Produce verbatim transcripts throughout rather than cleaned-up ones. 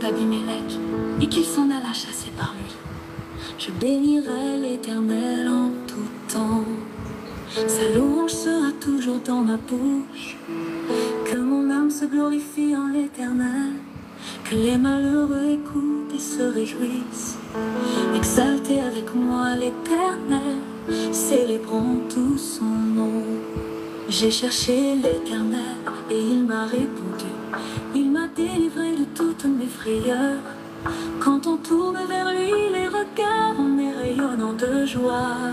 Abimelech et qu'il s'en alla chasser par lui. Je bénirai l'Éternel en tout temps. Sa louange sera toujours dans ma bouche. Que mon âme se glorifie en l'Éternel. Que les malheureux écoutent et se réjouissent. Exaltez avec moi l'Éternel, célébrons tout son nom. J'ai cherché l'Éternel et il m'a répondu. Il m'a délivré de toutes mes frayeurs. Quand on tourne vers lui les regards, on est rayonnant de joie.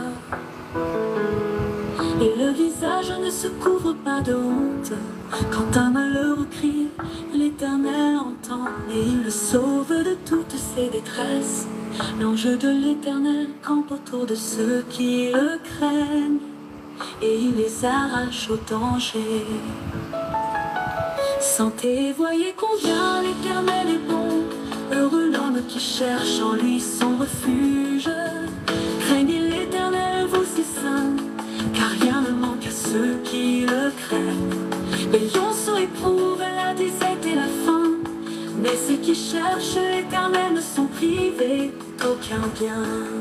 Et le visage ne se couvre pas de honte. Quand un malheureux crie, l'Éternel entend et il le sauve de toutes ses détresses. L'ange de l'Éternel campe autour de ceux qui le craignent et il les arrache au danger. Sentez, voyez combien l'Éternel est bon. Heureux l'homme qui cherche en lui son refuge. Craignez l'Éternel, vous si saints, car rien ne manque à ceux qui le craignent. Les lionceaux éprouvent la disette et la faim, mais ceux qui cherchent l'Éternel ne sont privés d'aucun bien.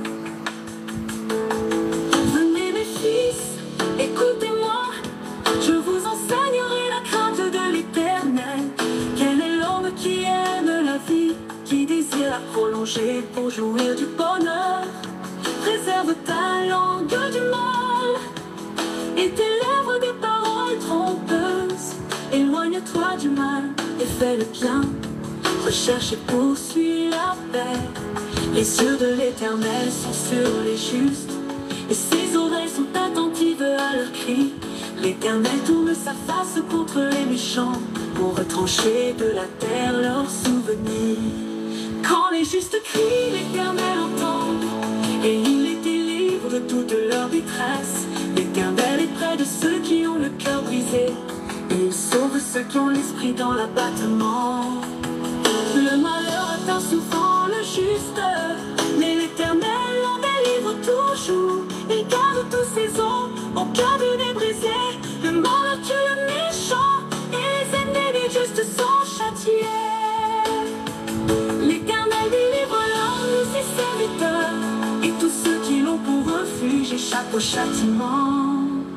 Venez mes fils, écoutez-moi, je vous enseignerai la crainte de l'Éternel. Quel est l'homme qui aime la vie, qui désire la prolonger pour jouir du bonheur? Préserve ta langue du mal et tes lèvres des paroles trompeuses. Éloigne-toi du mal et fais le bien. Recherche et poursuis la paix. Les yeux de l'Éternel sont sur les justes et ses oreilles sont attentives à leurs cris. L'Éternel tourne sa face contre les méchants pour retrancher de la terre leurs souvenirs. Quand les justes crient, l'Éternel entend et il les délivre de toute leur détresse. L'Éternel est près de ceux qui ont le cœur brisé et il sauve ceux qui ont l'esprit dans l'abattement. Le malheur atteint souvent le juste, mais l'Éternel en délivre toujours. Il garde tous ses os au cœur du nez brisé. Le malheur tue le méchant et les ennemis des justes sont châtiés. L'Éternel délivre l'homme de ses serviteurs et tous ceux qui l'ont pour refuge échappent au châtiment.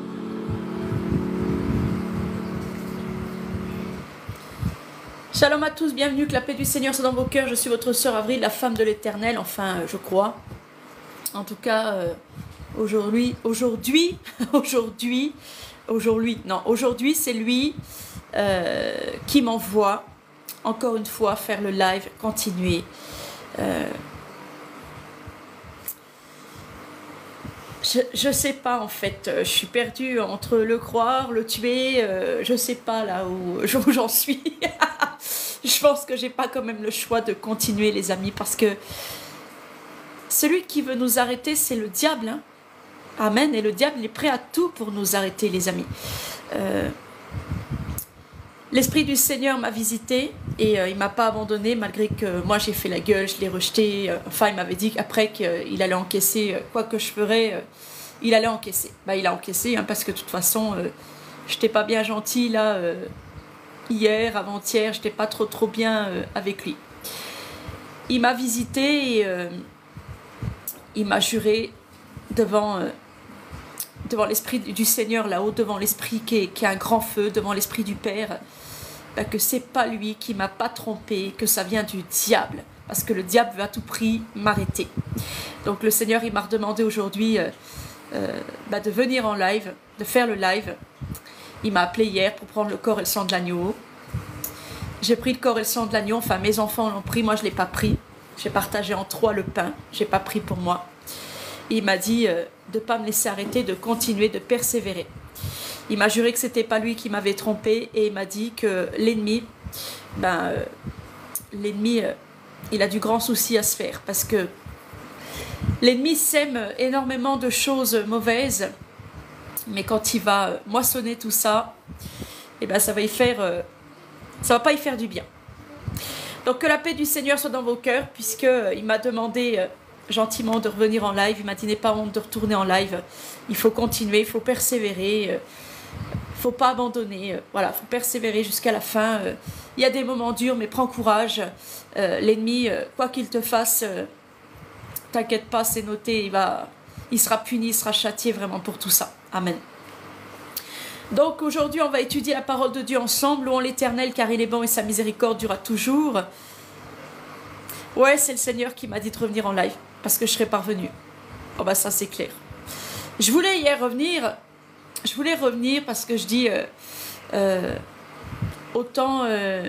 Shalom à tous, bienvenue, que la paix du Seigneur soit dans vos cœurs. Je suis votre sœur Avril, la femme de l'Éternel, enfin euh, je crois. En tout cas, euh, aujourd'hui, aujourd'hui, aujourd'hui, aujourd'hui, non, aujourd'hui c'est lui euh, qui m'envoie encore une fois faire le live, continuer. Euh, je, je sais pas en fait, je suis perdue entre le croire, le tuer, euh, je sais pas là où, où j'en suis. Je pense que j'ai pas quand même le choix de continuer les amis, parce que celui qui veut nous arrêter c'est le diable, hein. Amen. Et le diable est prêt à tout pour nous arrêter les amis. euh, L'Esprit du Seigneur m'a visité et euh, il m'a pas abandonné malgré que moi j'ai fait la gueule, je l'ai rejeté. euh, enfin il m'avait dit qu'après qu'il allait encaisser euh, quoi que je ferais, euh, il allait encaisser. Bah il a encaissé hein, parce que de toute façon euh, j'étais pas bien gentil là euh, hier, avant-hier, j'étais pas trop trop bien euh, avec lui. Il m'a visité et euh, il m'a juré devant, euh, devant l'Esprit du Seigneur là-haut, devant l'Esprit qui, qui a un grand feu, devant l'Esprit du Père, bah, que c'est pas lui qui m'a pas trompé, que ça vient du diable, parce que le diable veut à tout prix m'arrêter. Donc le Seigneur il m'a redemandé aujourd'hui euh, euh, bah, de venir en live, de faire le live. Il m'a appelé hier pour prendre le corps et le sang de l'agneau. J'ai pris le corps et le sang de l'agneau, enfin mes enfants l'ont pris, moi je ne l'ai pas pris. J'ai partagé en trois le pain, je n'ai pas pris pour moi. Et il m'a dit euh, de ne pas me laisser arrêter, de continuer, de persévérer. Il m'a juré que ce n'était pas lui qui m'avait trompé et il m'a dit que l'ennemi, ben, euh, l'ennemi, euh, il a du grand souci à se faire, parce que l'ennemi sème énormément de choses mauvaises. Mais quand il va moissonner tout ça, eh ben ça va y faire, euh, ça va pas y faire du bien. Donc que la paix du Seigneur soit dans vos cœurs, puisque euh, il m'a demandé euh, gentiment de revenir en live. Il m'a dit n'aie pas honte de retourner en live. Il faut continuer, il faut persévérer, il euh, faut pas abandonner, euh, voilà, faut persévérer jusqu'à la fin. Il euh, y a des moments durs, mais prends courage. Euh, L'ennemi, euh, quoi qu'il te fasse, euh, t'inquiète pas, c'est noté, il, va, il sera puni, il sera châtié vraiment pour tout ça. Amen. Donc aujourd'hui, on va étudier la parole de Dieu ensemble. Louons l'Éternel, car il est bon et sa miséricorde durera toujours. Ouais, c'est le Seigneur qui m'a dit de revenir en live, parce que je serais parvenue. Oh bah ça, c'est clair. Je voulais hier revenir, je voulais revenir parce que je dis, euh, euh, autant, euh,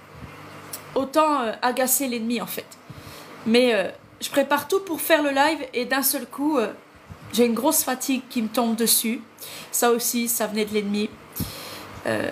autant euh, agacer l'ennemi en fait. Mais euh, je prépare tout pour faire le live et d'un seul coup, euh, j'ai une grosse fatigue qui me tombe dessus. Ça aussi, ça venait de l'ennemi. Euh,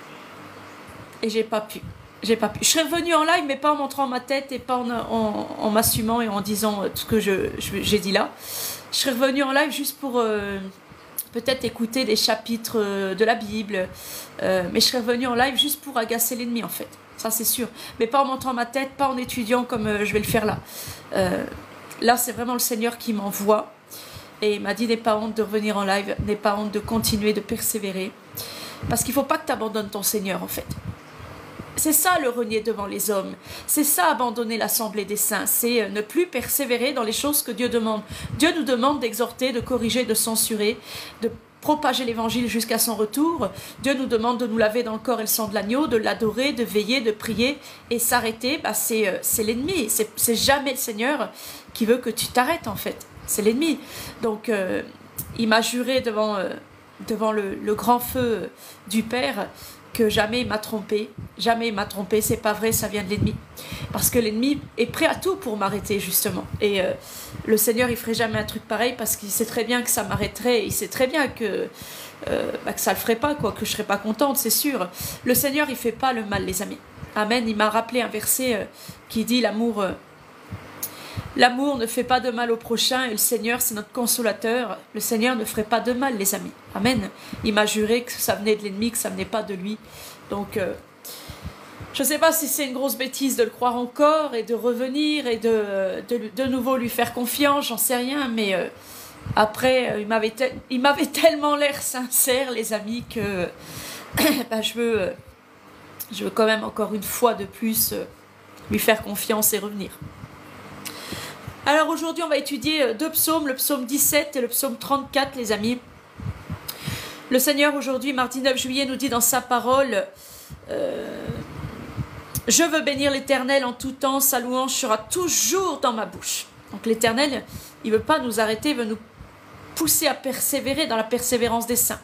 et j'ai pas pu. J'ai pas pu. Je serais revenue en live, mais pas en montrant ma tête et pas en, en, en m'assumant et en disant tout ce que je, je, j'ai dit là. Je serais revenue en live juste pour euh, peut-être écouter des chapitres euh, de la Bible. Euh, mais je serais revenue en live juste pour agacer l'ennemi en fait. Ça c'est sûr. Mais pas en montrant ma tête, pas en étudiant comme euh, je vais le faire là. Euh, là c'est vraiment le Seigneur qui m'envoie. Et il m'a dit n'aie pas honte de revenir en live. N'aie pas honte de continuer, de persévérer. Parce qu'il ne faut pas que tu abandonnes ton Seigneur en fait. C'est ça le renier devant les hommes. C'est ça abandonner l'assemblée des saints. C'est ne plus persévérer dans les choses que Dieu demande. Dieu nous demande d'exhorter, de corriger, de censurer, de propager l'évangile jusqu'à son retour. Dieu nous demande de nous laver dans le corps et le sang de l'agneau, de l'adorer, de veiller, de prier et s'arrêter. Bah c'est, c'est l'ennemi. C'est, c'est jamais le Seigneur qui veut que tu t'arrêtes en fait. C'est l'ennemi. Donc euh, il m'a juré devant, euh, devant le, le grand feu du Père que jamais il m'a trompé, jamais il m'a trompé, c'est pas vrai, ça vient de l'ennemi. Parce que l'ennemi est prêt à tout pour m'arrêter, justement. Et euh, le Seigneur, il ferait jamais un truc pareil parce qu'il sait très bien que ça m'arrêterait, il sait très bien que, euh, bah, que ça le ferait pas, quoi, que je serais pas contente, c'est sûr. Le Seigneur, il fait pas le mal, les amis. Amen, il m'a rappelé un verset euh, qui dit l'amour... Euh, L'amour ne fait pas de mal au prochain et le Seigneur, c'est notre consolateur. Le Seigneur ne ferait pas de mal, les amis. Amen. Il m'a juré que ça venait de l'ennemi, que ça venait pas de lui. Donc, euh, je ne sais pas si c'est une grosse bêtise de le croire encore et de revenir et de, de, de nouveau lui faire confiance, j'en sais rien. Mais euh, après, euh, il m'avait te, il m'avait tellement l'air sincère, les amis, que ben, je, veux, euh, je veux quand même encore une fois de plus euh, lui faire confiance et revenir. Alors aujourd'hui, on va étudier deux psaumes, le psaume dix-sept et le psaume trente-quatre, les amis. Le Seigneur, aujourd'hui, mardi neuf juillet, nous dit dans sa parole euh, « Je veux bénir l'Éternel en tout temps, sa louange sera toujours dans ma bouche. » Donc l'Éternel, il ne veut pas nous arrêter, il veut nous pousser à persévérer dans la persévérance des saints.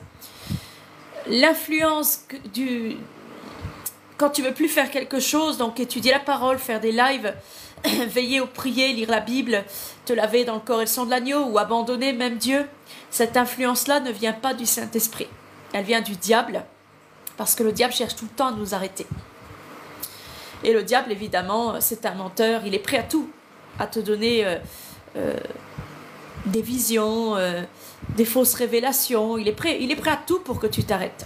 L'influence du... Quand tu ne veux plus faire quelque chose, donc étudier la parole, faire des lives, veiller ou prier, lire la Bible, te laver dans le corps et le sang de l'agneau ou abandonner même Dieu, cette influence-là ne vient pas du Saint-Esprit. Elle vient du diable, parce que le diable cherche tout le temps à nous arrêter. Et le diable, évidemment, c'est un menteur, il est prêt à tout, à te donner euh, euh, des visions, euh, des fausses révélations, il est prêt, il est prêt à tout pour que tu t'arrêtes.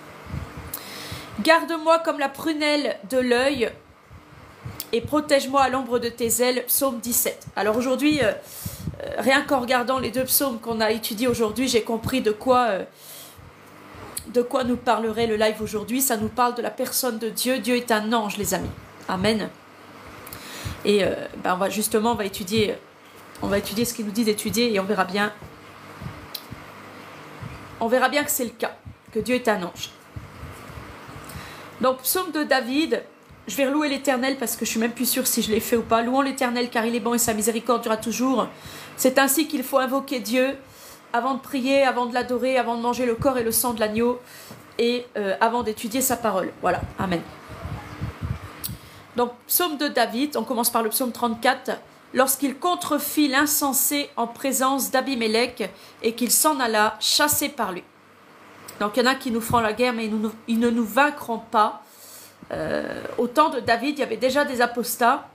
Garde-moi comme la prunelle de l'œil, et protège-moi à l'ombre de tes ailes, psaume dix-sept. Alors aujourd'hui, euh, euh, rien qu'en regardant les deux psaumes qu'on a étudiés aujourd'hui, j'ai compris de quoi, euh, de quoi nous parlerait le live aujourd'hui. Ça nous parle de la personne de Dieu. Dieu est un ange, les amis. Amen. Et euh, ben on va, justement, on va étudier, on va étudier ce qu'il nous dit d'étudier et on verra bien, on verra bien que c'est le cas, que Dieu est un ange. Donc, psaume de David. Je vais louer l'Éternel parce que je suis même plus sûre si je l'ai fait ou pas. Louons l'Éternel car il est bon et sa miséricorde durera toujours. C'est ainsi qu'il faut invoquer Dieu avant de prier, avant de l'adorer, avant de manger le corps et le sang de l'agneau et euh, avant d'étudier sa parole. Voilà, amen. Donc, psaume de David, on commence par le psaume trente-quatre. Lorsqu'il contrefit l'insensé en présence d'Abimélec et qu'il s'en alla chassé par lui. Donc, il y en a qui nous feront la guerre mais ils, nous, ils ne nous vaincront pas. Euh, au temps de David, il y avait déjà des apostats.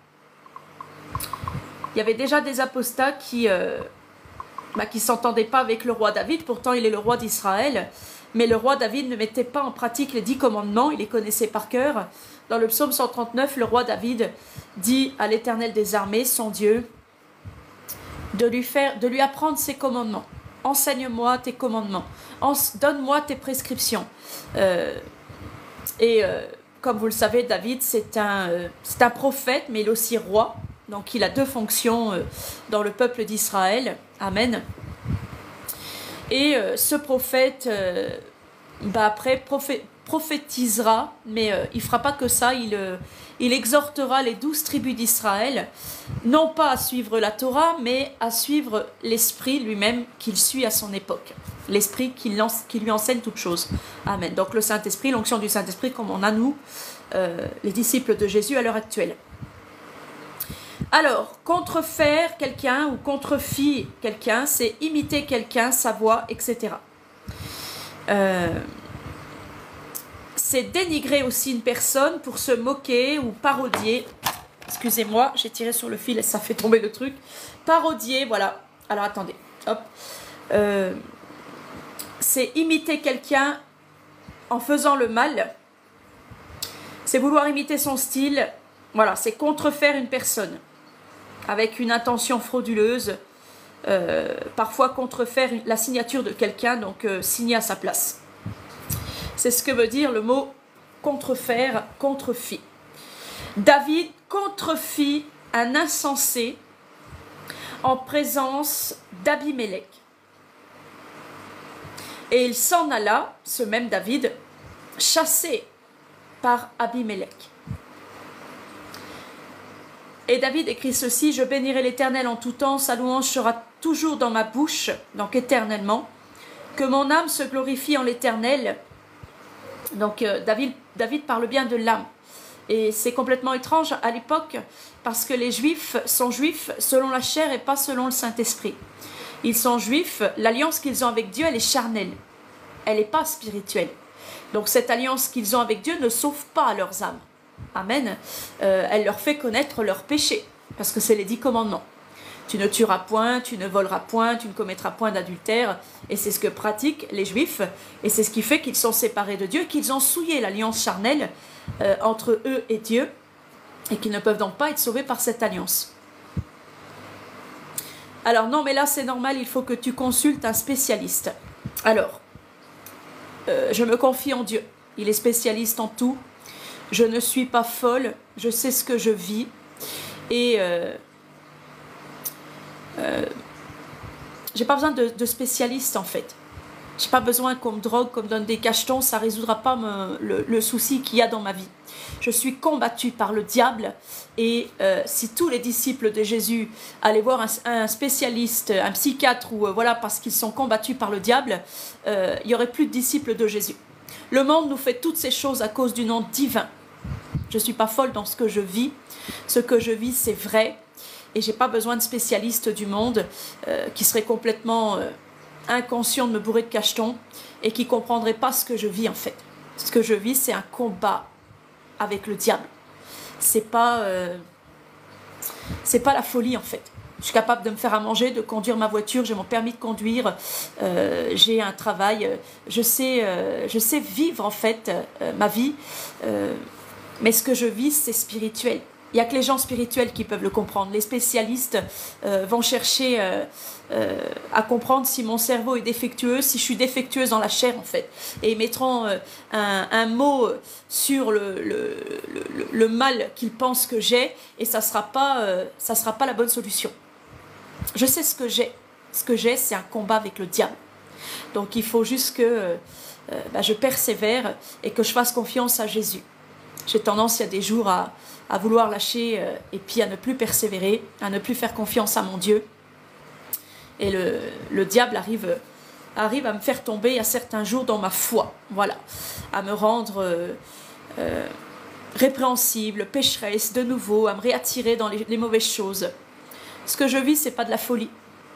Il y avait déjà des apostats qui euh, bah, qui s'entendaient pas avec le roi David. Pourtant, il est le roi d'Israël. Mais le roi David ne mettait pas en pratique les dix commandements. Il les connaissait par cœur. Dans le psaume cent trente-neuf, le roi David dit à l'Éternel des armées, son Dieu, de lui, faire, de lui apprendre ses commandements. enseigne-moi tes commandements, donne-moi tes prescriptions. Euh, et euh, comme vous le savez, David, c'est un, euh, c'est un prophète, mais il est aussi roi. Donc il a deux fonctions euh, dans le peuple d'Israël. Amen. Et euh, ce prophète, euh, bah après, prophé prophétisera, mais euh, il ne fera pas que ça, il, euh, il exhortera les douze tribus d'Israël, non pas à suivre la Torah, mais à suivre l'Esprit lui-même qu'il suit à son époque. L'Esprit qui, qui lui enseigne toutes choses. Amen. Donc le Saint-Esprit, l'onction du Saint-Esprit, comme on a nous, euh, les disciples de Jésus à l'heure actuelle. Alors, contrefaire quelqu'un ou contrefier quelqu'un, c'est imiter quelqu'un, sa voix, et cetera. Euh, c'est dénigrer aussi une personne pour se moquer ou parodier. Excusez-moi, j'ai tiré sur le fil et ça fait tomber le truc. Parodier, voilà. Alors, attendez. Hop. Euh, c'est imiter quelqu'un en faisant le mal. C'est vouloir imiter son style. Voilà, c'est contrefaire une personne avec une intention frauduleuse. Euh, parfois contrefaire la signature de quelqu'un, donc euh, signer à sa place. C'est ce que veut dire le mot contrefaire, contrefit. David contrefit un insensé en présence d'Abimélec. Et il s'en alla, ce même David, chassé par Abimélec. Et David écrit ceci: je bénirai l'Éternel en tout temps, sa louange sera toujours dans ma bouche, donc éternellement. Que mon âme se glorifie en l'Éternel. Donc euh, David, David parle bien de l'âme. Et c'est complètement étrange à l'époque, parce que les Juifs sont Juifs selon la chair et pas selon le Saint-Esprit. Ils sont Juifs, l'alliance qu'ils ont avec Dieu, elle est charnelle. Elle n'est pas spirituelle. Donc cette alliance qu'ils ont avec Dieu ne sauve pas leurs âmes. Amen. Euh, elle leur fait connaître leurs péchés, parce que c'est les dix commandements. Tu ne tueras point, tu ne voleras point, tu ne commettras point d'adultère. Et c'est ce que pratiquent les Juifs. Et c'est ce qui fait qu'ils sont séparés de Dieu, qu'ils ont souillé l'alliance charnelle euh, entre eux et Dieu, et qu'ils ne peuvent donc pas être sauvés par cette alliance. Alors non, mais là c'est normal, il faut que tu consultes un spécialiste. Alors, euh, je me confie en Dieu. Il est spécialiste en tout. Je ne suis pas folle, je sais ce que je vis. Et... Euh, Euh, j'ai pas besoin de, de spécialistes en fait. J'ai pas besoin qu'on me drogue, qu'on me donne des cachetons, ça résoudra pas me, le, le souci qu'il y a dans ma vie. Je suis combattue par le diable et euh, si tous les disciples de Jésus allaient voir un, un spécialiste, un psychiatre ou euh, voilà parce qu'ils sont combattus par le diable, euh, il y aurait plus de disciples de Jésus. Le monde nous fait toutes ces choses à cause du nom divin. Je suis pas folle dans ce que je vis. Ce que je vis, c'est vrai. Et j'ai pas besoin de spécialistes du monde euh, qui seraient complètement euh, inconscients de me bourrer de cachetons et qui comprendraient pas ce que je vis en fait. Ce que je vis, c'est un combat avec le diable. C'est pas, euh, c'est pas la folie en fait. Je suis capable de me faire à manger, de conduire ma voiture, j'ai mon permis de conduire, euh, j'ai un travail, euh, je sais, euh, je sais vivre en fait euh, ma vie. Euh, mais ce que je vis, c'est spirituel. Il n'y a que les gens spirituels qui peuvent le comprendre. Les spécialistes euh, vont chercher euh, euh, à comprendre si mon cerveau est défectueux, si je suis défectueuse dans la chair en fait. Et ils mettront euh, un, un mot sur le, le, le, le mal qu'ils pensent que j'ai et ça ne sera pas, euh, ça sera pas la bonne solution. Je sais ce que j'ai. Ce que j'ai, c'est un combat avec le diable. Donc il faut juste que euh, bah, je persévère et que je fasse confiance à Jésus. J'ai tendance, il y a des jours, à... à vouloir lâcher euh, et puis à ne plus persévérer, à ne plus faire confiance à mon Dieu. Et le, le diable arrive, arrive à me faire tomber à certains jours dans ma foi, voilà, à me rendre euh, euh, répréhensible, pécheresse de nouveau, à me réattirer dans les, les mauvaises choses. Ce que je vis, c'est pas de la folie.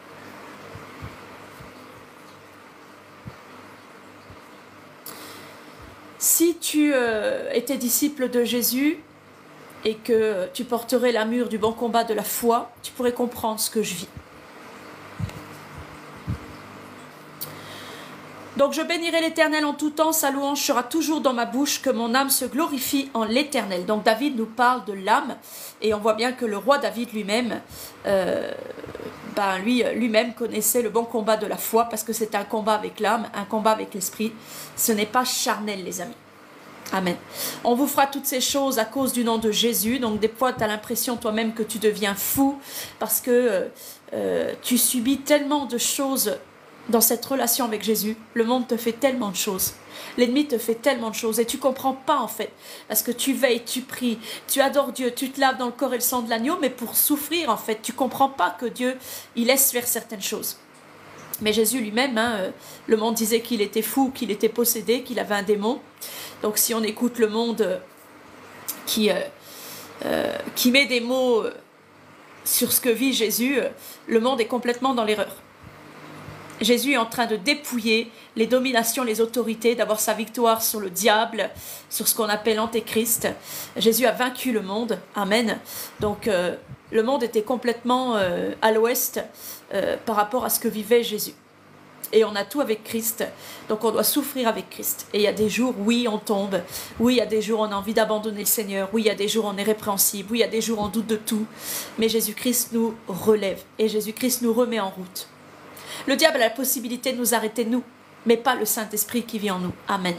Si tu euh, étais disciple de Jésus, et que tu porterais l'armure du bon combat de la foi, tu pourrais comprendre ce que je vis. Donc je bénirai l'Éternel en tout temps, sa louange sera toujours dans ma bouche, que mon âme se glorifie en l'Éternel. Donc David nous parle de l'âme, et on voit bien que le roi David lui-même, euh, ben lui, lui-même connaissait le bon combat de la foi, parce que c'est un combat avec l'âme, un combat avec l'esprit. Ce n'est pas charnel, les amis. Amen. On vous fera toutes ces choses à cause du nom de Jésus. Donc des fois, tu as l'impression toi-même que tu deviens fou, parce que euh, euh, tu subis tellement de choses dans cette relation avec Jésus. Le monde te fait tellement de choses. L'ennemi te fait tellement de choses et tu comprends pas en fait. Parce que tu veilles, tu pries, tu adores Dieu, tu te laves dans le corps et le sang de l'agneau, mais pour souffrir en fait. Tu comprends pas que Dieu, il laisse faire certaines choses. Mais Jésus lui-même, hein, euh, le monde disait qu'il était fou, qu'il était possédé, qu'il avait un démon. Donc si on écoute le monde euh, qui, euh, euh, qui met des mots euh, sur ce que vit Jésus, euh, le monde est complètement dans l'erreur. Jésus est en train de dépouiller les dominations, les autorités, d'avoir sa victoire sur le diable, sur ce qu'on appelle l'antéchrist. Jésus a vaincu le monde. Amen. Donc euh, le monde était complètement euh, à l'ouest euh, par rapport à ce que vivait Jésus. Et on a tout avec Christ, donc on doit souffrir avec Christ. Et il y a des jours, oui, on tombe. Oui, il y a des jours, on a envie d'abandonner le Seigneur. Oui, il y a des jours, on est répréhensible. Oui, il y a des jours, on doute de tout. Mais Jésus-Christ nous relève et Jésus-Christ nous remet en route. Le diable a la possibilité de nous arrêter, nous, mais pas le Saint-Esprit qui vit en nous. Amen.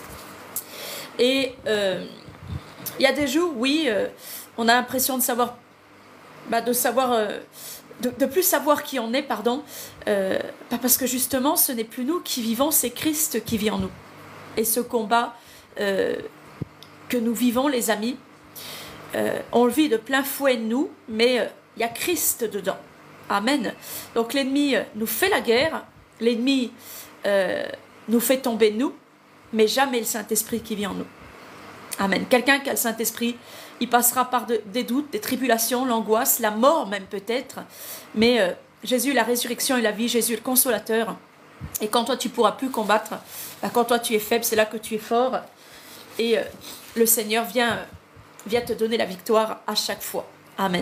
Et euh, il y a des jours, oui, euh, on a l'impression de savoir, bah, de savoir, euh, de, de plus savoir qui on est, pardon, euh, bah, parce que justement, ce n'est plus nous qui vivons, c'est Christ qui vit en nous. Et ce combat euh, que nous vivons, les amis, euh, on le vit de plein fouet nous, mais il euh, y a Christ dedans. Amen. Donc l'ennemi nous fait la guerre, l'ennemi euh, nous fait tomber nous, mais jamais le Saint-Esprit qui vit en nous. Amen. Quelqu'un qui a le Saint-Esprit, il passera par de, des doutes, des tribulations, l'angoisse, la mort même peut-être, mais euh, Jésus, la résurrection et la vie, Jésus est le consolateur. Et quand toi tu pourras plus combattre, bah, quand toi tu es faible, c'est là que tu es fort. Et euh, le Seigneur vient, vient te donner la victoire à chaque fois. Amen.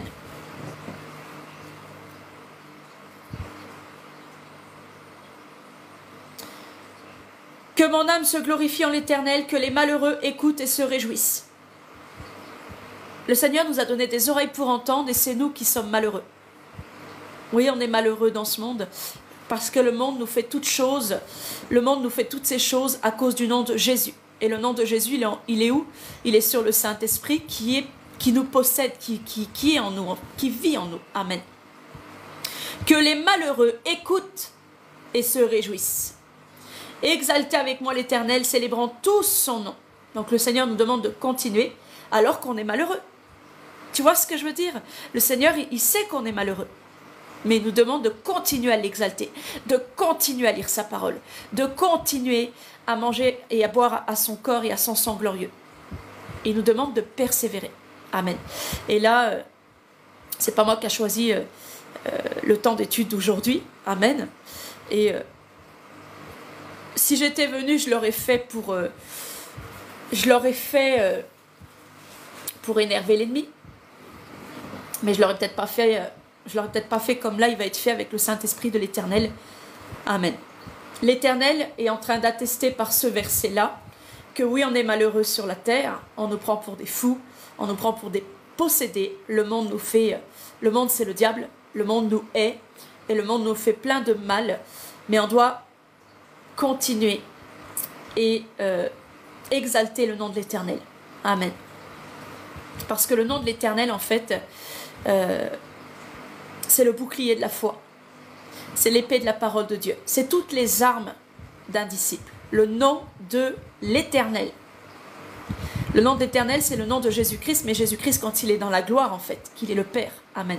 Que mon âme se glorifie en l'Éternel, que les malheureux écoutent et se réjouissent. Le Seigneur nous a donné des oreilles pour entendre et c'est nous qui sommes malheureux. Oui, on est malheureux dans ce monde parce que le monde nous fait toutes choses, le monde nous fait toutes ces choses à cause du nom de Jésus. Et le nom de Jésus, il est, en, il est où? Il est sur le Saint-Esprit qui, est, qui nous possède, qui, qui, qui est en nous, qui vit en nous. Amen. Que les malheureux écoutent et se réjouissent. Exaltez avec moi l'Éternel, célébrant tous son nom. Donc le Seigneur nous demande de continuer alors qu'on est malheureux. Tu vois ce que je veux dire? Le Seigneur, il sait qu'on est malheureux. Mais il nous demande de continuer à l'exalter, de continuer à lire sa parole, de continuer à manger et à boire à son corps et à son sang glorieux. Il nous demande de persévérer. Amen. Et là, euh, c'est pas moi qui a choisi euh, euh, le temps d'étude d'aujourd'hui. Amen. Et euh, si j'étais venue, je l'aurais fait pour, euh, je l'aurais fait euh, pour énerver l'ennemi. Mais je l'aurais peut-être pas fait, euh, je l'aurais peut-être pas fait comme là, il va être fait avec le Saint-Esprit de l'Éternel. Amen. L'Éternel est en train d'attester par ce verset-là que oui, on est malheureux sur la terre, on nous prend pour des fous, on nous prend pour des possédés. Le monde nous fait, le monde c'est le diable, le monde nous hait et le monde nous fait plein de mal. Mais on doit continuer et euh, exalter le nom de l'Éternel. Amen. Parce que le nom de l'Éternel, en fait, euh, c'est le bouclier de la foi. C'est l'épée de la parole de Dieu. C'est toutes les armes d'un disciple. Le nom de l'Éternel. Le nom de l'Éternel, c'est le nom de Jésus-Christ, mais Jésus-Christ quand il est dans la gloire, en fait, qu'il est le Père. Amen.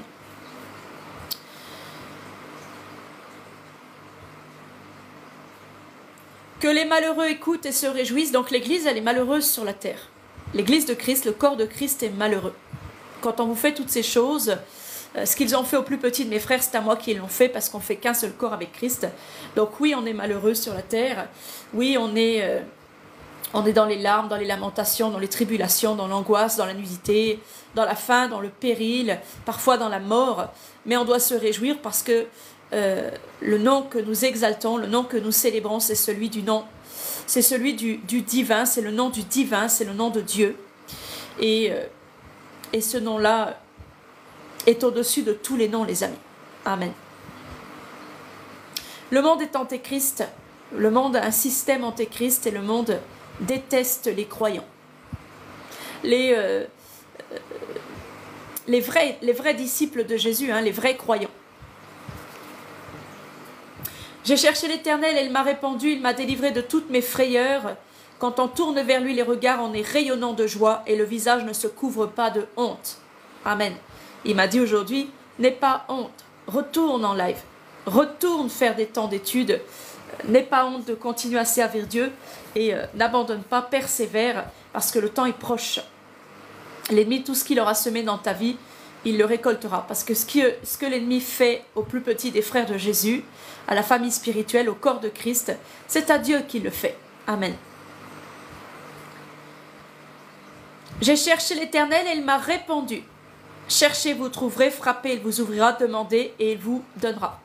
Que les malheureux écoutent et se réjouissent. Donc l'Église, elle est malheureuse sur la terre. L'Église de Christ, le corps de Christ est malheureux. Quand on vous fait toutes ces choses, euh, ce qu'ils ont fait aux plus petits de mes frères, c'est à moi qu'ils l'ont fait parce qu'on fait qu'un seul corps avec Christ. Donc oui, on est malheureux sur la terre. Oui, on est, euh, on est dans les larmes, dans les lamentations, dans les tribulations, dans l'angoisse, dans la nudité, dans la faim, dans le péril, parfois dans la mort. Mais on doit se réjouir parce que euh, le nom que nous exaltons, le nom que nous célébrons, c'est celui du nom, c'est celui du, du divin, c'est le nom du divin, c'est le nom de Dieu. Et, euh, et ce nom-là est au-dessus de tous les noms, les amis. Amen. Le monde est antéchrist, le monde a un système antéchrist et le monde déteste les croyants. Les, euh, les, vrais, les vrais disciples de Jésus, hein, les vrais croyants. J'ai cherché l'Éternel et il m'a répondu, il m'a délivré de toutes mes frayeurs. Quand on tourne vers lui les regards, on est rayonnant de joie et le visage ne se couvre pas de honte. Amen. Il m'a dit aujourd'hui, n'aie pas honte, retourne en live, retourne faire des temps d'études, n'aie pas honte de continuer à servir Dieu et euh, n'abandonne pas, persévère parce que le temps est proche. L'ennemi, tout ce qu'il aura semé dans ta vie, il le récoltera. Parce que ce, qui, ce que l'ennemi fait aux plus petits des frères de Jésus, à la famille spirituelle, au corps de Christ, c'est à Dieu qu'il le fait. Amen. J'ai cherché l'Éternel et il m'a répondu. Cherchez, vous trouverez, frappez, il vous ouvrira, demandez et il vous donnera.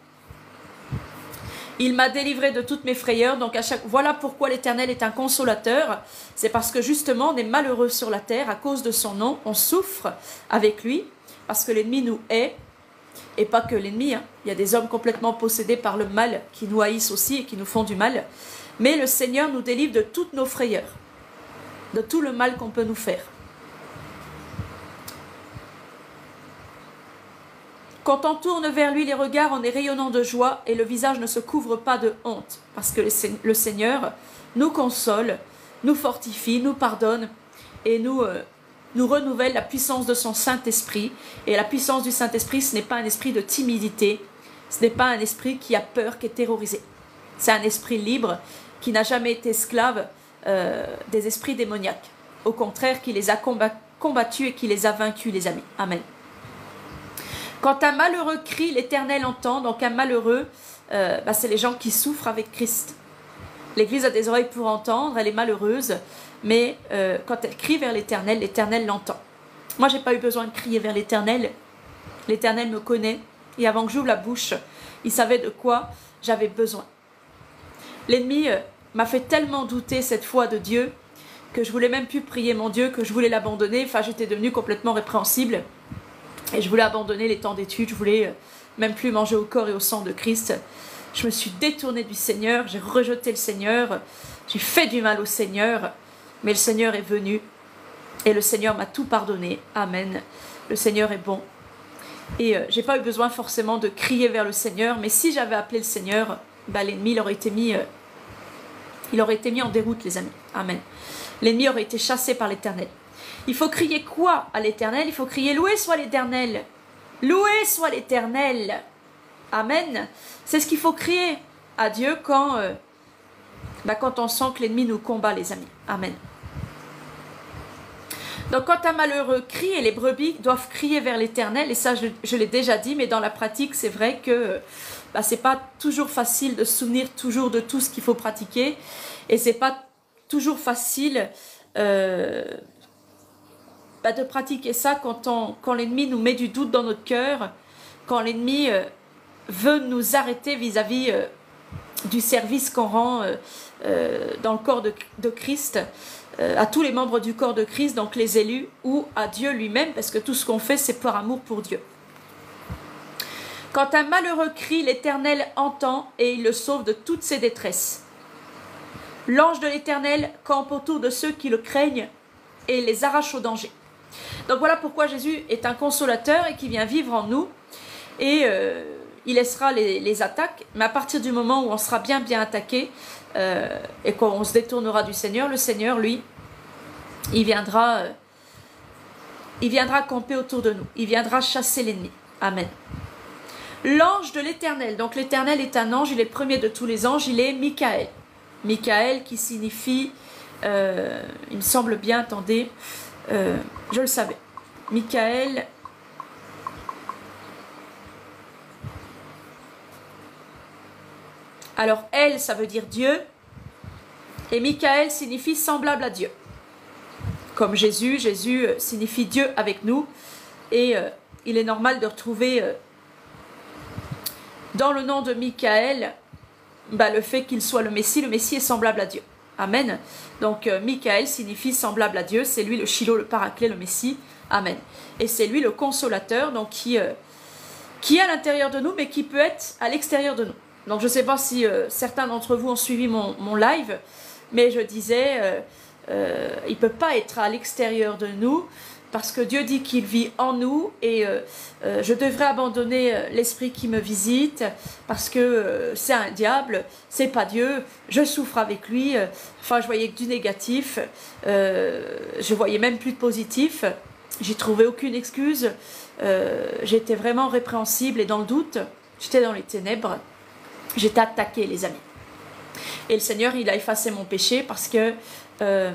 Il m'a délivré de toutes mes frayeurs, donc à chaque... voilà pourquoi l'Éternel est un consolateur. C'est parce que justement on est malheureux sur la terre à cause de son nom, on souffre avec lui, parce que l'ennemi nous hait, et pas que l'ennemi, hein. Il y a des hommes complètement possédés par le mal qui nous haïssent aussi et qui nous font du mal. Mais le Seigneur nous délivre de toutes nos frayeurs, de tout le mal qu'on peut nous faire. Quand on tourne vers lui les regards, on est rayonnant de joie et le visage ne se couvre pas de honte. Parce que le Seigneur nous console, nous fortifie, nous pardonne et nous, euh, nous renouvelle la puissance de son Saint-Esprit. Et la puissance du Saint-Esprit, ce n'est pas un esprit de timidité, ce n'est pas un esprit qui a peur, qui est terrorisé. C'est un esprit libre qui n'a jamais été esclave euh, des esprits démoniaques. Au contraire, qui les a combattus et qui les a vaincus, les amis. Amen. Quand un malheureux crie, l'Éternel entend. Donc un malheureux, euh, bah c'est les gens qui souffrent avec Christ. L'Église a des oreilles pour entendre, elle est malheureuse, mais euh, quand elle crie vers l'Éternel, l'Éternel l'entend. Moi, je n'ai pas eu besoin de crier vers l'Éternel. L'Éternel me connaît, et avant que j'ouvre la bouche, il savait de quoi j'avais besoin. L'ennemi euh, m'a fait tellement douter cette fois de Dieu, que je voulais même plus prier mon Dieu, que je voulais l'abandonner. Enfin, j'étais devenue complètement répréhensible. Et je voulais abandonner les temps d'études, je voulais même plus manger au corps et au sang de Christ. Je me suis détournée du Seigneur, j'ai rejeté le Seigneur, j'ai fait du mal au Seigneur, mais le Seigneur est venu et le Seigneur m'a tout pardonné. Amen. Le Seigneur est bon. Et euh, j'ai pas eu besoin forcément de crier vers le Seigneur, mais si j'avais appelé le Seigneur, bah, l'ennemi aurait été mis, euh, il aurait été mis en déroute, les amis. Amen. L'ennemi aurait été chassé par l'Éternel. Il faut crier quoi à l'Éternel? Il faut crier loué soit l'Éternel. Loué soit l'Éternel. Amen. C'est ce qu'il faut crier à Dieu quand, euh, bah, quand on sent que l'ennemi nous combat, les amis. Amen. Donc quand un malheureux crie, et les brebis doivent crier vers l'Éternel, et ça je, je l'ai déjà dit, mais dans la pratique c'est vrai que bah, c'est pas toujours facile de se souvenir toujours de tout ce qu'il faut pratiquer, et c'est pas toujours facile euh, bah, de pratiquer ça quand, on, quand l'ennemi nous met du doute dans notre cœur, quand l'ennemi euh, veut nous arrêter vis-à-vis -vis, euh, du service qu'on rend euh, euh, dans le corps de, de Christ, euh, à tous les membres du corps de Christ, donc les élus, ou à Dieu lui-même, parce que tout ce qu'on fait, c'est par amour pour Dieu. Quand un malheureux crie, l'Éternel entend et il le sauve de toutes ses détresses. L'ange de l'Éternel campe autour de ceux qui le craignent et les arrache au danger. Donc voilà pourquoi Jésus est un consolateur et qui vient vivre en nous. Et euh, il laissera les, les attaques, mais à partir du moment où on sera bien bien attaqué euh, et qu'on se détournera du Seigneur, le Seigneur, lui, il viendra, euh, il viendra camper autour de nous. Il viendra chasser l'ennemi. Amen. L'ange de l'Éternel. Donc l'Éternel est un ange, il est le premier de tous les anges, il est Michaël. Michaël qui signifie, euh, il me semble bien, attendez, euh, je le savais. Michaël... Alors, elle, ça veut dire Dieu, et Michaël signifie semblable à Dieu. Comme Jésus, Jésus signifie Dieu avec nous, et euh, il est normal de retrouver, euh, dans le nom de Michael, bah, le fait qu'il soit le Messie, le Messie est semblable à Dieu. Amen. Donc euh, Michael signifie semblable à Dieu, c'est lui le Shiloh, le Paraclet, le Messie. Amen. Et c'est lui le consolateur, donc qui, euh, qui est à l'intérieur de nous, mais qui peut être à l'extérieur de nous. Donc je ne sais pas si euh, certains d'entre vous ont suivi mon, mon live, mais je disais, euh, euh, il ne peut pas être à l'extérieur de nous, parce que Dieu dit qu'il vit en nous, et euh, euh, je devrais abandonner euh, l'esprit qui me visite, parce que euh, c'est un diable, c'est pas Dieu, je souffre avec lui, euh, enfin je voyais que du négatif, euh, je voyais même plus de positif, j'ai trouvé aucune excuse, euh, j'étais vraiment répréhensible et dans le doute, j'étais dans les ténèbres, j'étais attaquée les amis. Et le Seigneur il a effacé mon péché parce que euh,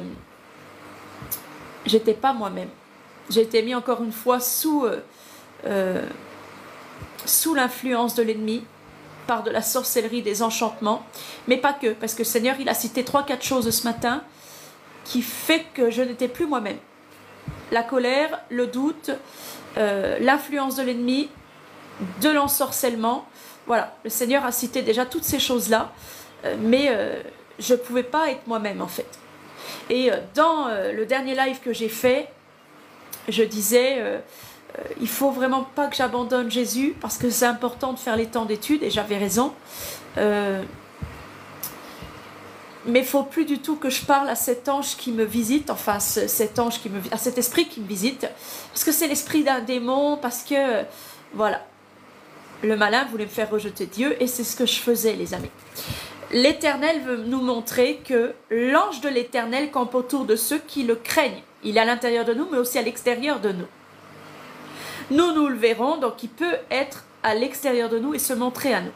j'étais pas moi-même. J'ai été mis encore une fois sous, euh, euh, sous l'influence de l'ennemi, par de la sorcellerie, des enchantements, mais pas que, parce que le Seigneur il a cité trois quatre choses ce matin qui fait que je n'étais plus moi-même. La colère, le doute, euh, l'influence de l'ennemi, de l'ensorcellement. Voilà, le Seigneur a cité déjà toutes ces choses-là, euh, mais euh, je ne pouvais pas être moi-même en fait. Et euh, dans euh, le dernier live que j'ai fait, je disais, euh, euh, il faut vraiment pas que j'abandonne Jésus, parce que c'est important de faire les temps d'études, et j'avais raison. Euh, mais il ne faut plus du tout que je parle à cet ange qui me visite, enfin cet ange qui me, à cet esprit qui me visite, parce que c'est l'esprit d'un démon, parce que, euh, voilà, le malin voulait me faire rejeter Dieu, et c'est ce que je faisais les amis. L'Éternel veut nous montrer que l'ange de l'Éternel campe autour de ceux qui le craignent. Il est à l'intérieur de nous, mais aussi à l'extérieur de nous. Nous, nous le verrons, donc il peut être à l'extérieur de nous et se montrer à nous.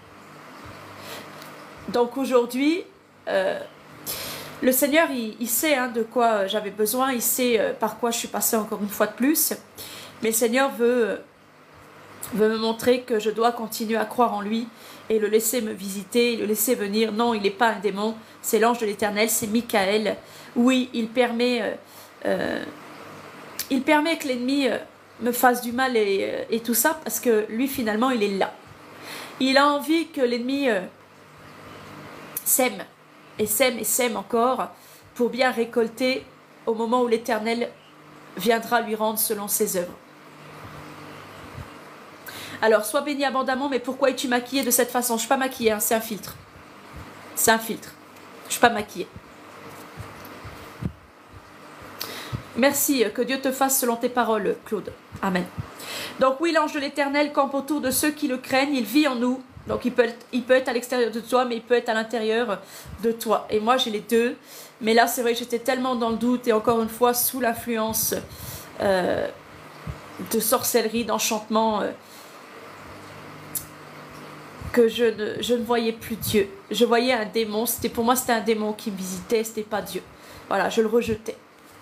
Donc aujourd'hui, euh, le Seigneur, il, il sait hein, de quoi j'avais besoin, il sait euh, par quoi je suis passée encore une fois de plus. Mais le Seigneur veut, euh, veut me montrer que je dois continuer à croire en lui et le laisser me visiter, le laisser venir. Non, il n'est pas un démon, c'est l'ange de l'Éternel, c'est Michael. Oui, il permet... Euh, Euh, il permet que l'ennemi euh, me fasse du mal et, euh, et tout ça, parce que lui finalement il est là. Il a envie que l'ennemi euh, sème et sème et sème encore pour bien récolter au moment où l'Éternel viendra lui rendre selon ses œuvres. Alors sois béni abondamment, mais pourquoi es-tu maquillée de cette façon? Je ne suis pas maquillée, hein, c'est un filtre. C'est un filtre. Je ne suis pas maquillée. Merci, que Dieu te fasse selon tes paroles, Claude. Amen. Donc oui, l'ange de l'Éternel campe autour de ceux qui le craignent, il vit en nous. Donc il peut être, il peut être à l'extérieur de toi, mais il peut être à l'intérieur de toi. Et moi, j'ai les deux. Mais là, c'est vrai que j'étais tellement dans le doute et encore une fois, sous l'influence euh, de sorcellerie, d'enchantement, euh, que je ne, je ne voyais plus Dieu. Je voyais un démon. C'était, pour moi, c'était un démon qui me visitait, c'était pas Dieu. Voilà, je le rejetais.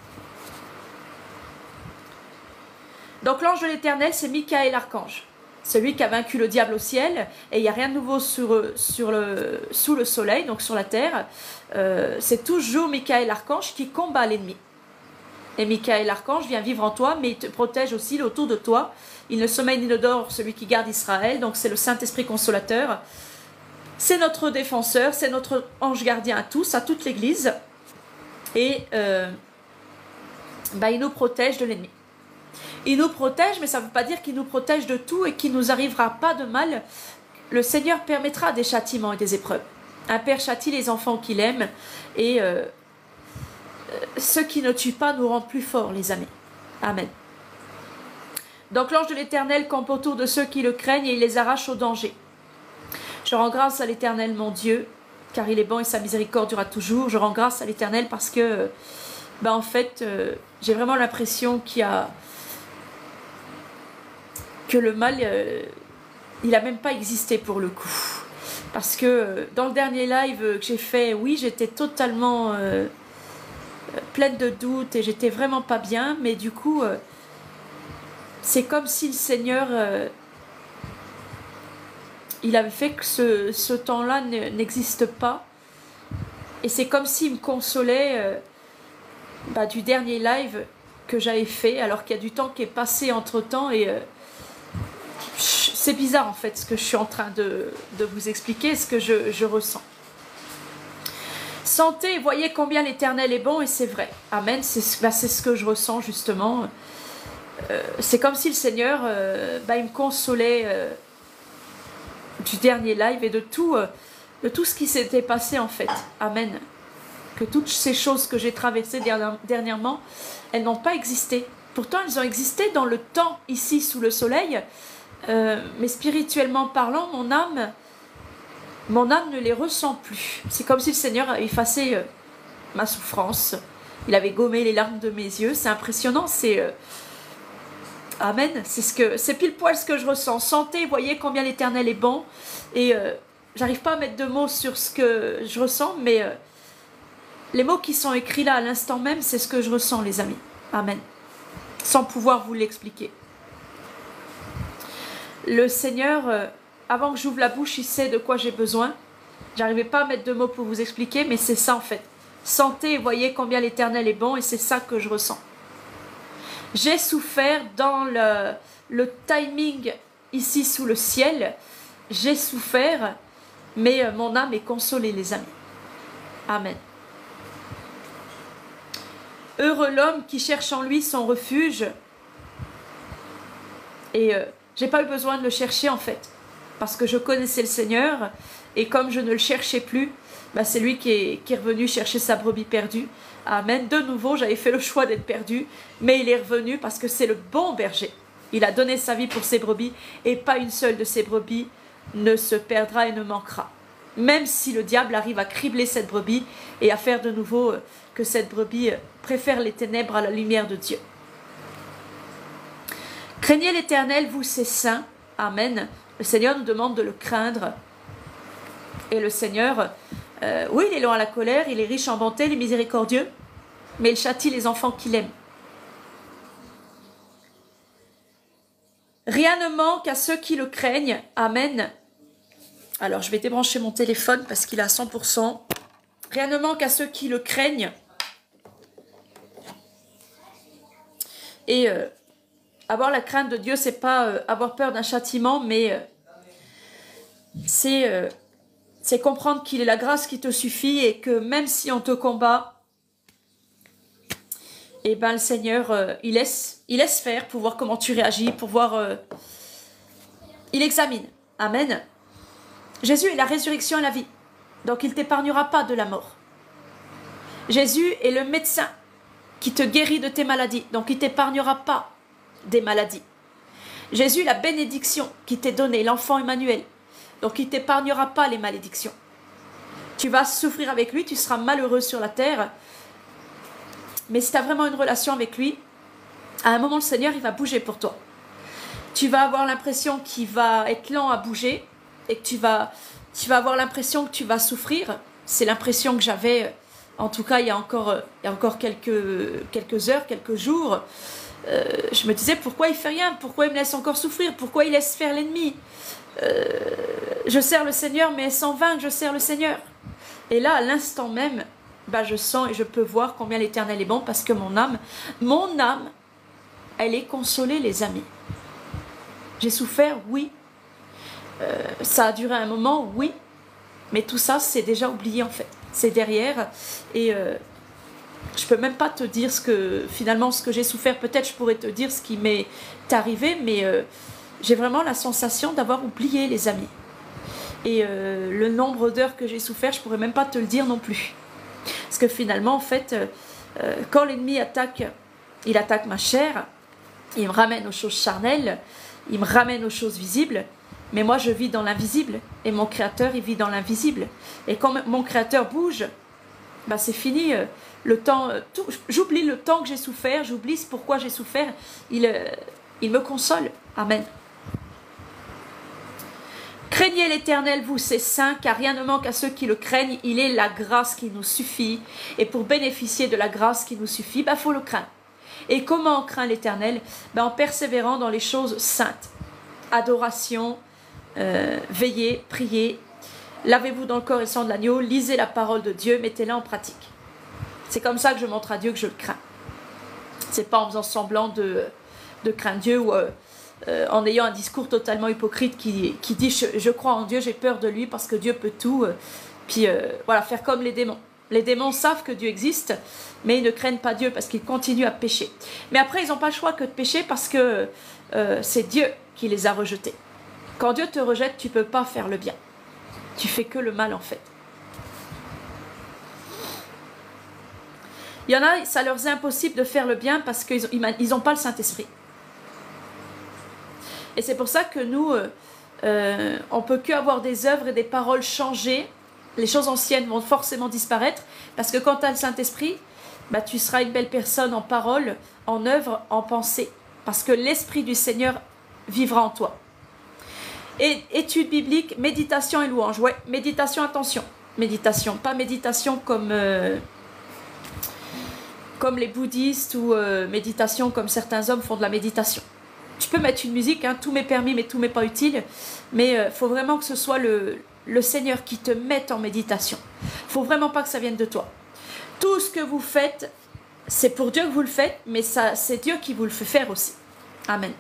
Donc l'ange de l'Éternel, c'est Michael l'archange, celui qui a vaincu le diable au ciel, et il n'y a rien de nouveau sur, sur le, sous le soleil, donc sur la terre. Euh, c'est toujours Michael l'archange qui combat l'ennemi. Et Michael l'archange vient vivre en toi, mais il te protège aussi autour de toi. Il ne sommeille ni ne dort, celui qui garde Israël, donc c'est le Saint-Esprit consolateur. C'est notre défenseur, c'est notre ange gardien à tous, à toute l'Église. Et euh, bah, il nous protège de l'ennemi. Il nous protège, mais ça ne veut pas dire qu'il nous protège de tout et qu'il ne nous arrivera pas de mal. Le Seigneur permettra des châtiments et des épreuves. Un père châtie les enfants qu'il aime, et euh, ceux qui ne tuent pas nous rendent plus forts, les amis. Amen. Donc l'ange de l'Éternel campe autour de ceux qui le craignent et il les arrache au danger. Je rends grâce à l'Éternel mon Dieu, car il est bon et sa miséricorde durera toujours. Je rends grâce à l'Éternel parce que, ben en fait, euh, j'ai vraiment l'impression qu'il y a... que le mal, euh, il n'a même pas existé pour le coup. Parce que euh, dans le dernier live que j'ai fait, oui, j'étais totalement euh, pleine de doutes et j'étais vraiment pas bien. Mais du coup, euh, c'est comme si le Seigneur, euh, il avait fait que ce, ce temps-là n'existe pas. Et c'est comme s'il me consolait euh, bah, du dernier live que j'avais fait, alors qu'il y a du temps qui est passé entre-temps et... Euh, c'est bizarre en fait ce que je suis en train de, de vous expliquer, ce que je, je ressens. Sentez et voyez combien l'Éternel est bon, et c'est vrai. Amen, c'est bah, ce que je ressens justement. Euh, c'est comme si le Seigneur, euh, bah, il me consolait euh, du dernier live et de tout, euh, de tout ce qui s'était passé en fait. Amen. Que toutes ces choses que j'ai traversées dernièrement, elles n'ont pas existé. Pourtant, elles ont existé dans le temps, ici, sous le soleil. Euh, mais spirituellement parlant, mon âme... Mon âme ne les ressent plus. C'est comme si le Seigneur a effacé euh, ma souffrance. Il avait gommé les larmes de mes yeux. C'est impressionnant. C'est euh... Amen. C'est ce que, c'est pile poil ce que je ressens. Sentez, voyez combien l'Éternel est bon. Et euh, j'arrive pas à mettre de mots sur ce que je ressens, mais euh, les mots qui sont écrits là à l'instant même, c'est ce que je ressens, les amis. Amen. Sans pouvoir vous l'expliquer. Le Seigneur... Euh, Avant que j'ouvre la bouche, il sait de quoi j'ai besoin. J'arrivais pas à mettre de mots pour vous expliquer, mais c'est ça en fait. Sentez et voyez combien l'Éternel est bon, et c'est ça que je ressens. J'ai souffert dans le, le timing ici sous le ciel. J'ai souffert, mais mon âme est consolée, les amis. Amen. Heureux l'homme qui cherche en lui son refuge. Et euh, j'ai pas eu besoin de le chercher en fait. Parce que je connaissais le Seigneur, et comme je ne le cherchais plus, bah c'est lui qui est, qui est revenu chercher sa brebis perdue. Amen. De nouveau, j'avais fait le choix d'être perdu, mais il est revenu parce que c'est le bon berger. Il a donné sa vie pour ses brebis, et pas une seule de ses brebis ne se perdra et ne manquera. Même si le diable arrive à cribler cette brebis, et à faire de nouveau que cette brebis préfère les ténèbres à la lumière de Dieu. Craignez l'Éternel, vous ses saints. Amen. Le Seigneur nous demande de le craindre. Et le Seigneur, euh, oui, il est lent à la colère, il est riche en bonté, il est miséricordieux, mais il châtie les enfants qu'il aime. Rien ne manque à ceux qui le craignent. Amen. Alors, je vais débrancher mon téléphone parce qu'il est à cent pour cent. Rien ne manque à ceux qui le craignent. Et... Euh, Avoir la crainte de Dieu, c'est pas euh, avoir peur d'un châtiment, mais euh, c'est euh, c'est comprendre qu'il est la grâce qui te suffit, et que même si on te combat, et ben le Seigneur, euh, il laisse, il laisse faire pour voir comment tu réagis, pour voir, euh, il examine. Amen. Jésus est la résurrection et la vie, donc il t'épargnera pas de la mort. Jésus est le médecin qui te guérit de tes maladies, donc il t'épargnera pas des maladies. Jésus, la bénédiction qui t'est donnée, l'enfant Emmanuel, donc il ne t'épargnera pas les malédictions. Tu vas souffrir avec lui, tu seras malheureux sur la terre, mais si tu as vraiment une relation avec lui, à un moment le Seigneur il va bouger pour toi. Tu vas avoir l'impression qu'il va être lent à bouger, et que tu vas, tu vas avoir l'impression que tu vas souffrir. C'est l'impression que j'avais, en tout cas il y a encore, il y a encore quelques, quelques heures, quelques jours. Euh, je me disais, pourquoi il fait rien? Pourquoi il me laisse encore souffrir? Pourquoi il laisse faire l'ennemi? euh, Je sers le Seigneur, mais sans vaincre, je sers le Seigneur. Et là, à l'instant même, bah, je sens et je peux voir combien l'Éternel est bon, parce que mon âme, mon âme, elle est consolée, les amis. J'ai souffert, oui. Euh, ça a duré un moment, oui. Mais tout ça, c'est déjà oublié, en fait. C'est derrière. Et... Euh, je peux même pas te dire ce que, finalement, ce que j'ai souffert. Peut-être je pourrais te dire ce qui m'est arrivé, mais euh, j'ai vraiment la sensation d'avoir oublié, les amis. Et euh, le nombre d'heures que j'ai souffert, je pourrais même pas te le dire non plus. Parce que finalement, en fait, euh, quand l'ennemi attaque, il attaque ma chair, il me ramène aux choses charnelles, il me ramène aux choses visibles, mais moi je vis dans l'invisible, et mon Créateur, il vit dans l'invisible. Et quand mon Créateur bouge, bah c'est fini. Euh, Le temps, j'oublie le temps que j'ai souffert, j'oublie pourquoi j'ai souffert. Il, euh, il me console. Amen. Craignez l'Éternel, vous ses saints, car rien ne manque à ceux qui le craignent. Il est la grâce qui nous suffit. Et pour bénéficier de la grâce qui nous suffit, il bah, faut le craindre. Et comment on craint l'Éternel? bah, En persévérant dans les choses saintes. Adoration, euh, veillez, priez. Lavez-vous dans le corps et le sang de l'agneau. Lisez la parole de Dieu, mettez-la en pratique. C'est comme ça que je montre à Dieu que je le crains. C'est pas en faisant semblant de, de craindre Dieu ou, euh, euh, en ayant un discours totalement hypocrite qui, qui dit je, je crois en Dieu, j'ai peur de lui parce que Dieu peut tout. Euh, puis euh, voilà, faire comme les démons. Les démons savent que Dieu existe, mais ils ne craignent pas Dieu parce qu'ils continuent à pécher. Mais après, ils n'ont pas le choix que de pécher parce que euh, c'est Dieu qui les a rejetés. Quand Dieu te rejette, tu ne peux pas faire le bien. Tu fais que le mal en fait. Il y en a, ça leur est impossible de faire le bien parce qu'ils n'ont pas le Saint-Esprit. Et c'est pour ça que nous, euh, euh, on ne peut qu'avoir des œuvres et des paroles changées. Les choses anciennes vont forcément disparaître parce que quand tu as le Saint-Esprit, bah, tu seras une belle personne en parole, en œuvre, en pensée. Parce que l'Esprit du Seigneur vivra en toi. Et étude biblique, méditation et louange. Ouais, méditation, attention. Méditation, pas méditation comme... Euh, comme les bouddhistes ou euh, méditation comme certains hommes font de la méditation. Tu peux mettre une musique, hein, tout m'est permis mais tout m'est pas utile, mais il euh, faut vraiment que ce soit le, le Seigneur qui te mette en méditation. Il ne faut vraiment pas que ça vienne de toi. Tout ce que vous faites, c'est pour Dieu que vous le faites, mais c'est Dieu qui vous le fait faire aussi. Amen.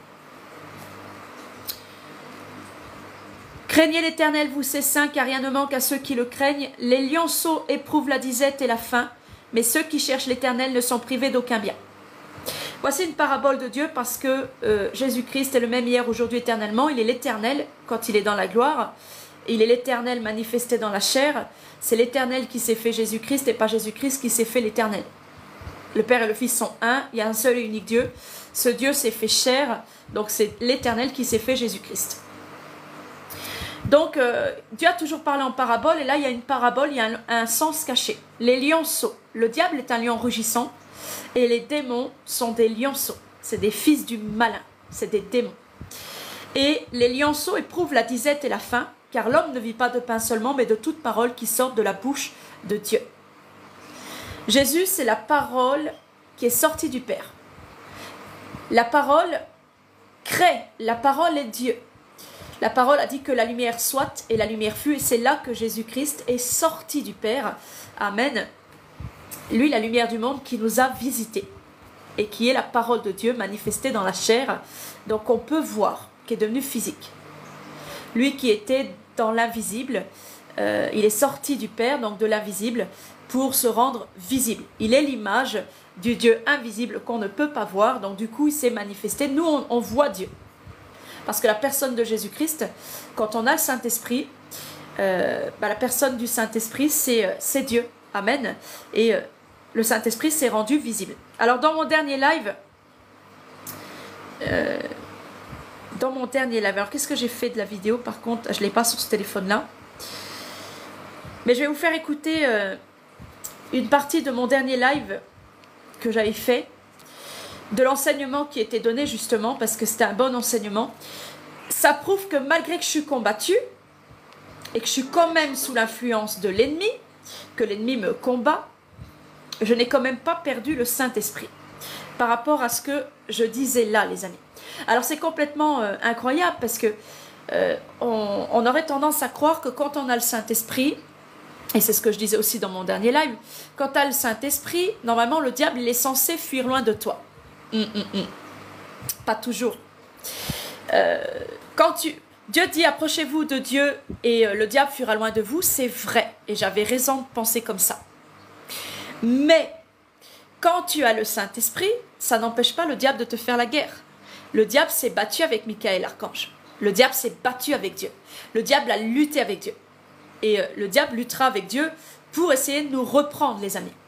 Craignez l'Éternel, vous ses saints, car rien ne manque à ceux qui le craignent. Les lionceaux éprouvent la disette et la faim, mais ceux qui cherchent l'Éternel ne sont privés d'aucun bien. Voici une parabole de Dieu parce que euh, Jésus-Christ est le même hier, aujourd'hui, éternellement. Il est l'Éternel quand il est dans la gloire. Il est l'Éternel manifesté dans la chair. C'est l'Éternel qui s'est fait Jésus-Christ et pas Jésus-Christ qui s'est fait l'Éternel. Le Père et le Fils sont un. Il y a un seul et unique Dieu. Ce Dieu s'est fait chair. Donc c'est l'Éternel qui s'est fait Jésus-Christ. Donc euh, Dieu a toujours parlé en parabole. Et là il y a une parabole, il y a un, un sens caché. Les lionceaux. Le diable est un lion rugissant. Et les démons sont des lionceaux. C'est des fils du malin. C'est des démons. Et les lionceaux éprouvent la disette et la faim, car l'homme ne vit pas de pain seulement, mais de toute parole qui sort de la bouche de Dieu. Jésus, c'est la parole qui est sortie du Père. La parole crée. La parole est Dieu. La parole a dit que la lumière soit, et la lumière fut, et c'est là que Jésus-Christ est sorti du Père. Amen. Lui, la lumière du monde qui nous a visités et qui est la parole de Dieu manifestée dans la chair. Donc on peut voir, qui est devenu physique. Lui qui était dans l'invisible, euh, il est sorti du Père, donc de l'invisible, pour se rendre visible. Il est l'image du Dieu invisible qu'on ne peut pas voir, donc du coup il s'est manifesté. Nous on, on voit Dieu. Parce que la personne de Jésus-Christ, quand on a le Saint-Esprit, euh, bah, la personne du Saint-Esprit c'est c'est Dieu. Amen. Et euh, le Saint-Esprit s'est rendu visible. Alors dans mon dernier live, euh, dans mon dernier live, alors qu'est-ce que j'ai fait de la vidéo par contre, je ne l'ai pas sur ce téléphone-là. Mais je vais vous faire écouter euh, une partie de mon dernier live que j'avais fait, de l'enseignement qui était donné justement, parce que c'était un bon enseignement. Ça prouve que malgré que je suis combattue, et que je suis quand même sous l'influence de l'ennemi, que l'ennemi me combat, je n'ai quand même pas perdu le Saint-Esprit par rapport à ce que je disais là, les amis. Alors c'est complètement euh, incroyable parce que euh, on, on aurait tendance à croire que quand on a le Saint-Esprit, et c'est ce que je disais aussi dans mon dernier live, quand tu as le Saint-Esprit, normalement le diable il est censé fuir loin de toi. Hum, hum, hum. Pas toujours. Euh, quand tu... Dieu dit approchez-vous de Dieu et euh, le diable fuira loin de vous, c'est vrai. Et j'avais raison de penser comme ça. Mais quand tu as le Saint-Esprit, ça n'empêche pas le diable de te faire la guerre. Le diable s'est battu avec Michael, l'archange. Le diable s'est battu avec Dieu. Le diable a lutté avec Dieu. Et euh, le diable luttera avec Dieu pour essayer de nous reprendre, les amis.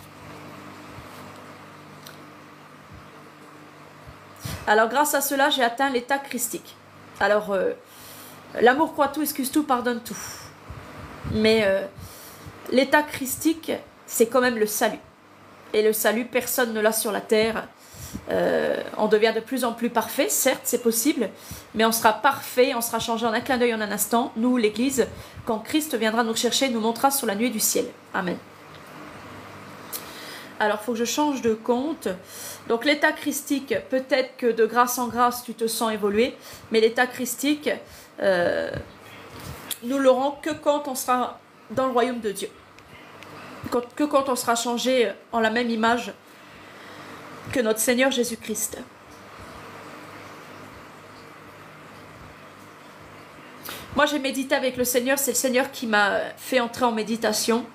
Alors grâce à cela, j'ai atteint l'état christique. Alors... Euh, l'amour croit tout, excuse tout, pardonne tout. Mais euh, l'état christique, c'est quand même le salut. Et le salut, personne ne l'a sur la terre. Euh, on devient de plus en plus parfait, certes, c'est possible. Mais on sera parfait, on sera changé en un clin d'œil en un instant. Nous, l'Église, quand Christ viendra nous chercher, nous montrera sur la nuée du ciel. Amen. Alors, il faut que je change de compte. Donc, l'état christique, peut-être que de grâce en grâce, tu te sens évoluer. Mais l'état christique... Euh, nous l'aurons que quand on sera dans le royaume de Dieu, quand, que quand on sera changé en la même image que notre Seigneur Jésus-Christ. Moi, j'ai médité avec le Seigneur. C'est le Seigneur qui m'a fait entrer en méditation.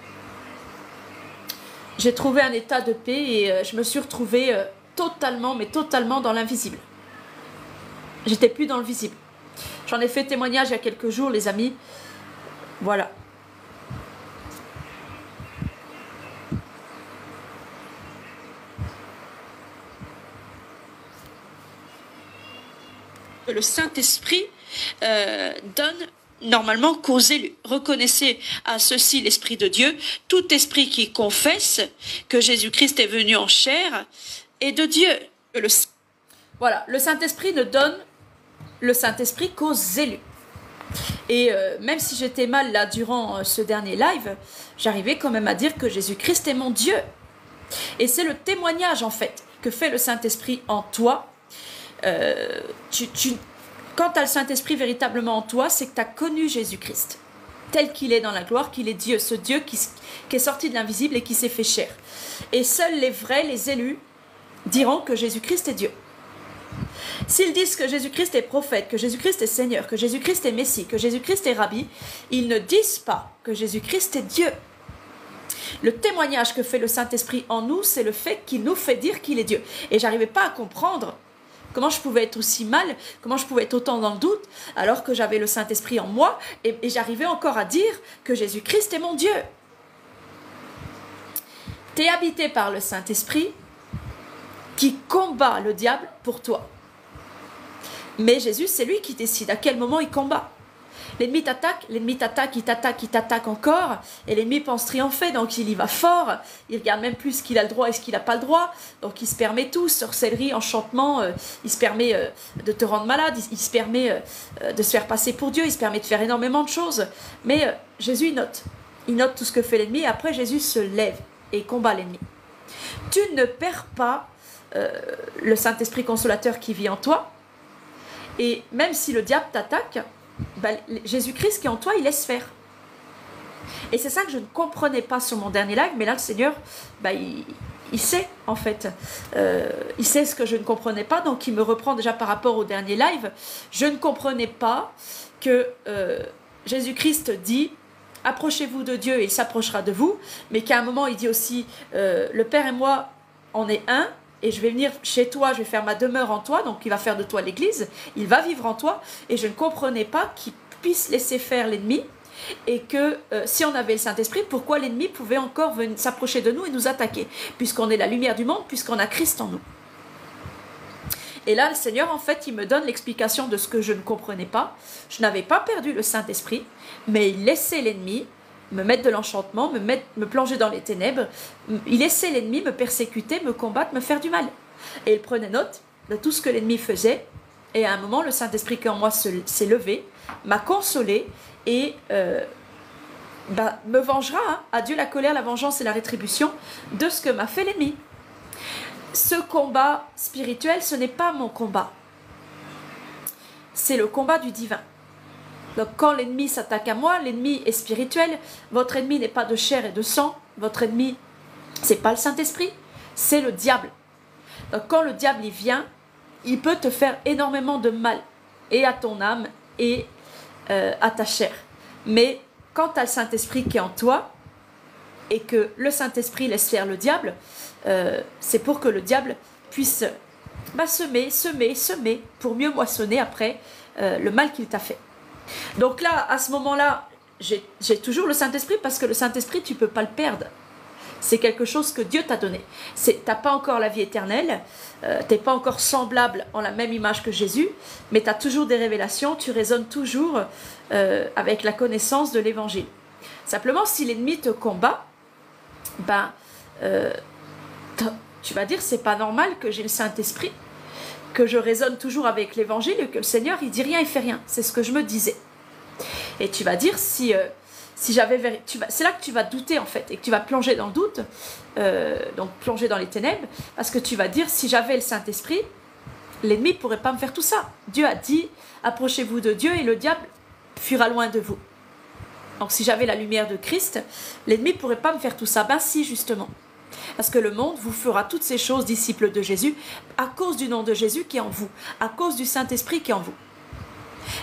J'ai trouvé un état de paix et euh, je me suis retrouvée euh, totalement, mais totalement dans l'invisible. J'étais plus dans le visible. J'en ai fait témoignage il y a quelques jours, les amis. Voilà. Le Saint-Esprit euh, donne normalement qu'aux élus. Reconnaissez à ceci l'Esprit de Dieu. Tout esprit qui confesse que Jésus-Christ est venu en chair est de Dieu. Le... Voilà, le Saint-Esprit ne donne le Saint-Esprit qu'aux élus. Et euh, même si j'étais mal là durant euh, ce dernier live, j'arrivais quand même à dire que Jésus-Christ est mon Dieu. Et c'est le témoignage en fait que fait le Saint-Esprit en toi. Euh, tu, tu, quand tu as le Saint-Esprit véritablement en toi, c'est que tu as connu Jésus-Christ tel qu'il est dans la gloire, qu'il est Dieu, ce Dieu qui, qui est sorti de l'invisible et qui s'est fait chair. Et seuls les vrais, les élus, diront que Jésus-Christ est Dieu. S'ils disent que Jésus-Christ est prophète, que Jésus-Christ est Seigneur, que Jésus-Christ est Messie, que Jésus-Christ est Rabbi, ils ne disent pas que Jésus-Christ est Dieu. Le témoignage que fait le Saint-Esprit en nous, c'est le fait qu'il nous fait dire qu'il est Dieu. Et j'arrivais pas à comprendre comment je pouvais être aussi mal, comment je pouvais être autant dans le doute, alors que j'avais le Saint-Esprit en moi, et, et j'arrivais encore à dire que Jésus-Christ est mon Dieu. Tu es habité par le Saint-Esprit qui combat le diable pour toi. Mais Jésus, c'est lui qui décide à quel moment il combat. L'ennemi t'attaque, l'ennemi t'attaque, il t'attaque, il t'attaque encore, et l'ennemi pense triompher, donc il y va fort, il regarde même plus ce qu'il a le droit et ce qu'il n'a pas le droit, donc il se permet tout, sorcellerie, enchantement, euh, il se permet euh, de te rendre malade, il, il se permet euh, de se faire passer pour Dieu, il se permet de faire énormément de choses, mais euh, Jésus il note, il note tout ce que fait l'ennemi, et après Jésus se lève et combat l'ennemi. Tu ne perds pas euh, le Saint-Esprit consolateur qui vit en toi, et même si le diable t'attaque, ben, Jésus-Christ qui est en toi, il laisse faire. Et c'est ça que je ne comprenais pas sur mon dernier live, mais là le Seigneur, ben, il, il sait en fait, euh, il sait ce que je ne comprenais pas, donc il me reprend déjà par rapport au dernier live. Je ne comprenais pas que euh, Jésus-Christ dit « Approchez-vous de Dieu et il s'approchera de vous », mais qu'à un moment il dit aussi euh, « Le Père et moi, on est un ». Et je vais venir chez toi, je vais faire ma demeure en toi, donc il va faire de toi l'église, il va vivre en toi, et je ne comprenais pas qu'il puisse laisser faire l'ennemi, et que euh, si on avait le Saint-Esprit, pourquoi l'ennemi pouvait encore s'approcher de nous et nous attaquer, puisqu'on est la lumière du monde, puisqu'on a Christ en nous. Et là, le Seigneur, en fait, il me donne l'explication de ce que je ne comprenais pas. Je n'avais pas perdu le Saint-Esprit, mais il laissait l'ennemi me mettre de l'enchantement, me, mettre, me plonger dans les ténèbres. Il laissait l'ennemi me persécuter, me combattre, me faire du mal. Et il prenait note de tout ce que l'ennemi faisait. Et à un moment, le Saint-Esprit qui en moi s'est levé, m'a consolé et euh, bah, me vengera. Hein. À Dieu la colère, la vengeance et la rétribution de ce que m'a fait l'ennemi. Ce combat spirituel, ce n'est pas mon combat. C'est le combat du divin. Donc quand l'ennemi s'attaque à moi, l'ennemi est spirituel. Votre ennemi n'est pas de chair et de sang. Votre ennemi, c'est pas le Saint-Esprit, c'est le diable. Donc quand le diable y vient, il peut te faire énormément de mal. Et à ton âme et euh, à ta chair. Mais quand tu as le Saint-Esprit qui est en toi, et que le Saint-Esprit laisse faire le diable, euh, c'est pour que le diable puisse bah, semer, semer, semer, pour mieux moissonner après euh, le mal qu'il t'a fait. Donc là, à ce moment-là, j'ai toujours le Saint-Esprit parce que le Saint-Esprit, tu ne peux pas le perdre. C'est quelque chose que Dieu t'a donné. Tu n'as pas encore la vie éternelle, euh, tu n'es pas encore semblable en la même image que Jésus, mais tu as toujours des révélations, tu résonnes toujours euh, avec la connaissance de l'Évangile. Simplement, si l'ennemi te combat, ben, euh, tu vas dire, c'est pas normal que j'ai le Saint-Esprit, que je résonne toujours avec l'Évangile et que le Seigneur, il dit rien, il fait rien. C'est ce que je me disais. Et tu vas dire, si, euh, si j'avais... C'est là que tu vas douter, en fait, et que tu vas plonger dans le doute, euh, donc plonger dans les ténèbres, parce que tu vas dire, si j'avais le Saint-Esprit, l'ennemi ne pourrait pas me faire tout ça. Dieu a dit, approchez-vous de Dieu et le diable fuira loin de vous. Donc si j'avais la lumière de Christ, l'ennemi ne pourrait pas me faire tout ça. Ben si, justement. Parce que le monde vous fera toutes ces choses, disciples de Jésus, à cause du nom de Jésus qui est en vous, à cause du Saint-Esprit qui est en vous.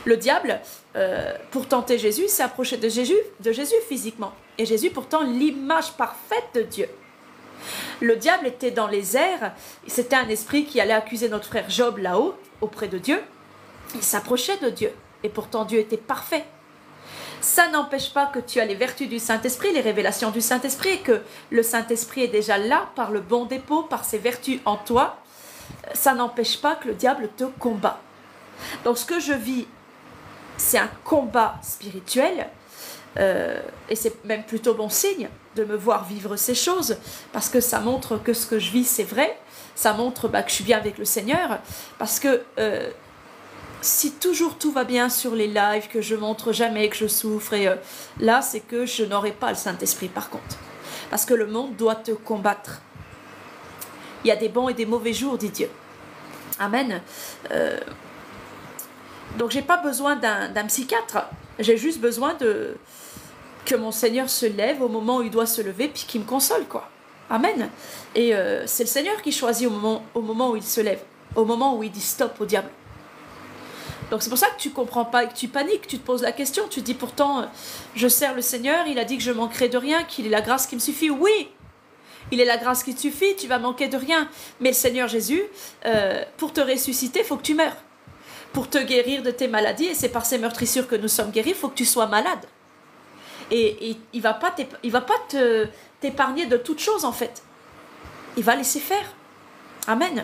Le diable, euh, pour tenter Jésus, s'est approché de Jésus, de Jésus physiquement. Et Jésus, pourtant, l'image parfaite de Dieu. Le diable était dans les airs. C'était un esprit qui allait accuser notre frère Job là-haut, auprès de Dieu. Il s'approchait de Dieu. Et pourtant, Dieu était parfait. Ça n'empêche pas que tu as les vertus du Saint-Esprit, les révélations du Saint-Esprit, et que le Saint-Esprit est déjà là, par le bon dépôt, par ses vertus en toi. Ça n'empêche pas que le diable te combat. Donc ce que je vis, c'est un combat spirituel, euh, et c'est même plutôt bon signe de me voir vivre ces choses, parce que ça montre que ce que je vis, c'est vrai, ça montre bah, que je suis bien avec le Seigneur, parce que euh, si toujours tout va bien sur les lives, que je montre jamais que je souffre, et euh, là c'est que je n'aurai pas le Saint-Esprit par contre, parce que le monde doit te combattre. Il y a des bons et des mauvais jours, dit Dieu. Amen. Euh, donc j'ai pas besoin d'un d'un psychiatre, j'ai juste besoin de que mon Seigneur se lève au moment où il doit se lever, puis qu'il me console, quoi. Amen. Et euh, c'est le Seigneur qui choisit au moment, au moment où il se lève, au moment où il dit stop au diable. Donc c'est pour ça que tu comprends pas et que tu paniques, tu te poses la question, tu te dis pourtant je sers le Seigneur, il a dit que je manquerai de rien, qu'il est la grâce qui me suffit. Oui, il est la grâce qui te suffit, tu vas manquer de rien. Mais le Seigneur Jésus, euh, pour te ressusciter, il faut que tu meurs. Pour te guérir de tes maladies, et c'est par ces meurtrissures que nous sommes guéris, il faut que tu sois malade. Et, et il ne va pas te, t'épargner de toute chose en fait. Il va laisser faire. Amen.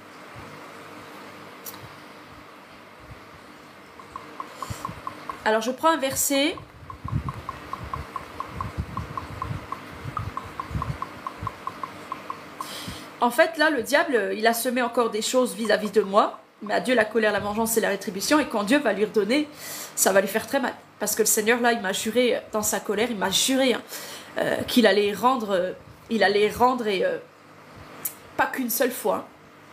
Alors je prends un verset. En fait, là, le diable, il a semé encore des choses vis-à-vis de moi. Mais à Dieu, la colère, la vengeance et la rétribution. Et quand Dieu va lui redonner, ça va lui faire très mal. Parce que le Seigneur, là, il m'a juré, dans sa colère, il m'a juré hein, euh, qu'il allait rendre, euh, il allait rendre, et euh, pas qu'une seule fois.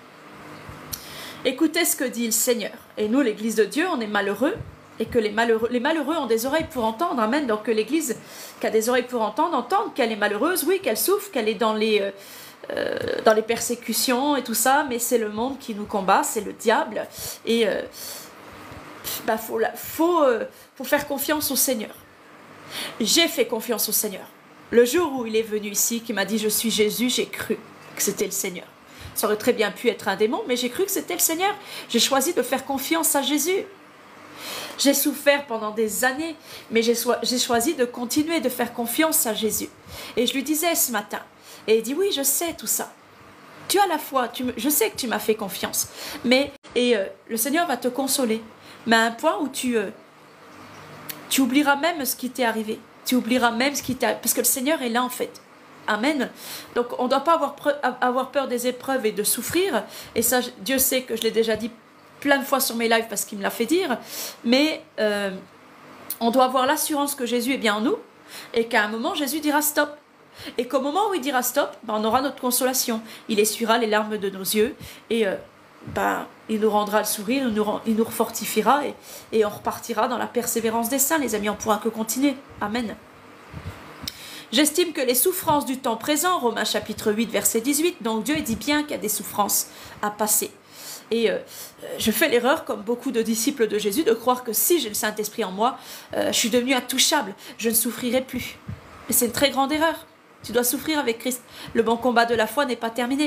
Écoutez ce que dit le Seigneur. Et nous, l'Église de Dieu, on est malheureux. Et que les malheureux, les malheureux ont des oreilles pour entendre. Amen. Donc que l'Église qui a des oreilles pour entendre, entende qu'elle est malheureuse, oui, qu'elle souffre, qu'elle est dans les... Euh, Euh, dans les persécutions et tout ça, mais c'est le monde qui nous combat, c'est le diable, et euh, bah faut, faut, euh, faut faire confiance au Seigneur. J'ai fait confiance au Seigneur. Le jour où il est venu ici, qui m'a dit je suis Jésus, j'ai cru que c'était le Seigneur. Ça aurait très bien pu être un démon, mais j'ai cru que c'était le Seigneur. J'ai choisi de faire confiance à Jésus. J'ai souffert pendant des années, mais j'ai choisi de continuer de faire confiance à Jésus. Et je lui disais ce matin, et il dit oui, je sais tout ça. Tu as la foi, tu me, je sais que tu m'as fait confiance. Mais et euh, le Seigneur va te consoler. Mais à un point où tu, euh, tu oublieras même ce qui t'est arrivé. Tu oublieras même ce qui t'est arrivé. Parce que le Seigneur est là en fait. Amen. Donc on ne doit pas avoir, avoir peur des épreuves et de souffrir. Et ça, Dieu sait que je l'ai déjà dit plein de fois sur mes lives parce qu'il me l'a fait dire. Mais euh, on doit avoir l'assurance que Jésus est bien en nous. Et qu'à un moment, Jésus dira stop. Et qu'au moment où il dira stop, ben on aura notre consolation. Il essuiera les larmes de nos yeux et euh, ben, il nous rendra le sourire, il nous, il nous fortifiera et, et on repartira dans la persévérance des saints, les amis, on ne pourra que continuer. Amen. J'estime que les souffrances du temps présent, Romains chapitre huit, verset dix-huit, donc Dieu dit bien qu'il y a des souffrances à passer. Et euh, je fais l'erreur, comme beaucoup de disciples de Jésus, de croire que si j'ai le Saint-Esprit en moi, euh, je suis devenu intouchable, je ne souffrirai plus. Mais c'est une très grande erreur. Tu dois souffrir avec Christ. Le bon combat de la foi n'est pas terminé.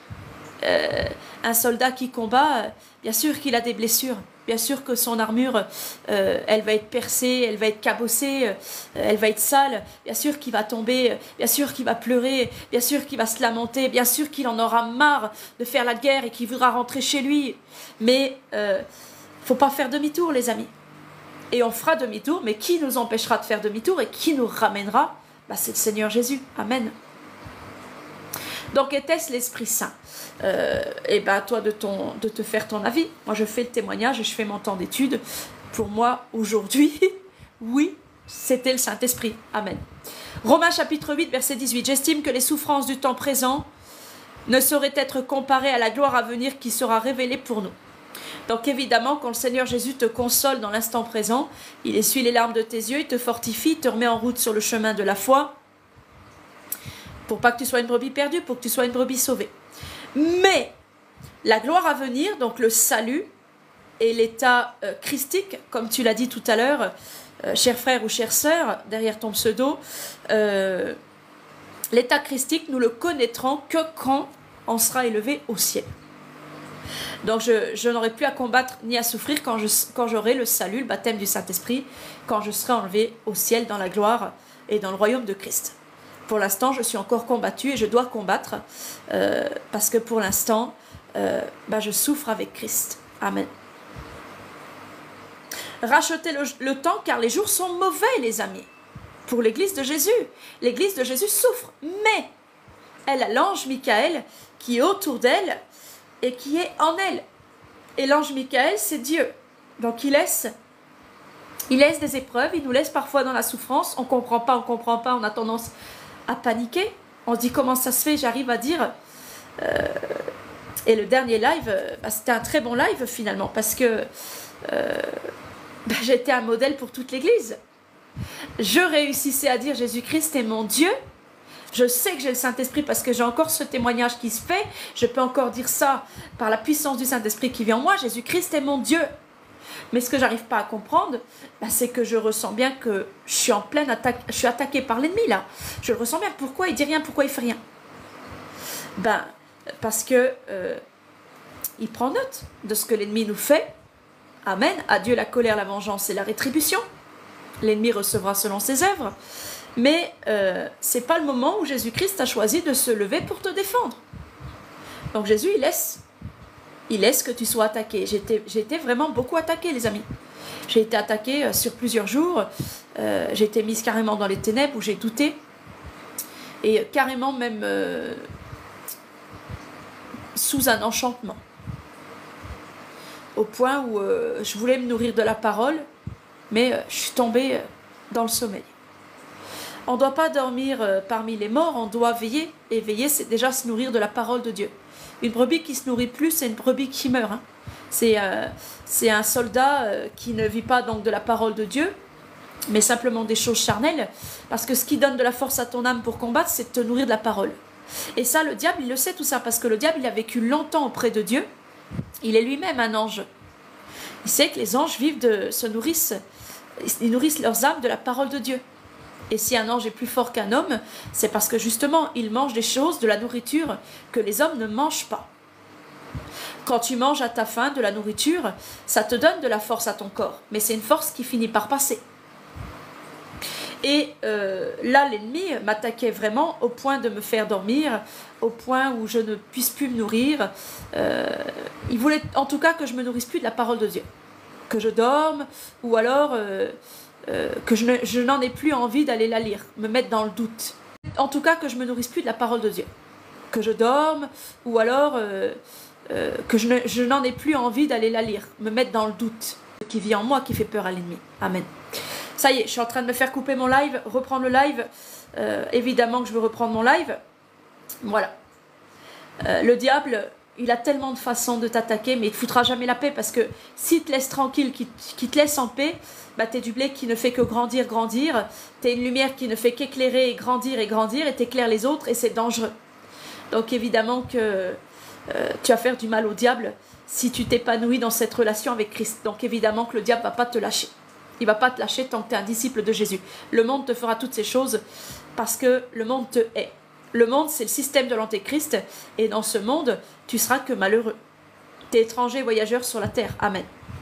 Euh, un soldat qui combat, euh, bien sûr qu'il a des blessures. Bien sûr que son armure, euh, elle va être percée, elle va être cabossée, euh, elle va être sale. Bien sûr qu'il va tomber, euh, bien sûr qu'il va pleurer, bien sûr qu'il va se lamenter, bien sûr qu'il en aura marre de faire la guerre et qu'il voudra rentrer chez lui. Mais il euh, ne faut pas faire demi-tour, les amis. Et on fera demi-tour, mais qui nous empêchera de faire demi-tour et qui nous ramènera? Bah, c'est le Seigneur Jésus. Amen. Donc, était-ce l'Esprit Saint? euh, Et bien, bah, toi de, ton, de te faire ton avis. Moi, je fais le témoignage et je fais mon temps d'étude. Pour moi, aujourd'hui, oui, c'était le Saint-Esprit. Amen. Romains chapitre huit, verset dix-huit. J'estime que les souffrances du temps présent ne sauraient être comparées à la gloire à venir qui sera révélée pour nous. Donc évidemment, quand le Seigneur Jésus te console dans l'instant présent, il essuie les larmes de tes yeux, il te fortifie, il te remet en route sur le chemin de la foi, pour pas que tu sois une brebis perdue, pour que tu sois une brebis sauvée. Mais la gloire à venir, donc le salut, et l'état euh, christique, comme tu l'as dit tout à l'heure, euh, cher frère ou chère sœur, derrière ton pseudo, euh, l'état christique, nous le connaîtrons que quand on sera élevé au ciel. Donc je, je n'aurai plus à combattre ni à souffrir quand je, quand j'aurai le salut, le baptême du Saint-Esprit, quand je serai enlevé au ciel dans la gloire et dans le royaume de Christ. Pour l'instant, je suis encore combattue et je dois combattre euh, parce que pour l'instant, euh, bah, je souffre avec Christ. Amen. Rachetez le, le temps car les jours sont mauvais, les amis. Pour l'église de Jésus, l'église de Jésus souffre, mais elle a l'ange Michael qui est autour d'elle et qui est en elle. Et l'ange Michael, c'est Dieu. Donc il laisse, il laisse des épreuves, il nous laisse parfois dans la souffrance. On ne comprend pas, on ne comprend pas, on a tendance à paniquer. On se dit comment ça se fait, j'arrive à dire. Euh, et le dernier live, bah, c'était un très bon live finalement, parce que euh, bah, j'étais un modèle pour toute l'église. Je réussissais à dire Jésus-Christ est mon Dieu. Je sais que j'ai le Saint-Esprit parce que j'ai encore ce témoignage qui se fait. Je peux encore dire ça par la puissance du Saint-Esprit qui vient en moi. Jésus-Christ est mon Dieu. Mais ce que j'arrive pas à comprendre, bah, c'est que je ressens bien que je suis en pleine attaque. Je suis attaquée par l'ennemi là. Je le ressens bien. Pourquoi il dit rien? Pourquoi il fait rien? Ben, parce que euh, il prend note de ce que l'ennemi nous fait. Amen. À Dieu la colère, la vengeance et la rétribution. L'ennemi recevra selon ses œuvres. Mais euh, ce n'est pas le moment où Jésus-Christ a choisi de se lever pour te défendre. Donc Jésus, il laisse. Il laisse que tu sois attaqué. J'ai été, j'ai été vraiment beaucoup attaquée, les amis. J'ai été attaquée euh, sur plusieurs jours. Euh, j'ai été mise carrément dans les ténèbres où j'ai douté. Et euh, carrément même euh, sous un enchantement. Au point où euh, je voulais me nourrir de la parole, mais euh, je suis tombée euh, dans le sommeil. On ne doit pas dormir euh, parmi les morts, on doit veiller. Et veiller, c'est déjà se nourrir de la parole de Dieu. Une brebis qui ne se nourrit plus, c'est une brebis qui meurt. Hein. C'est euh, c'est un soldat euh, qui ne vit pas donc de la parole de Dieu, mais simplement des choses charnelles. Parce que ce qui donne de la force à ton âme pour combattre, c'est de te nourrir de la parole. Et ça, le diable, il le sait tout ça, parce que le diable, il a vécu longtemps auprès de Dieu. Il est lui-même un ange. Il sait que les anges vivent de, se nourrissent, ils nourrissent leurs âmes de la parole de Dieu. Et si un ange est plus fort qu'un homme, c'est parce que justement, il mange des choses, de la nourriture, que les hommes ne mangent pas. Quand tu manges à ta faim de la nourriture, ça te donne de la force à ton corps, mais c'est une force qui finit par passer. Et euh, là, l'ennemi m'attaquait vraiment au point de me faire dormir, au point où je ne puisse plus me nourrir. Euh, il voulait en tout cas que je ne me nourrisse plus de la parole de Dieu. Que je dorme, ou alors... Euh, Euh, que je, ne, je n'en ai plus envie d'aller la lire, me mettre dans le doute. En tout cas, que je me nourrisse plus de la parole de Dieu. Que je dorme, ou alors euh, euh, que je, ne, je n'en ai plus envie d'aller la lire, me mettre dans le doute, qui vit en moi, qui fait peur à l'ennemi. Amen. Ça y est, je suis en train de me faire couper mon live, reprendre le live. Euh, évidemment que je veux reprendre mon live. Voilà. Euh, le diable... Il a tellement de façons de t'attaquer, mais il ne te foutra jamais la paix, parce que s'il te laisse tranquille, qu'il qui te laisse en paix, bah t'es du blé qui ne fait que grandir, grandir. T'es une lumière qui ne fait qu'éclairer et grandir et grandir, et t'éclaires les autres, et c'est dangereux. Donc évidemment que euh, tu vas faire du mal au diable si tu t'épanouis dans cette relation avec Christ. Donc évidemment que le diable ne va pas te lâcher. Il ne va pas te lâcher tant que tu es un disciple de Jésus. Le monde te fera toutes ces choses parce que le monde te hait. Le monde, c'est le système de l'Antéchrist, et dans ce monde, tu seras que malheureux. Tu es étranger, voyageur sur la terre. Amen.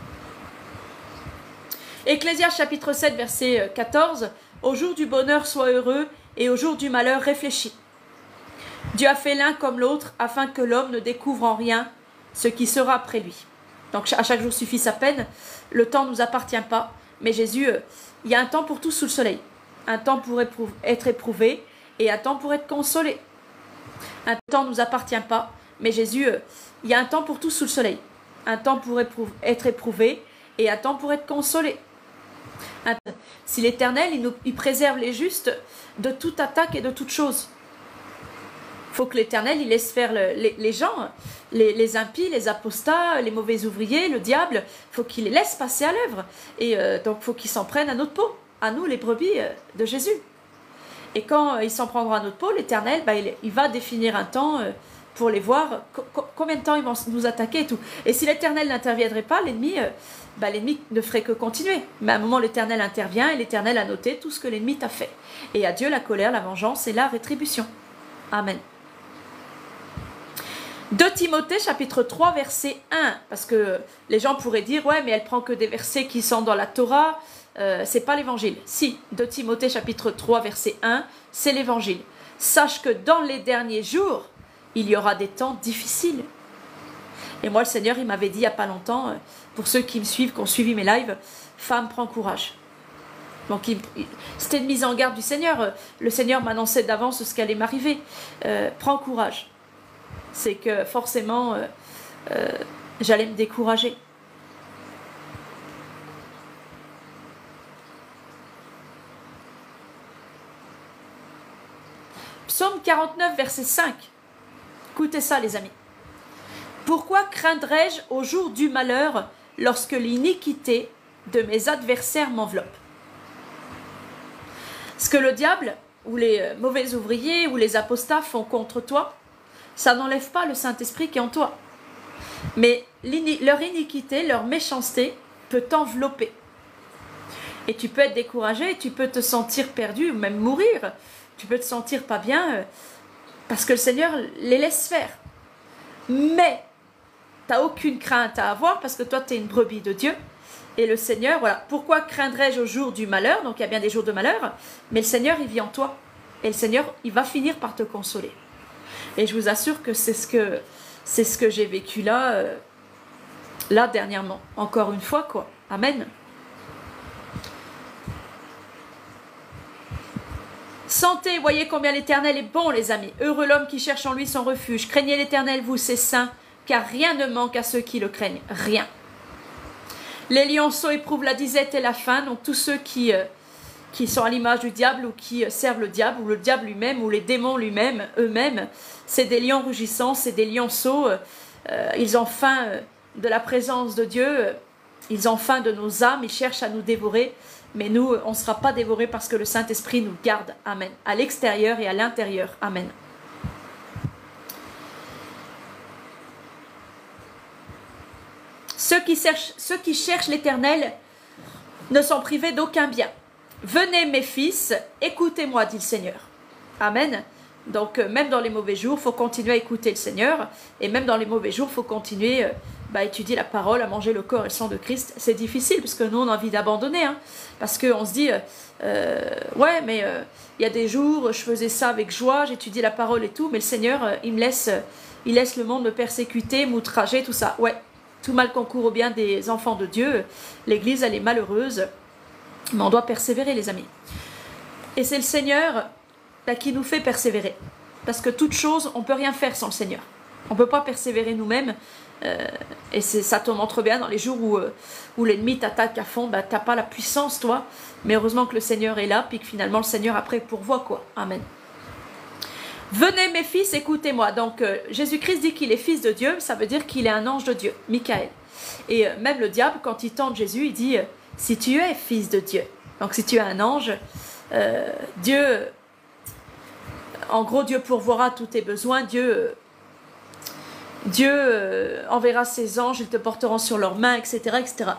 Ecclésiaste chapitre sept, verset quatorze. Au jour du bonheur, sois heureux, et au jour du malheur, réfléchis. Dieu a fait l'un comme l'autre, afin que l'homme ne découvre en rien ce qui sera après lui. Donc à chaque jour suffit sa peine. Le temps ne nous appartient pas, mais Jésus, il y a un temps pour tout sous le soleil. Un temps pour être éprouvé, et un temps pour être consolé. Un temps ne nous appartient pas, mais Jésus, euh, il y a un temps pour tout sous le soleil. Un temps pour éprouve, être éprouvé, et un temps pour être consolé. Un, si l'Éternel, il, nous, il préserve les justes de toute attaque et de toute chose. Il faut que l'Éternel, il laisse faire le, les, les gens, les, les impies, les apostats, les mauvais ouvriers, le diable. Il faut qu'il les laisse passer à l'œuvre. Et euh, donc, il faut qu'ils s'en prennent à notre peau, à nous, les brebis euh, de Jésus. Et quand euh, il s'en prendra à notre peau, l'Éternel, bah, il, il va définir un temps euh, pour les voir co combien de temps ils vont nous attaquer et tout. Et si l'Éternel n'interviendrait pas, l'ennemi euh, bah, l'ennemi ne ferait que continuer. Mais à un moment, l'Éternel intervient et l'Éternel a noté tout ce que l'ennemi t'a fait. Et à Dieu la colère, la vengeance et la rétribution. Amen. deux Timothée chapitre trois verset un, parce que les gens pourraient dire ouais mais elle prend que des versets qui sont dans la Torah, euh, c'est pas l'évangile. Si, deux Timothée chapitre trois verset un, c'est l'évangile. Sache que dans les derniers jours, il y aura des temps difficiles. Et moi le Seigneur il m'avait dit il n'y a pas longtemps, euh, pour ceux qui me suivent, qui ont suivi mes lives, femme prends courage. Donc c'était une mise en garde du Seigneur. Le Seigneur m'annonçait d'avance ce qui allait m'arriver. Euh, prends courage. C'est que forcément, euh, euh, j'allais me décourager. Psaume quarante-neuf, verset cinq. Écoutez ça, les amis. Pourquoi craindrais-je au jour du malheur lorsque l'iniquité de mes adversaires m'enveloppe? Ce que le diable, ou les mauvais ouvriers, ou les apostats font contre toi, ça n'enlève pas le Saint-Esprit qui est en toi. Mais leur iniquité, leur méchanceté peut t'envelopper. Et tu peux être découragé, tu peux te sentir perdu, ou même mourir. Tu peux te sentir pas bien, parce que le Seigneur les laisse faire. Mais, tu n'as aucune crainte à avoir, parce que toi, tu es une brebis de Dieu. Et le Seigneur, voilà, pourquoi craindrais-je au jour du malheur? Donc il y a bien des jours de malheur, mais le Seigneur, il vit en toi. Et le Seigneur, il va finir par te consoler. Et je vous assure que c'est ce que, c'est ce que j'ai vécu là, euh, là dernièrement. Encore une fois, quoi. Amen. Sentez, voyez combien l'Éternel est bon, les amis. Heureux l'homme qui cherche en lui son refuge. Craignez l'Éternel, vous, ses saints, car rien ne manque à ceux qui le craignent. Rien. Les lionceaux éprouvent la disette et la faim, donc tous ceux qui, euh, qui sont à l'image du diable ou qui euh, servent le diable, ou le diable lui-même, ou les démons lui-même, eux-mêmes, c'est des lions rugissants, c'est des lionceaux, euh, euh, ils ont faim euh, de la présence de Dieu, euh, ils ont faim de nos âmes, ils cherchent à nous dévorer, mais nous, on ne sera pas dévorés parce que le Saint-Esprit nous garde, amen, à l'extérieur et à l'intérieur, amen. Ceux qui cherchent, ceux qui cherchent l'Éternel ne sont privés d'aucun bien. Venez mes fils, écoutez-moi, dit le Seigneur. Amen. Donc euh, même dans les mauvais jours, il faut continuer à écouter le Seigneur. Et même dans les mauvais jours, il faut continuer euh, bah, à étudier la parole, à manger le corps et le sang de Christ. C'est difficile parce que nous, on a envie d'abandonner. Hein, parce qu'on se dit, euh, euh, ouais, mais il euh, y a des jours, je faisais ça avec joie, j'étudiais la parole et tout, mais le Seigneur, euh, il me laisse, euh, il laisse le monde me persécuter, m'outrager, tout ça. Ouais. Tout mal concourt au bien des enfants de Dieu. L'Église, elle est malheureuse. Mais on doit persévérer, les amis. Et c'est le Seigneur bah, qui nous fait persévérer. Parce que toute chose, on ne peut rien faire sans le Seigneur. On ne peut pas persévérer nous-mêmes. Euh, et ça te montre bien dans les jours où, euh, où l'ennemi t'attaque à fond. Bah, tu n'as pas la puissance, toi. Mais heureusement que le Seigneur est là. Puis que finalement, le Seigneur après pourvoit, quoi. Amen. Venez mes fils, écoutez-moi. Donc euh, Jésus-Christ dit qu'il est fils de Dieu, ça veut dire qu'il est un ange de Dieu, Michael. Et euh, même le diable, quand il tente Jésus, il dit euh, si tu es fils de Dieu. Donc si tu es un ange, euh, Dieu, en gros Dieu pourvoira tous tes besoins, Dieu, euh, Dieu euh, enverra ses anges, ils te porteront sur leurs mains, et cetera, et cetera.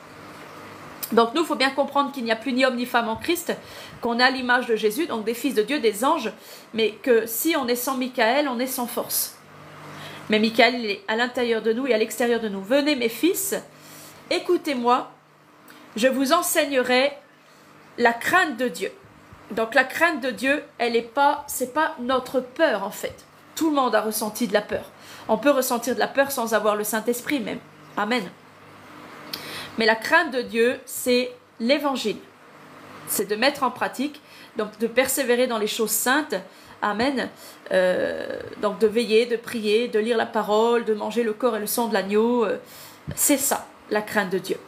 Donc nous, il faut bien comprendre qu'il n'y a plus ni homme ni femme en Christ, qu'on a l'image de Jésus, donc des fils de Dieu, des anges, mais que si on est sans Michael, on est sans force. Mais Michael, il est à l'intérieur de nous et à l'extérieur de nous. Venez mes fils, écoutez-moi, je vous enseignerai la crainte de Dieu. Donc la crainte de Dieu, elle n'est pas, c'est pas notre peur en fait. Tout le monde a ressenti de la peur. On peut ressentir de la peur sans avoir le Saint-Esprit même. Amen. Mais la crainte de Dieu, c'est l'évangile. C'est de mettre en pratique, donc de persévérer dans les choses saintes. Amen. Euh, donc de veiller, de prier, de lire la parole, de manger le corps et le sang de l'agneau. Euh, c'est ça, la crainte de Dieu.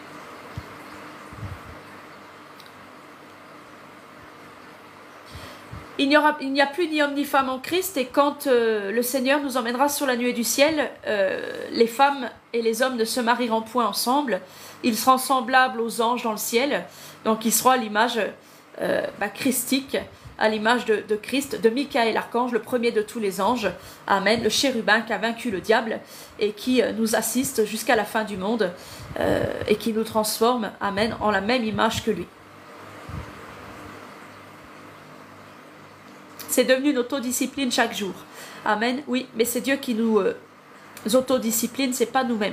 Il n'y aura, il n'y a plus ni homme ni femme en Christ, et quand euh, le Seigneur nous emmènera sur la nuée du ciel, euh, les femmes et les hommes ne se marieront point ensemble. Ils seront semblables aux anges dans le ciel, donc ils seront à l'image euh, bah, christique, à l'image de, de Christ, de Michael l'archange, le premier de tous les anges. Amen. Le chérubin qui a vaincu le diable et qui euh, nous assiste jusqu'à la fin du monde euh, et qui nous transforme, amen, en la même image que lui. C'est devenu une autodiscipline chaque jour. Amen. Oui, mais c'est Dieu qui nous euh, autodiscipline, c'est pas nous-mêmes.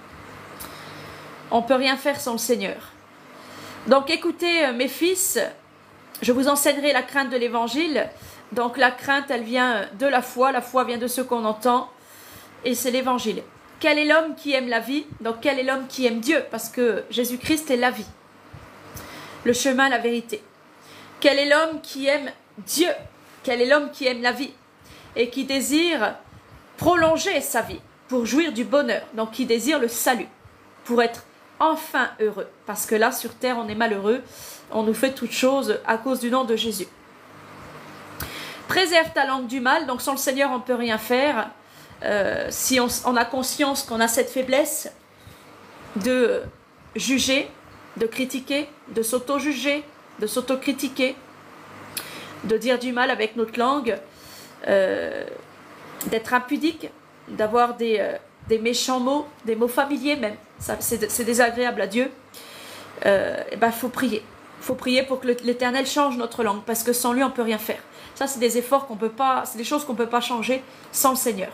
On ne peut rien faire sans le Seigneur. Donc écoutez, euh, mes fils, je vous enseignerai la crainte de l'évangile. Donc la crainte, elle vient de la foi. La foi vient de ce qu'on entend. Et c'est l'évangile. Quel est l'homme qui aime la vie? Donc quel est l'homme qui aime Dieu? Parce que Jésus-Christ est la vie. Le chemin, la vérité. Quel est l'homme qui aime Dieu? Quel est l'homme qui aime la vie? Et qui désire prolonger sa vie pour jouir du bonheur. Donc qui désire le salut. Pour être enfin heureux. Parce que là, sur terre, on est malheureux. On nous fait toutes choses à cause du nom de Jésus. Préserve ta langue du mal. Donc sans le Seigneur, on ne peut rien faire. Euh, si on, on a conscience qu'on a cette faiblesse de juger, de critiquer, de s'auto-juger, de s'auto-critiquer, de dire du mal avec notre langue, euh, d'être impudique, d'avoir des, euh, des méchants mots, des mots familiers même, c'est désagréable à Dieu, euh, et ben, faut prier. Il faut prier pour que l'Éternel change notre langue, parce que sans lui, on ne peut rien faire. Ça, c'est des efforts qu'on peut pas, c'est des choses qu'on ne peut pas changer sans le Seigneur.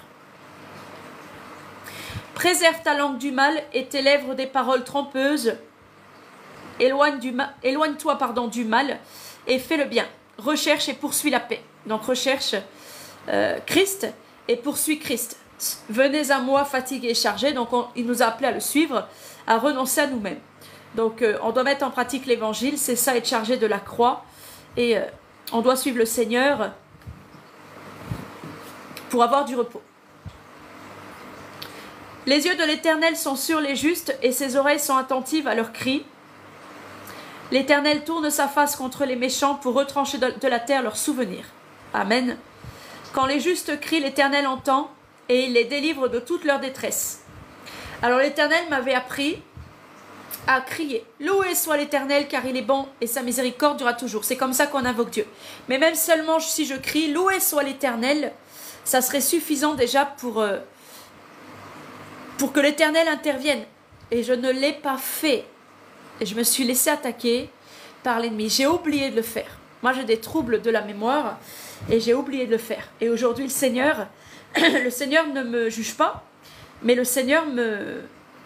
Préserve ta langue du mal et tes lèvres des paroles trompeuses. Éloigne-toi éloigne pardon, du mal et fais le bien. Recherche et poursuis la paix. Donc recherche euh, Christ et poursuis Christ. Venez à moi fatigués et chargés. Donc on, il nous a appelé à le suivre, à renoncer à nous-mêmes. Donc euh, on doit mettre en pratique l'évangile, c'est ça, être chargé de la croix. Et euh, on doit suivre le Seigneur pour avoir du repos. Les yeux de l'Éternel sont sur les justes et ses oreilles sont attentives à leurs cris. L'Éternel tourne sa face contre les méchants pour retrancher de la terre leurs souvenirs. Amen. Quand les justes crient, l'Éternel entend et il les délivre de toute leur détresse. Alors l'Éternel m'avait appris à crier. Loué soit l'Éternel car il est bon et sa miséricorde durera toujours. C'est comme ça qu'on invoque Dieu. Mais même seulement si je crie, loué soit l'Éternel, ça serait suffisant déjà pour... Euh, pour que l'Éternel intervienne. Et je ne l'ai pas fait. Et je me suis laissé attaquer par l'ennemi. J'ai oublié de le faire. Moi, j'ai des troubles de la mémoire et j'ai oublié de le faire. Et aujourd'hui, le Seigneur, le Seigneur ne me juge pas, mais le Seigneur me,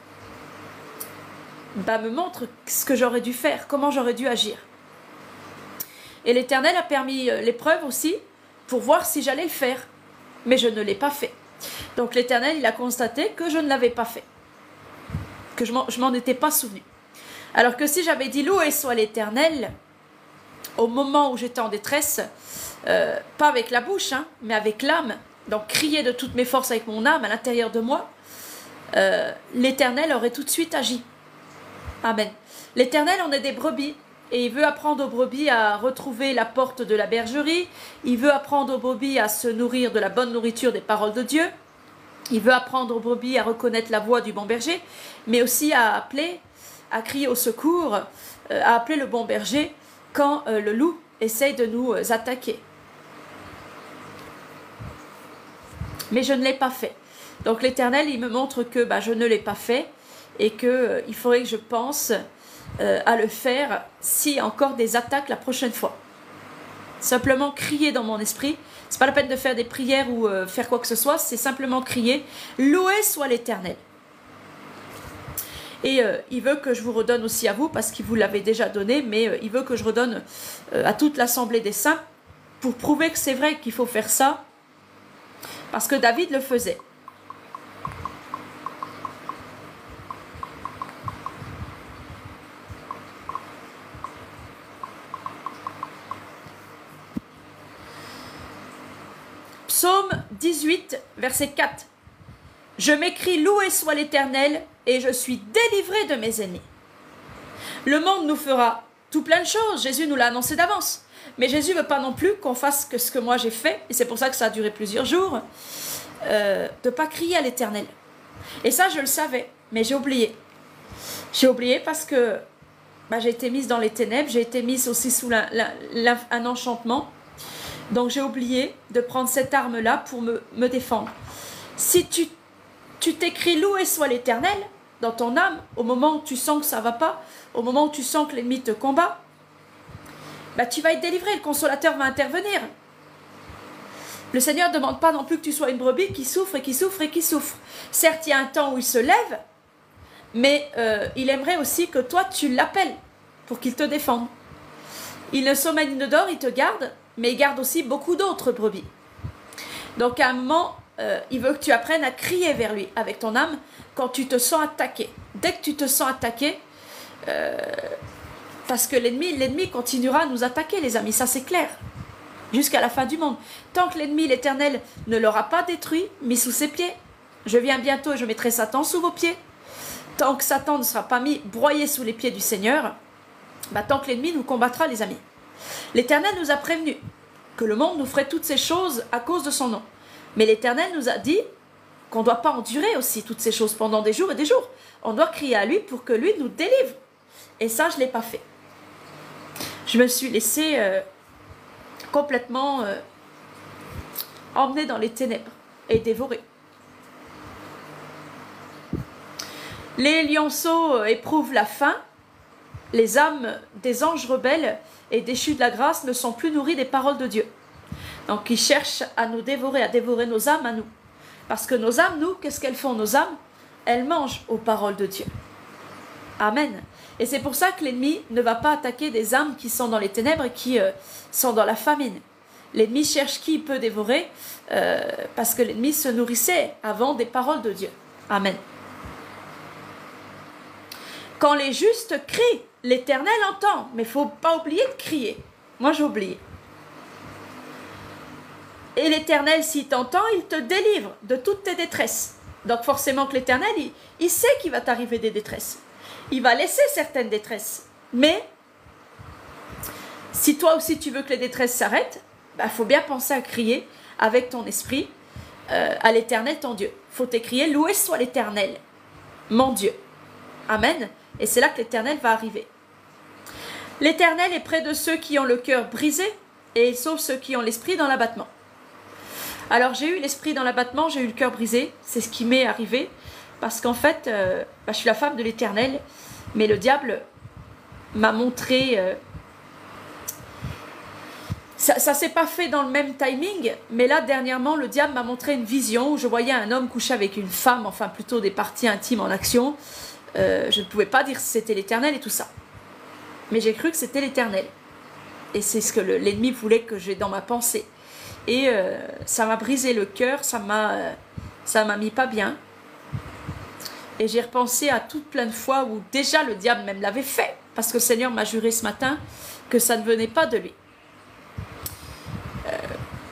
bah, me montre ce que j'aurais dû faire, comment j'aurais dû agir. Et l'Éternel a permis l'épreuve aussi pour voir si j'allais le faire. Mais je ne l'ai pas fait. Donc l'Éternel, il a constaté que je ne l'avais pas fait, que je m'en étais pas souvenu. Alors que si j'avais dit loué soit l'Éternel, au moment où j'étais en détresse, euh, pas avec la bouche, hein, mais avec l'âme, donc crier de toutes mes forces avec mon âme à l'intérieur de moi, euh, l'Éternel aurait tout de suite agi. Amen. L'Éternel en est des brebis. Et il veut apprendre aux brebis à retrouver la porte de la bergerie. Il veut apprendre aux brebis à se nourrir de la bonne nourriture des paroles de Dieu. Il veut apprendre aux brebis à reconnaître la voix du bon berger, mais aussi à appeler, à crier au secours, à appeler le bon berger quand le loup essaye de nous attaquer. Mais je ne l'ai pas fait. Donc l'Éternel, il me montre que bah, je ne l'ai pas fait et qu'il euh, faudrait que je pense... Euh, à le faire s'il y a encore des attaques la prochaine fois. Simplement crier dans mon esprit. C'est pas la peine de faire des prières ou euh, faire quoi que ce soit, c'est simplement crier loué soit l'Éternel. Et euh, il veut que je vous redonne aussi à vous, parce qu'il vous l'avait déjà donné, mais euh, il veut que je redonne euh, à toute l'assemblée des saints pour prouver que c'est vrai qu'il faut faire ça, parce que David le faisait. Psaume dix-huit, verset quatre. Je m'écris loué soit l'Éternel et je suis délivré de mes ennemis. Le monde nous fera tout plein de choses. Jésus nous l'a annoncé d'avance. Mais Jésus ne veut pas non plus qu'on fasse que ce que moi j'ai fait, et c'est pour ça que ça a duré plusieurs jours, euh, de ne pas crier à l'Éternel. Et ça, je le savais, mais j'ai oublié. J'ai oublié parce que bah, j'ai été mise dans les ténèbres, j'ai été mise aussi sous la, la, la, un enchantement. Donc j'ai oublié de prendre cette arme-là pour me, me défendre. Si tu tu t'écris loué soit l'Éternel dans ton âme, au moment où tu sens que ça ne va pas, au moment où tu sens que l'ennemi te combat, bah, tu vas être délivré, le consolateur va intervenir. Le Seigneur ne demande pas non plus que tu sois une brebis qui souffre et qui souffre et qui souffre. Certes, il y a un temps où il se lève, mais euh, il aimerait aussi que toi, tu l'appelles pour qu'il te défende. Il ne sommeille ni ne dort, il te garde, mais il garde aussi beaucoup d'autres brebis. Donc à un moment, euh, il veut que tu apprennes à crier vers lui avec ton âme quand tu te sens attaqué. Dès que tu te sens attaqué, euh, parce que l'ennemi, l'ennemi continuera à nous attaquer, les amis, ça c'est clair. Jusqu'à la fin du monde. Tant que l'ennemi, l'Éternel, ne l'aura pas détruit, mis sous ses pieds. Je viens bientôt et je mettrai Satan sous vos pieds. Tant que Satan ne sera pas mis, broyé sous les pieds du Seigneur, bah, tant que l'ennemi nous combattra, les amis. L'Éternel nous a prévenus que le monde nous ferait toutes ces choses à cause de son nom. Mais l'Éternel nous a dit qu'on ne doit pas endurer aussi toutes ces choses pendant des jours et des jours. On doit crier à lui pour que lui nous délivre. Et ça, je ne l'ai pas fait. Je me suis laissée euh, complètement euh, emmenée dans les ténèbres et dévorée. Les lionceaux éprouvent la faim. Les âmes des anges rebelles et déchus de la grâce ne sont plus nourris des paroles de Dieu. Donc ils cherchent à nous dévorer, à dévorer nos âmes à nous. Parce que nos âmes, nous, qu'est-ce qu'elles font nos âmes? Elles mangent aux paroles de Dieu. Amen. Et c'est pour ça que l'ennemi ne va pas attaquer des âmes qui sont dans les ténèbres et qui euh, sont dans la famine. L'ennemi cherche qui il peut dévorer euh, parce que l'ennemi se nourrissait avant des paroles de Dieu. Amen. Quand les justes crient, l'Éternel entend. Mais il ne faut pas oublier de crier. Moi, j'ai oublié. Et l'Éternel, s'il t'entend, il te délivre de toutes tes détresses. Donc forcément que l'Éternel, il, il sait qu'il va t'arriver des détresses. Il va laisser certaines détresses. Mais, si toi aussi tu veux que les détresses s'arrêtent, il bah, faut bien penser à crier avec ton esprit euh, à l'Éternel, ton Dieu. Il faut t'écrier, loué soit l'Éternel, mon Dieu. Amen. Et c'est là que l'Éternel va arriver. L'Éternel est près de ceux qui ont le cœur brisé et il sauve ceux qui ont l'esprit dans l'abattement. Alors j'ai eu l'esprit dans l'abattement, j'ai eu le cœur brisé, c'est ce qui m'est arrivé, parce qu'en fait, euh, bah, je suis la femme de l'Éternel, mais le diable m'a montré... Euh, ça ne s'est pas fait dans le même timing, mais là, dernièrement, le diable m'a montré une vision où je voyais un homme coucher avec une femme, enfin plutôt des parties intimes en action. Euh, je ne pouvais pas dire si c'était l'Éternel et tout ça. Mais j'ai cru que c'était l'Éternel. Et c'est ce que l'ennemi voulait que j'ai dans ma pensée. Et euh, ça m'a brisé le cœur, ça m'a euh, ça m'a mis pas bien. Et j'ai repensé à toutes plein de fois où déjà le diable même l'avait fait. Parce que le Seigneur m'a juré ce matin que ça ne venait pas de lui. Euh,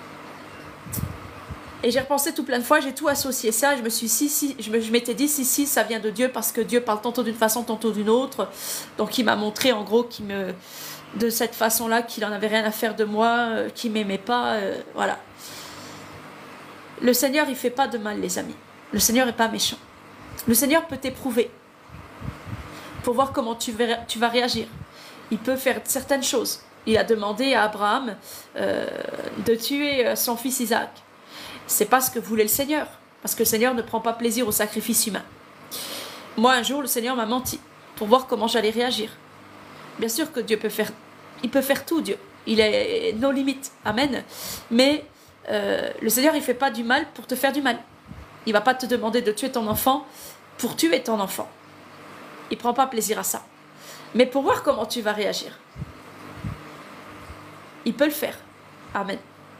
et j'ai repensé tout plein de fois, j'ai tout associé ça. Et je me suis si, si, je m'étais dit si, si, ça vient de Dieu parce que Dieu parle tantôt d'une façon, tantôt d'une autre. Donc il m'a montré en gros qu'il me... de cette façon-là, qu'il n'en avait rien à faire de moi, euh, qu'il ne m'aimait pas, euh, voilà. Le Seigneur, il ne fait pas de mal, les amis. Le Seigneur n'est pas méchant. Le Seigneur peut t'éprouver pour voir comment tu, verras, tu vas réagir. Il peut faire certaines choses. Il a demandé à Abraham euh, de tuer son fils Isaac. C'est pas ce que voulait le Seigneur, parce que le Seigneur ne prend pas plaisir au sacrifice humain. Moi, un jour, le Seigneur m'a menti pour voir comment j'allais réagir. Bien sûr que Dieu peut faire, il peut faire tout, Dieu. Il est nos limites, amen. Mais euh, le Seigneur, il ne fait pas du mal pour te faire du mal. Il ne va pas te demander de tuer ton enfant pour tuer ton enfant. Il ne prend pas plaisir à ça. Mais pour voir comment tu vas réagir. Il peut le faire, amen.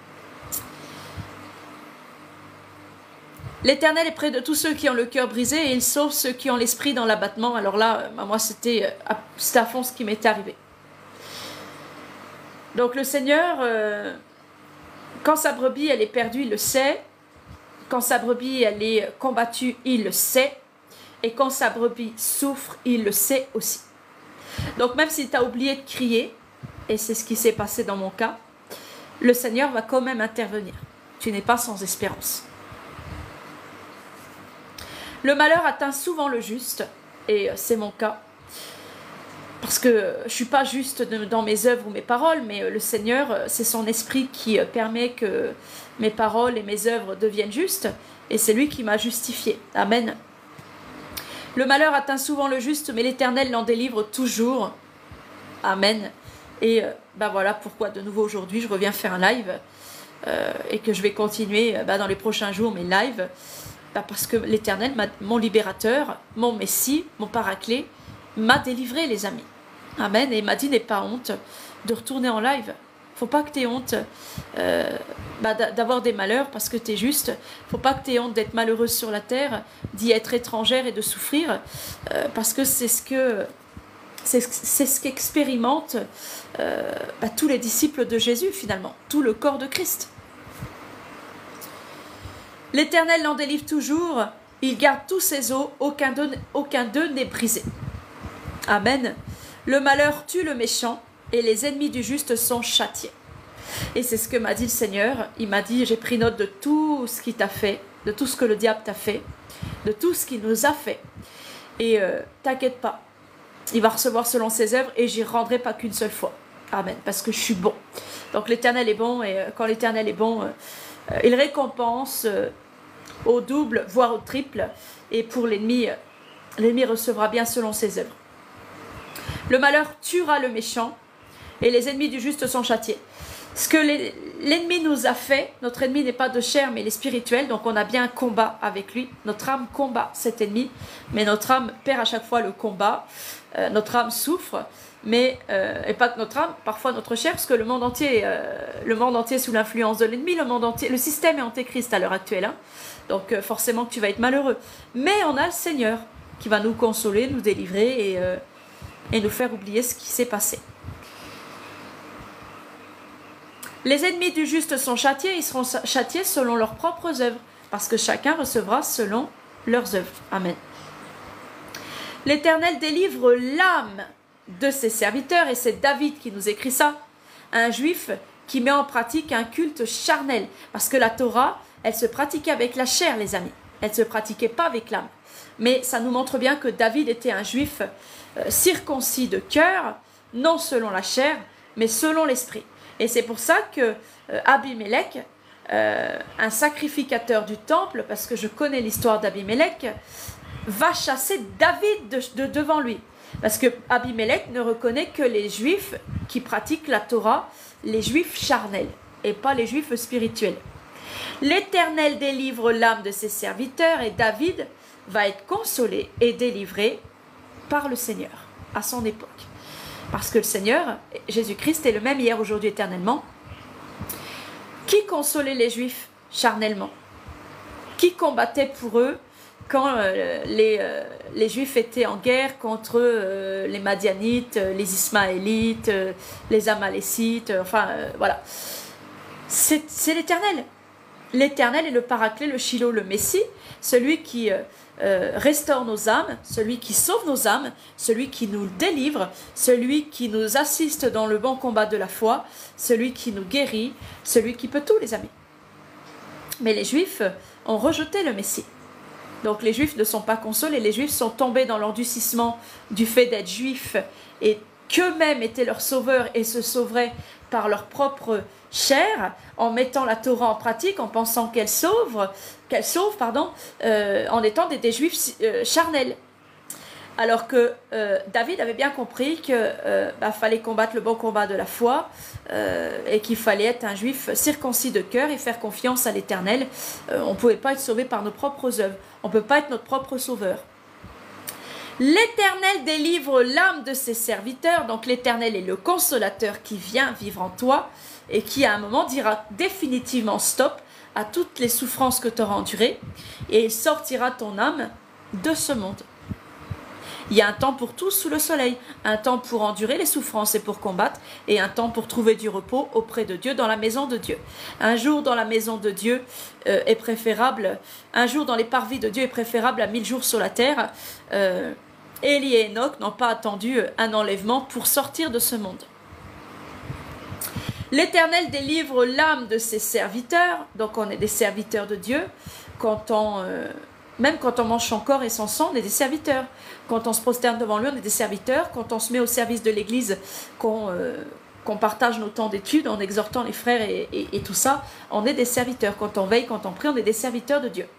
L'Éternel est près de tous ceux qui ont le cœur brisé et il sauve ceux qui ont l'esprit dans l'abattement. Alors là, moi, c'était à fond ce qui m'était arrivé. Donc le Seigneur, euh, quand sa brebis, elle est perdue, il le sait. Quand sa brebis, elle est combattue, il le sait. Et quand sa brebis souffre, il le sait aussi. Donc même si tu as oublié de crier, et c'est ce qui s'est passé dans mon cas, le Seigneur va quand même intervenir. Tu n'es pas sans espérance. Le malheur atteint souvent le juste, et c'est mon cas. parce que je ne suis pas juste de, dans mes œuvres ou mes paroles, mais le Seigneur, c'est son esprit qui permet que mes paroles et mes œuvres deviennent justes, et c'est lui qui m'a justifié. Amen. Le malheur atteint souvent le juste, mais l'Éternel l'en délivre toujours. Amen. Et ben voilà pourquoi de nouveau aujourd'hui je reviens faire un live euh, et que je vais continuer ben, dans les prochains jours mes lives, ben, parce que l'Éternel, mon libérateur, mon Messie, mon paraclet, m'a délivré, les amis. Amen. Et il m'a dit, n'aie pas honte de retourner en live. Faut pas que tu aies honte euh, bah, d'avoir des malheurs parce que tu es juste. Faut pas que tu aies honte d'être malheureuse sur la terre, d'y être étrangère et de souffrir, euh, parce que c'est ce que c'est ce qu'expérimentent euh, bah, tous les disciples de Jésus, finalement, tout le corps de Christ. L'Éternel l'en délivre toujours, il garde tous ses os, aucun d'eux, aucun d'eux n'est brisé. Amen. Le malheur tue le méchant, et les ennemis du juste sont châtiés. Et c'est ce que m'a dit le Seigneur. Il m'a dit, j'ai pris note de tout ce qu'il t'a fait, de tout ce que le diable t'a fait, de tout ce qu'il nous a fait. Et euh, t'inquiète pas, il va recevoir selon ses œuvres, et j'y rendrai pas qu'une seule fois. Amen, parce que je suis bon. Donc l'Éternel est bon, et euh, quand l'Éternel est bon, euh, euh, il récompense euh, au double, voire au triple, et pour l'ennemi, euh, l'ennemi recevra bien selon ses œuvres. Le malheur tuera le méchant, et les ennemis du juste sont châtiés. Ce que l'ennemi nous a fait, notre ennemi n'est pas de chair, mais il est spirituel, donc on a bien un combat avec lui. Notre âme combat cet ennemi, mais notre âme perd à chaque fois le combat. Euh, notre âme souffre, mais euh, et pas que notre âme, parfois notre chair, parce que le monde entier, euh, le monde entier est sous l'influence de l'ennemi, le monde entier, le système est antéchrist à l'heure actuelle, hein. Donc euh, forcément que tu vas être malheureux. Mais on a le Seigneur qui va nous consoler, nous délivrer et, euh, et nous faire oublier ce qui s'est passé. Les ennemis du juste sont châtiés, ils seront châtiés selon leurs propres œuvres, parce que chacun recevra selon leurs œuvres. Amen. L'Éternel délivre l'âme de ses serviteurs, et c'est David qui nous écrit ça, un juif qui met en pratique un culte charnel, parce que la Torah, elle se pratiquait avec la chair, les amis, elle ne se pratiquait pas avec l'âme. Mais ça nous montre bien que David était un juif euh, circoncis de cœur, non selon la chair, mais selon l'esprit. Et c'est pour ça que euh, Abimélec, euh, un sacrificateur du temple, parce que je connais l'histoire d'Abimélec, va chasser David de, de, devant lui. Parce que Abimélec ne reconnaît que les juifs qui pratiquent la Torah, les juifs charnels, et pas les juifs spirituels. L'Éternel délivre l'âme de ses serviteurs, et David va être consolé et délivré par le Seigneur à son époque. Parce que le Seigneur, Jésus-Christ, est le même hier, aujourd'hui, éternellement. Qui consolait les Juifs charnellement? Qui combattait pour eux quand euh, les, euh, les Juifs étaient en guerre contre euh, les Madianites, euh, les Ismaélites, euh, les Amalécites, euh, enfin euh, voilà. C'est l'Éternel. L'Éternel est le Paraclet, le Shiloh, le Messie, celui qui euh, euh, restaure nos âmes, celui qui sauve nos âmes, celui qui nous délivre, celui qui nous assiste dans le bon combat de la foi, celui qui nous guérit, celui qui peut tout, les amis. Mais les Juifs ont rejeté le Messie. Donc les Juifs ne sont pas consolés, les Juifs sont tombés dans l'endurcissement du fait d'être Juifs et qu'eux-mêmes étaient leurs sauveurs et se sauveraient par leur propre chair, en mettant la Torah en pratique, en pensant qu'elle sauve, qu'elle sauve pardon, euh, en étant des, des Juifs euh, charnels. Alors que euh, David avait bien compris qu'il euh, bah, fallait combattre le bon combat de la foi euh, et qu'il fallait être un Juif circoncis de cœur et faire confiance à l'Éternel. Euh, on ne pouvait pas être sauvé par nos propres œuvres, on ne peut pas être notre propre sauveur. L'Éternel délivre l'âme de ses serviteurs, donc l'Éternel est le consolateur qui vient vivre en toi et qui à un moment dira définitivement stop à toutes les souffrances que tu auras endurées et il sortira ton âme de ce monde. Il y a un temps pour tout sous le soleil, un temps pour endurer les souffrances et pour combattre, et un temps pour trouver du repos auprès de Dieu, dans la maison de Dieu. Un jour dans la maison de Dieu euh, est préférable, un jour dans les parvis de Dieu est préférable à mille jours sur la terre. Euh, Élie et Enoch n'ont pas attendu un enlèvement pour sortir de ce monde. L'Éternel délivre l'âme de ses serviteurs, donc on est des serviteurs de Dieu, quand on... Euh, Même quand on mange son corps et son sang, on est des serviteurs. Quand on se prosterne devant lui, on est des serviteurs. Quand on se met au service de l'Église, qu'on euh, qu'on partage nos temps d'études en exhortant les frères et, et, et tout ça, on est des serviteurs. Quand on veille, quand on prie, on est des serviteurs de Dieu.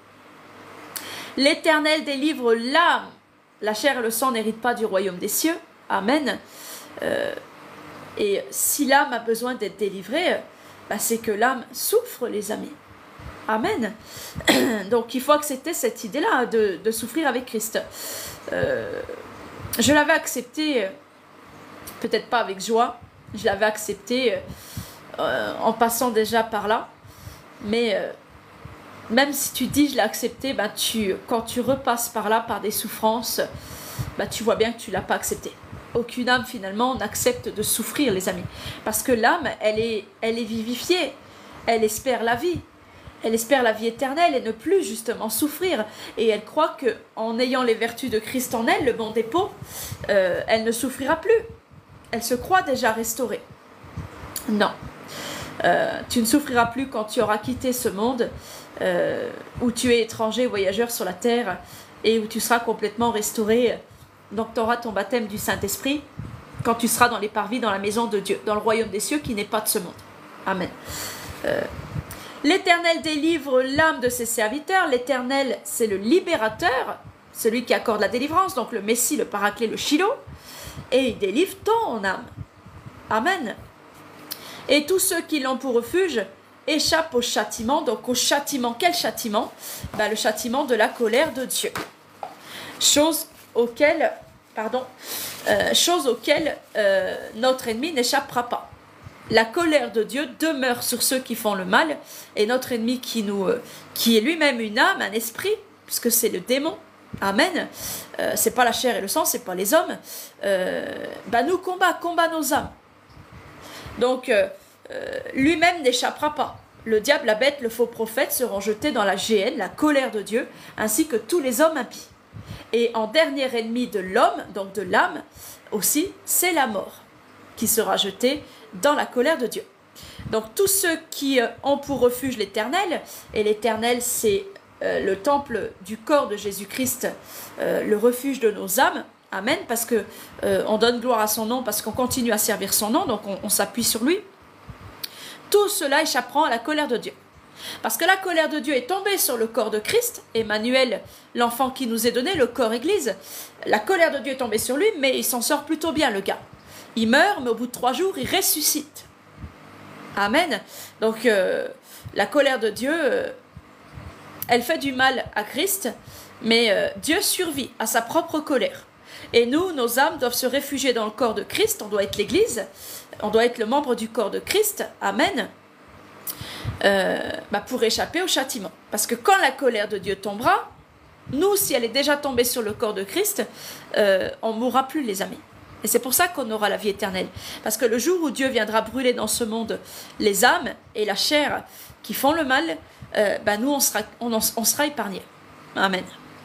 L'Éternel délivre l'âme. La chair et le sang n'héritent pas du royaume des cieux. Amen. Euh, et si l'âme a besoin d'être délivrée, bah c'est que l'âme souffre, les amis. Amen. Donc il faut accepter cette idée-là de, de souffrir avec Christ. Euh, je l'avais accepté, peut-être pas avec joie, je l'avais accepté euh, en passant déjà par là, mais euh, même si tu dis je l'ai accepté, ben tu, quand tu repasses par là, par des souffrances, ben tu vois bien que tu ne l'as pas accepté. Aucune âme finalement n'accepte de souffrir, les amis, parce que l'âme, elle est, elle est vivifiée, elle espère la vie. Elle espère la vie éternelle et ne plus justement souffrir. Et elle croit qu'en ayant les vertus de Christ en elle, le bon dépôt, euh, elle ne souffrira plus. Elle se croit déjà restaurée. Non. Euh, tu ne souffriras plus quand tu auras quitté ce monde euh, où tu es étranger, voyageur sur la terre et où tu seras complètement restauré. Donc tu auras ton baptême du Saint-Esprit quand tu seras dans les parvis, dans la maison de Dieu, dans le royaume des cieux qui n'est pas de ce monde. Amen. Euh, L'Éternel délivre l'âme de ses serviteurs. L'Éternel, c'est le libérateur, celui qui accorde la délivrance, donc le Messie, le Paraclet, le Shiloh, et il délivre ton âme. Amen. Et tous ceux qui l'ont pour refuge échappent au châtiment. Donc au châtiment, quel châtiment? Ben, le châtiment de la colère de Dieu. Chose auquel, pardon, euh, chose auquel euh, notre ennemi n'échappera pas. La colère de Dieu demeure sur ceux qui font le mal, et notre ennemi qui, nous, euh, qui est lui-même une âme, un esprit, puisque c'est le démon, amen, euh, c'est pas la chair et le sang, c'est pas les hommes, euh, bah nous combat, combat nos âmes. Donc euh, euh, lui-même n'échappera pas. Le diable, la bête, le faux prophète seront jetés dans la géhenne, la colère de Dieu, ainsi que tous les hommes impies. Et en dernier ennemi de l'homme, donc de l'âme aussi, c'est la mort, qui sera jetée dans la colère de Dieu. Donc tous ceux qui ont pour refuge l'Éternel, et l'Éternel c'est euh, le temple du corps de Jésus-Christ, euh, le refuge de nos âmes, amen, parce que euh, on donne gloire à son nom, parce qu'on continue à servir son nom, donc on, on s'appuie sur lui. Tout cela échapperont à la colère de Dieu. Parce que la colère de Dieu est tombée sur le corps de Christ, Emmanuel, l'enfant qui nous est donné, le corps Église, la colère de Dieu est tombée sur lui, mais il s'en sort plutôt bien, le gars. Il meurt, mais au bout de trois jours, il ressuscite. Amen. Donc, euh, la colère de Dieu, euh, elle fait du mal à Christ, mais euh, Dieu survit à sa propre colère. Et nous, nos âmes doivent se réfugier dans le corps de Christ. On doit être l'Église, on doit être le membre du corps de Christ. Amen. Euh, bah pour échapper au châtiment. Parce que quand la colère de Dieu tombera, nous, si elle est déjà tombée sur le corps de Christ, euh, on ne mourra plus, les amis. Et c'est pour ça qu'on aura la vie éternelle. Parce que le jour où Dieu viendra brûler dans ce monde les âmes et la chair qui font le mal, euh, ben nous, on sera, on, en, on sera épargnés. Amen.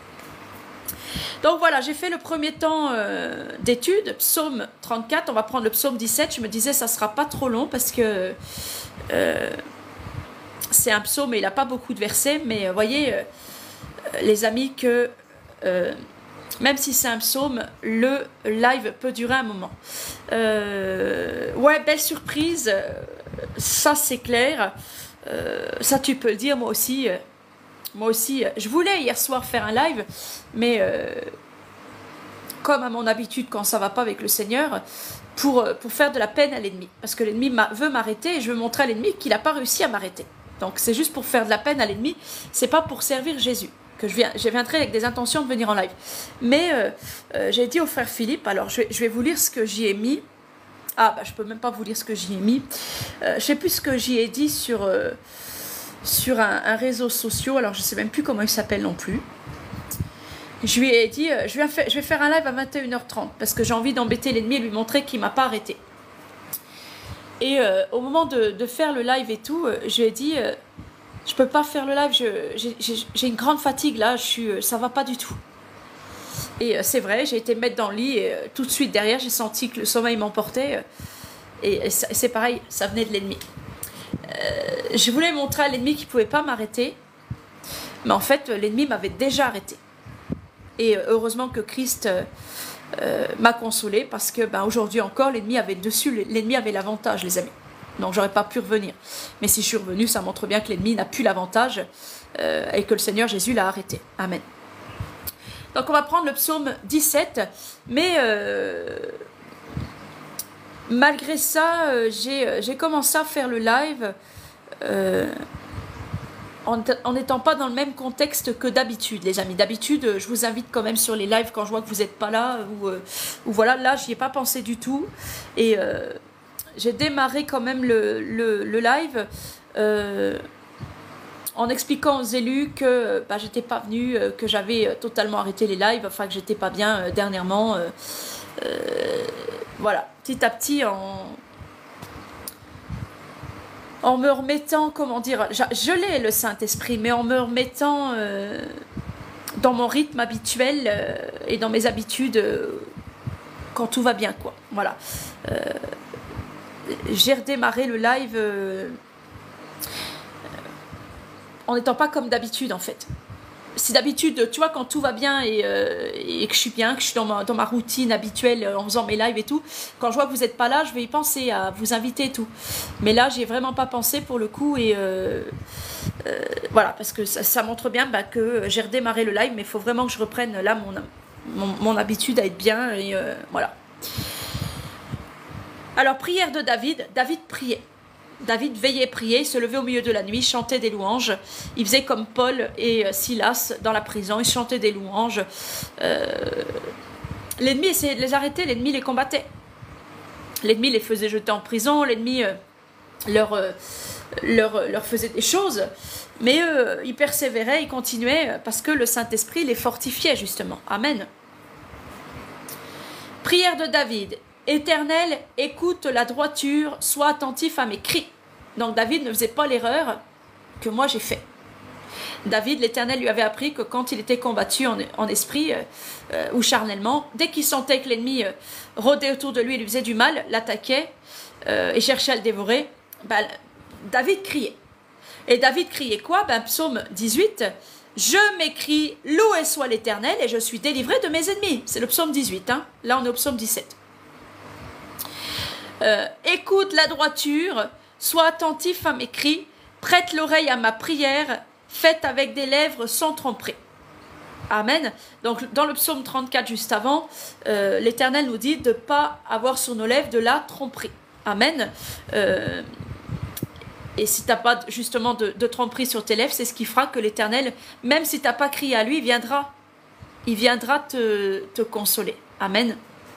Donc voilà, j'ai fait le premier temps euh, d'étude, psaume trente-quatre. On va prendre le psaume dix-sept. Je me disais, ça ne sera pas trop long parce que euh, c'est un psaume et il n'a pas beaucoup de versets. Mais vous voyez, euh, les amis, que... Euh, même si c'est un psaume, le live peut durer un moment. Euh, ouais, belle surprise, ça c'est clair. Euh, ça tu peux le dire, moi aussi. Moi aussi, je voulais hier soir faire un live, mais euh, comme à mon habitude quand ça ne va pas avec le Seigneur, pour, pour faire de la peine à l'ennemi. Parce que l'ennemi veut m'arrêter et je veux montrer à l'ennemi qu'il n'a pas réussi à m'arrêter. Donc c'est juste pour faire de la peine à l'ennemi, c'est pas pour servir Jésus. Que je, viens, je viendrai avec des intentions de venir en live. Mais euh, euh, j'ai dit au frère Philippe, alors je vais, je vais vous lire ce que j'y ai mis. Ah, bah, je ne peux même pas vous lire ce que j'y ai mis. Euh, je ne sais plus ce que j'y ai dit sur, euh, sur un, un réseau social, alors je ne sais même plus comment il s'appelle non plus. Je lui ai dit, euh, je, vais faire, je vais faire un live à vingt et une heures trente, parce que j'ai envie d'embêter l'ennemi et lui montrer qu'il ne m'a pas arrêté. Et euh, au moment de, de faire le live et tout, euh, je lui ai dit... Euh, je peux pas faire le live, j'ai une grande fatigue là, je suis, ça va pas du tout. Et euh, c'est vrai, j'ai été mettre dans le lit et euh, tout de suite derrière, j'ai senti que le sommeil m'emportait. Euh, et et c'est pareil, ça venait de l'ennemi. Euh, je voulais montrer à l'ennemi qu'il ne pouvait pas m'arrêter. Mais en fait, l'ennemi m'avait déjà arrêté. Et heureusement que Christ euh, euh, m'a consolé, parce que ben, aujourd'hui encore, l'ennemi avait le dessus, l'ennemi avait l'avantage, les amis. Donc, j'aurais pas pu revenir. Mais si je suis revenue, ça montre bien que l'ennemi n'a plus l'avantage euh, et que le Seigneur Jésus l'a arrêté. Amen. Donc, on va prendre le psaume dix-sept, mais euh, malgré ça, euh, j'ai commencé à faire le live euh, en n'étant pas dans le même contexte que d'habitude, les amis. D'habitude, je vous invite quand même sur les lives quand je vois que vous n'êtes pas là, ou, euh, ou voilà, là, j'y ai pas pensé du tout. Et euh, j'ai démarré quand même le, le, le live euh, en expliquant aux élus que bah, j'étais pas venue, euh, que j'avais totalement arrêté les lives, enfin que j'étais pas bien euh, dernièrement. Euh, euh, voilà, petit à petit, en, en me remettant, comment dire, je, je l'ai le Saint-Esprit, mais en me remettant euh, dans mon rythme habituel euh, et dans mes habitudes euh, quand tout va bien, quoi. Voilà. Euh, j'ai redémarré le live euh, en n'étant pas comme d'habitude, en fait. Si d'habitude, tu vois, quand tout va bien et, euh, et que je suis bien, que je suis dans ma, dans ma routine habituelle en faisant mes lives et tout, quand je vois que vous n'êtes pas là, je vais y penser à vous inviter et tout. Mais là, j'ai vraiment pas pensé pour le coup et euh, euh, voilà, parce que ça, ça montre bien bah, que j'ai redémarré le live, mais il faut vraiment que je reprenne là mon, mon, mon habitude à être bien et euh, voilà. Alors, prière de David. David priait. David veillait prier, se levait au milieu de la nuit, chantait des louanges. Il faisait comme Paul et Silas dans la prison, il chantait des louanges. Euh, l'ennemi essayait de les arrêter, l'ennemi les combattait. L'ennemi les faisait jeter en prison, l'ennemi euh, leur, euh, leur, leur faisait des choses. Mais euh, ils persévéraient, ils continuaient parce que le Saint-Esprit les fortifiait justement. Amen. Prière de David. Éternel, écoute la droiture, sois attentif à mes cris. Donc David ne faisait pas l'erreur que moi j'ai fait. David, l'Éternel lui avait appris que quand il était combattu en, en esprit euh, euh, ou charnellement, dès qu'il sentait que l'ennemi euh, rôdait autour de lui et lui faisait du mal, l'attaquait euh, et cherchait à le dévorer, ben, David criait. Et David criait quoi? Ben, psaume dix-huit, « Je m'écrie, loué soit l'Éternel et je suis délivré de mes ennemis ». C'est le psaume dix-huit, hein. Là on est au psaume dix-sept. Euh, écoute la droiture, sois attentif à mes cris, prête l'oreille à ma prière, faite avec des lèvres sans tromperie. Amen. Donc dans le psaume trente-quatre juste avant, euh, l'Éternel nous dit de ne pas avoir sur nos lèvres de la tromperie. Amen. Euh, et si tu n'as pas justement de, de tromperie sur tes lèvres, c'est ce qui fera que l'Éternel, même si tu n'as pas crié à lui, il viendra. Il viendra te, te consoler. Amen.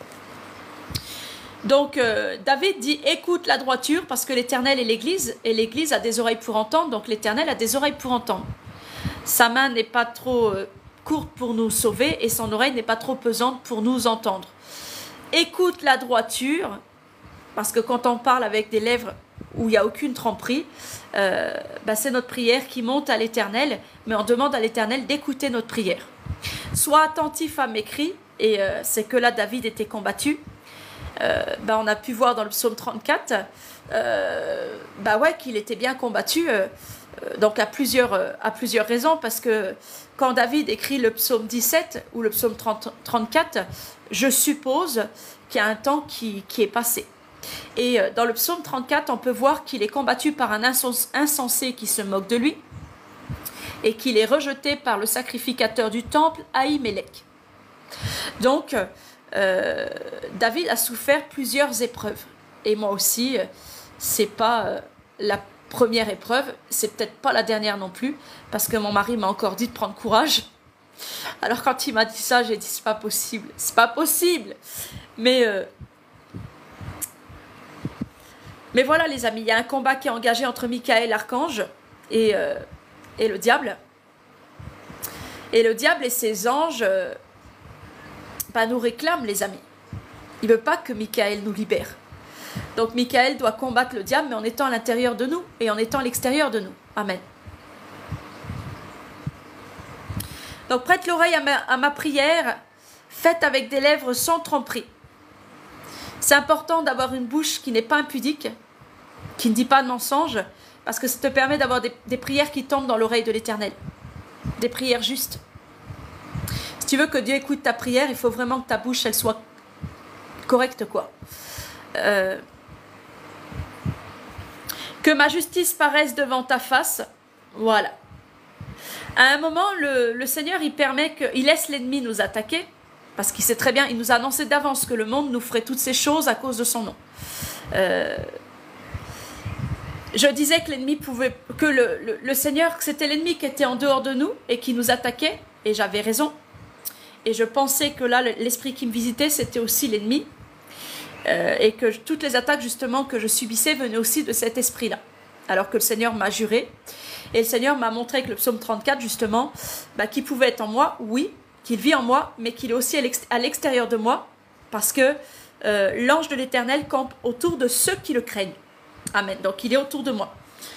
Donc euh, David dit écoute la droiture parce que l'Éternel est l'Église et l'Église a des oreilles pour entendre, donc l'Éternel a des oreilles pour entendre. Sa main n'est pas trop euh, courte pour nous sauver et son oreille n'est pas trop pesante pour nous entendre. Écoute la droiture parce que quand on parle avec des lèvres où il n'y a aucune tromperie, euh, bah c'est notre prière qui monte à l'Éternel, mais on demande à l'Éternel d'écouter notre prière. Sois attentif à mes cris et euh, c'est que là David était combattu. Euh, bah on a pu voir dans le psaume trente-quatre euh, bah ouais, qu'il était bien combattu euh, donc à plusieurs, euh, à plusieurs raisons parce que quand David écrit le psaume dix-sept ou le psaume trente, trente-quatre je suppose qu'il y a un temps qui, qui est passé et euh, dans le psaume trente-quatre on peut voir qu'il est combattu par un insens, insensé qui se moque de lui et qu'il est rejeté par le sacrificateur du temple Ahimelech. Donc Euh, David a souffert plusieurs épreuves et moi aussi euh, c'est pas euh, la première épreuve, c'est peut-être pas la dernière non plus parce que mon mari m'a encore dit de prendre courage. Alors quand il m'a dit ça j'ai dit c'est pas possible, c'est pas possible mais euh, mais voilà les amis, il y a un combat qui est engagé entre Michael l'archange et, euh, et le diable et le diable et ses anges euh, Bah, nous réclame les amis. Il ne veut pas que Michael nous libère. Donc Michael doit combattre le diable mais en étant à l'intérieur de nous et en étant à l'extérieur de nous. Amen. Donc prête l'oreille à ma, à ma prière, faite avec des lèvres sans tromperie. C'est important d'avoir une bouche qui n'est pas impudique, qui ne dit pas de mensonge, parce que ça te permet d'avoir des, des prières qui tombent dans l'oreille de l'Éternel. des prières justes. Si tu veux que Dieu écoute ta prière, il faut vraiment que ta bouche, elle soit correcte, quoi. Euh, que ma justice paraisse devant ta face, voilà. À un moment, le, le Seigneur, il permet que, il laisse l'ennemi nous attaquer, parce qu'il sait très bien, il nous a annoncé d'avance que le monde nous ferait toutes ces choses à cause de son nom. Euh, je disais que l'ennemi pouvait, que le, le, le Seigneur, que c'était l'ennemi qui était en dehors de nous et qui nous attaquait, et j'avais raison. Et je pensais que là, l'esprit qui me visitait, c'était aussi l'ennemi, euh, et que toutes les attaques justement que je subissais venaient aussi de cet esprit-là. Alors que le Seigneur m'a juré, et le Seigneur m'a montré avec le psaume trente-quatre justement, bah, qu'il pouvait être en moi, oui, qu'il vit en moi, mais qu'il est aussi à l'extérieur de moi, parce que euh, l'ange de l'Éternel campe autour de ceux qui le craignent. Amen. Donc il est autour de moi.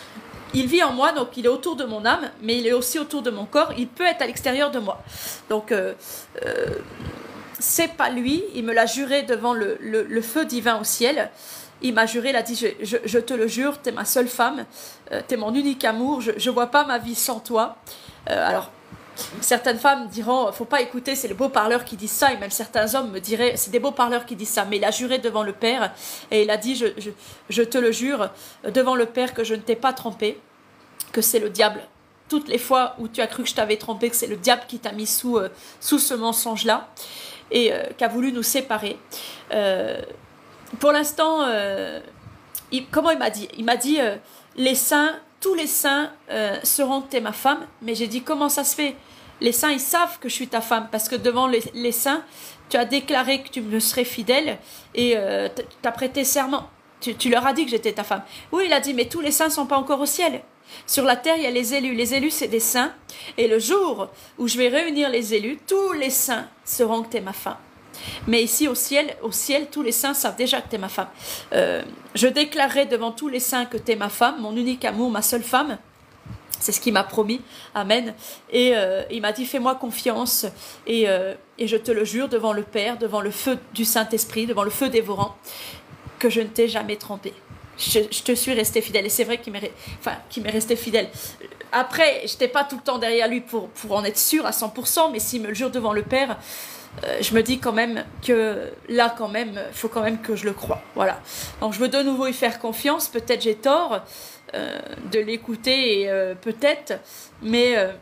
Il vit en moi, donc il est autour de mon âme, mais il est aussi autour de mon corps. Il peut être à l'extérieur de moi. Donc euh, euh, c'est pas lui. Il me l'a juré devant le, le, le feu divin au ciel. Il m'a juré, il a dit, je, je, je te le jure, t'es ma seule femme, euh, t'es mon unique amour, je ne vois pas ma vie sans toi. Euh, alors, certaines femmes diront, faut pas écouter, c'est les beaux parleurs qui disent ça, et même certains hommes me diraient, c'est des beaux parleurs qui disent ça, mais il a juré devant le Père, et il a dit, je, je, je te le jure, devant le Père, que je ne t'ai pas trompé, que c'est le diable. Toutes les fois où tu as cru que je t'avais trompé, que c'est le diable qui t'a mis sous, euh, sous ce mensonge-là, et euh, qui a voulu nous séparer. Euh, pour l'instant, euh, il, comment il m'a dit? Il m'a dit, euh, les saints, tous les saints euh, sauront que tu es ma femme, mais j'ai dit, comment ça se fait? Les saints, ils savent que je suis ta femme, parce que devant les, les saints, tu as déclaré que tu me serais fidèle, et euh, tu as prêté serment. Tu, tu leur as dit que j'étais ta femme. Oui, il a dit, mais tous les saints ne sont pas encore au ciel. Sur la terre, il y a les élus. Les élus, c'est des saints. Et le jour où je vais réunir les élus, tous les saints sauront que tu es ma femme. Mais ici, au ciel, au ciel, tous les saints savent déjà que tu es ma femme. Euh, je déclarerai devant tous les saints que tu es ma femme, mon unique amour, ma seule femme. C'est ce qu'il m'a promis. Amen. Et euh, il m'a dit, fais-moi confiance. Et, euh, et je te le jure devant le Père, devant le feu du Saint-Esprit, devant le feu dévorant, que je ne t'ai jamais trompé. Je, je te suis resté fidèle. Et c'est vrai qu'il m'est enfin, qu'il m'est resté fidèle. Après, je n'étais pas tout le temps derrière lui pour, pour en être sûr à cent pour cent, mais s'il me le jure devant le Père, euh, je me dis quand même que là, quand même, il faut quand même que je le croie. Voilà. Donc, je veux de nouveau y faire confiance. Peut-être j'ai tort euh, de l'écouter, et euh, peut-être, mais euh,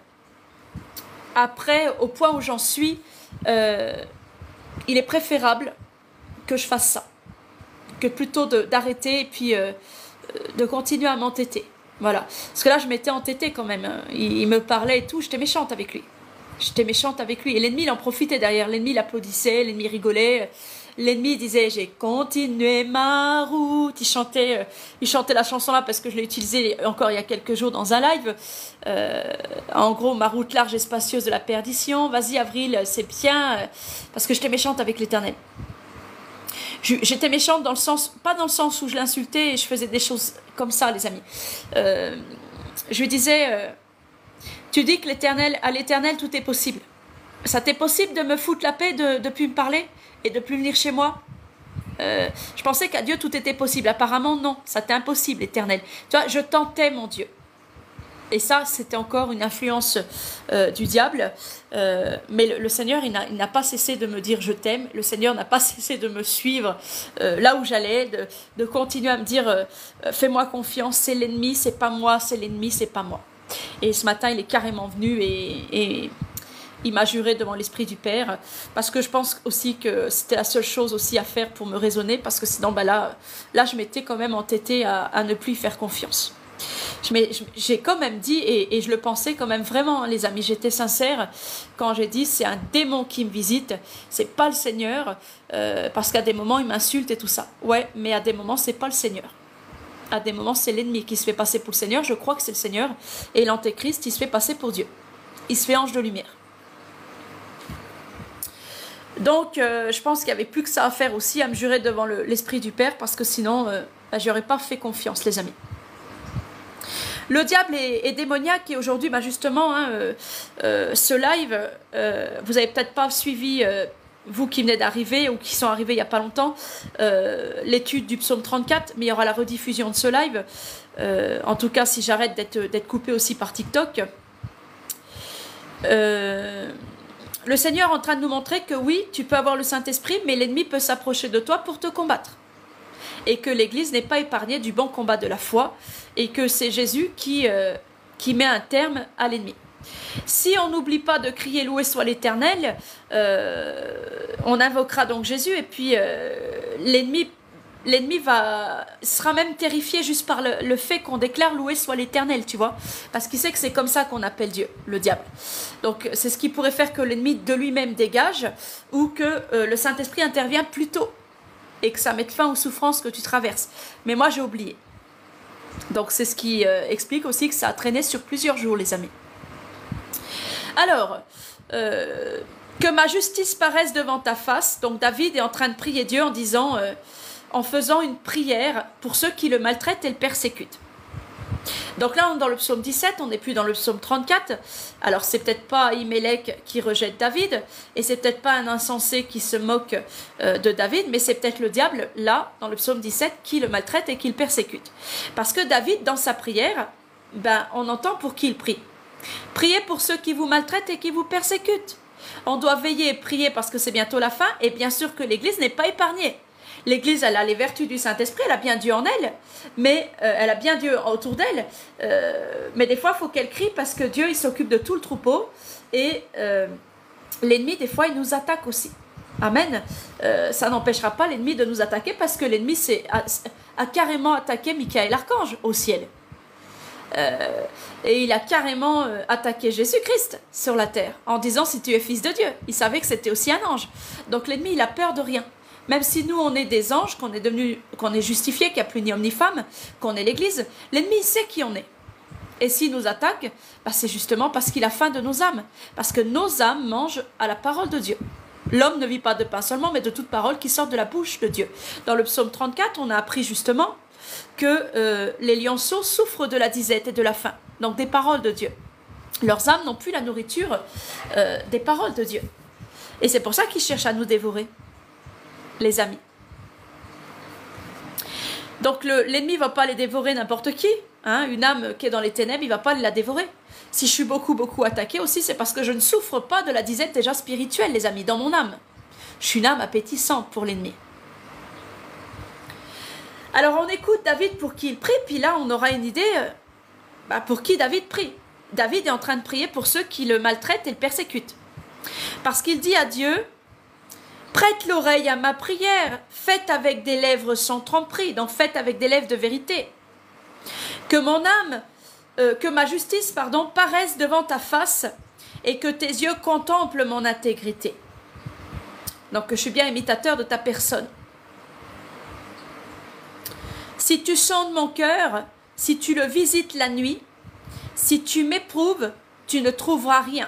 après, au point où j'en suis, euh, il est préférable que je fasse ça, que plutôt d'arrêter et puis euh, de continuer à m'entêter. Voilà. Parce que là, je m'étais entêtée quand même. Il, il me parlait et tout, j'étais méchante avec lui. J'étais méchante avec lui. Et l'ennemi, il en profitait derrière. L'ennemi, il applaudissait, l'ennemi rigolait. L'ennemi disait, j'ai continué ma route. Il chantait, euh, il chantait la chanson-là parce que je l'ai utilisée encore il y a quelques jours dans un live. Euh, en gros, ma route large et spacieuse de la perdition. Vas-y, Avril, c'est bien. Euh, parce que j'étais méchante avec l'Éternel. J'étais méchante dans le sens, pas dans le sens où je l'insultais et je faisais des choses comme ça, les amis. Euh, je lui disais, euh, tu dis que l'Éternel, à l'Éternel, tout est possible. Ça t'est possible de me foutre la paix, de ne plus me parler et de plus venir chez moi? euh, Je pensais qu'à Dieu, tout était possible. Apparemment, non, ça t'est impossible, l'Éternel. Tu vois, je tentais mon Dieu. Et ça, c'était encore une influence euh, du diable. Euh, mais le, le Seigneur, il n'a pas cessé de me dire « je t'aime ». Le Seigneur n'a pas cessé de me suivre euh, là où j'allais, de, de continuer à me dire euh, « fais-moi confiance, c'est l'ennemi, c'est pas moi, c'est l'ennemi, c'est pas moi ». Et ce matin, il est carrément venu et, et il m'a juré devant l'Esprit du Père, parce que je pense aussi que c'était la seule chose aussi à faire pour me raisonner, parce que sinon, bah là, là, je m'étais quand même entêtée à, à ne plus y faire confiance. J'ai quand même dit, et, et je le pensais quand même vraiment, les amis, j'étais sincère quand j'ai dit c'est un démon qui me visite, c'est pas le Seigneur, euh, parce qu'à des moments il m'insulte et tout ça. Ouais, mais à des moments c'est pas le Seigneur. À des moments c'est l'ennemi qui se fait passer pour le Seigneur. Je crois que c'est le Seigneur, et l'antéchrist il se fait passer pour Dieu. Il se fait ange de lumière. Donc euh, je pense qu'il n'y avait plus que ça à faire aussi, à me jurer devant l'Esprit du Père, parce que sinon euh, bah, j'aurais pas fait confiance, les amis. Le diable est, est démoniaque, et aujourd'hui, bah justement, hein, euh, euh, ce live, euh, vous n'avez peut-être pas suivi, euh, vous qui venez d'arriver ou qui sont arrivés il n'y a pas longtemps, euh, l'étude du psaume trente-quatre, mais il y aura la rediffusion de ce live, euh, en tout cas si j'arrête d'être d'être coupé aussi par TikTok. euh, le Seigneur est en train de nous montrer que oui, tu peux avoir le Saint-Esprit, mais l'ennemi peut s'approcher de toi pour te combattre. Et que l'Église n'est pas épargnée du bon combat de la foi, et que c'est Jésus qui, euh, qui met un terme à l'ennemi. Si on n'oublie pas de crier « Loué soit l'Éternel euh, », on invoquera donc Jésus, et puis euh, l'ennemi l'ennemi va sera même terrifié juste par le, le fait qu'on déclare « Loué soit l'Éternel », tu vois, parce qu'il sait que c'est comme ça qu'on appelle Dieu, le diable. Donc c'est ce qui pourrait faire que l'ennemi de lui-même dégage, ou que euh, le Saint-Esprit intervient plus tôt, et que ça mette fin aux souffrances que tu traverses. Mais moi j'ai oublié. Donc c'est ce qui euh, explique aussi que ça a traîné sur plusieurs jours, les amis. Alors, euh, que ma justice paraisse devant ta face. Donc David est en train de prier Dieu en disant, euh, en faisant une prière pour ceux qui le maltraitent et le persécutent. Donc là, on est dans le psaume dix-sept, on n'est plus dans le psaume trente-quatre. Alors c'est peut-être pas Ahimelech qui rejette David, et c'est peut-être pas un insensé qui se moque euh, de David, mais c'est peut-être le diable, là, dans le psaume dix-sept, qui le maltraite et qui le persécute. Parce que David, dans sa prière, ben, on entend pour qui il prie. Priez pour ceux qui vous maltraitent et qui vous persécutent. On doit veiller et prier parce que c'est bientôt la fin, et bien sûr que l'Église n'est pas épargnée. L'Église, elle a les vertus du Saint-Esprit, elle a bien Dieu en elle, mais euh, elle a bien Dieu autour d'elle, euh, mais des fois, il faut qu'elle crie parce que Dieu, il s'occupe de tout le troupeau, et euh, l'ennemi, des fois, il nous attaque aussi. Amen. Euh, ça n'empêchera pas l'ennemi de nous attaquer parce que l'ennemi a, a carrément attaqué Michael l'archange au ciel. Euh, et il a carrément euh, attaqué Jésus-Christ sur la terre en disant si tu es fils de Dieu. Il savait que c'était aussi un ange. Donc l'ennemi, il a peur de rien. Même si nous, on est des anges, qu'on est devenu, qu'on est justifié, qu'il n'y a plus ni homme ni femme, qu'on est l'Église, l'ennemi, il sait qui on est. Et s'il nous attaque, bah, c'est justement parce qu'il a faim de nos âmes. Parce que nos âmes mangent à la parole de Dieu. L'homme ne vit pas de pain seulement, mais de toute parole qui sort de la bouche de Dieu. Dans le psaume trente-quatre, on a appris justement que euh, les lionceaux souffrent de la disette et de la faim. Donc des paroles de Dieu. Leurs âmes n'ont plus la nourriture euh, des paroles de Dieu. Et c'est pour ça qu'ils cherchent à nous dévorer, les amis. Donc l'ennemi ne va pas les dévorer n'importe qui. Hein, une âme qui est dans les ténèbres, il ne va pas la dévorer. Si je suis beaucoup, beaucoup attaquée aussi, c'est parce que je ne souffre pas de la disette déjà spirituelle, les amis, dans mon âme. Je suis une âme appétissante pour l'ennemi. Alors on écoute David pour qui il prie, puis là on aura une idée euh, bah, pour qui David prie. David est en train de prier pour ceux qui le maltraitent et le persécutent. Parce qu'il dit à Dieu, prête l'oreille à ma prière, faites avec des lèvres sans tromperie, donc faites avec des lèvres de vérité. Que mon âme, euh, que ma justice, pardon, paraisse devant ta face et que tes yeux contemplent mon intégrité. Donc que je suis bien imitateur de ta personne. Si tu sondes mon cœur, si tu le visites la nuit, si tu m'éprouves, tu ne trouveras rien.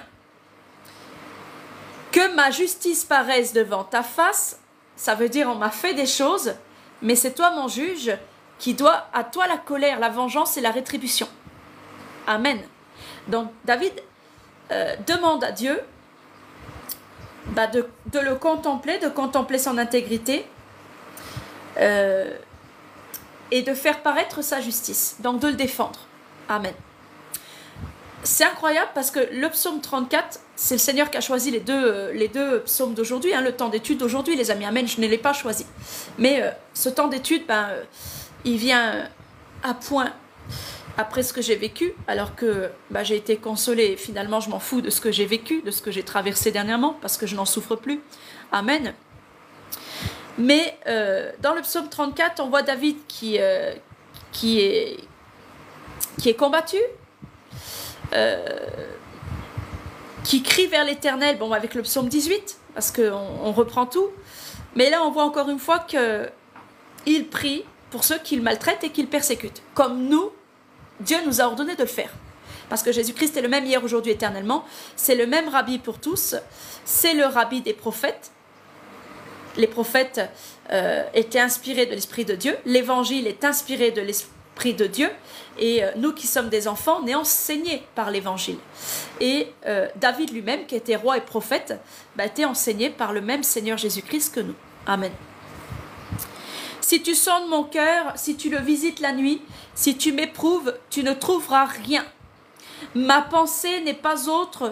Que ma justice paraisse devant ta face, ça veut dire on m'a fait des choses, mais c'est toi mon juge qui doit à toi la colère, la vengeance et la rétribution. Amen. Donc David euh, demande à Dieu bah, de, de le contempler, de contempler son intégrité, euh, et de faire paraître sa justice, donc de le défendre. Amen. C'est incroyable parce que le psaume trente-quatre, c'est le Seigneur qui a choisi les deux, euh, les deux psaumes d'aujourd'hui, hein, le temps d'étude d'aujourd'hui, les amis. Amen, je ne l'ai pas choisi. Mais euh, ce temps d'étude, ben, euh, il vient à point après ce que j'ai vécu, alors que ben, j'ai été consolée. Et finalement, je m'en fous de ce que j'ai vécu, de ce que j'ai traversé dernièrement, parce que je n'en souffre plus. Amen. Mais euh, dans le psaume trente-quatre, on voit David qui, euh, qui, est, qui est combattu, euh, qui crie vers l'Éternel, bon, avec le psaume dix-huit, parce qu'on on reprend tout. Mais là, on voit encore une fois qu'il prie pour ceux qui le maltraitent et qui le persécutent. Comme nous, Dieu nous a ordonné de le faire. Parce que Jésus-Christ est le même hier, aujourd'hui, éternellement. C'est le même rabbi pour tous. C'est le rabbi des prophètes. Les prophètes euh, étaient inspirés de l'Esprit de Dieu. L'Évangile est inspiré de l'Esprit de Dieu. Et euh, nous qui sommes des enfants, on est enseignés par l'Évangile. Et euh, David lui-même, qui était roi et prophète, bah, était enseigné par le même Seigneur Jésus-Christ que nous. Amen. Si tu sondes mon cœur, si tu le visites la nuit, si tu m'éprouves, tu ne trouveras rien. Ma pensée n'est pas autre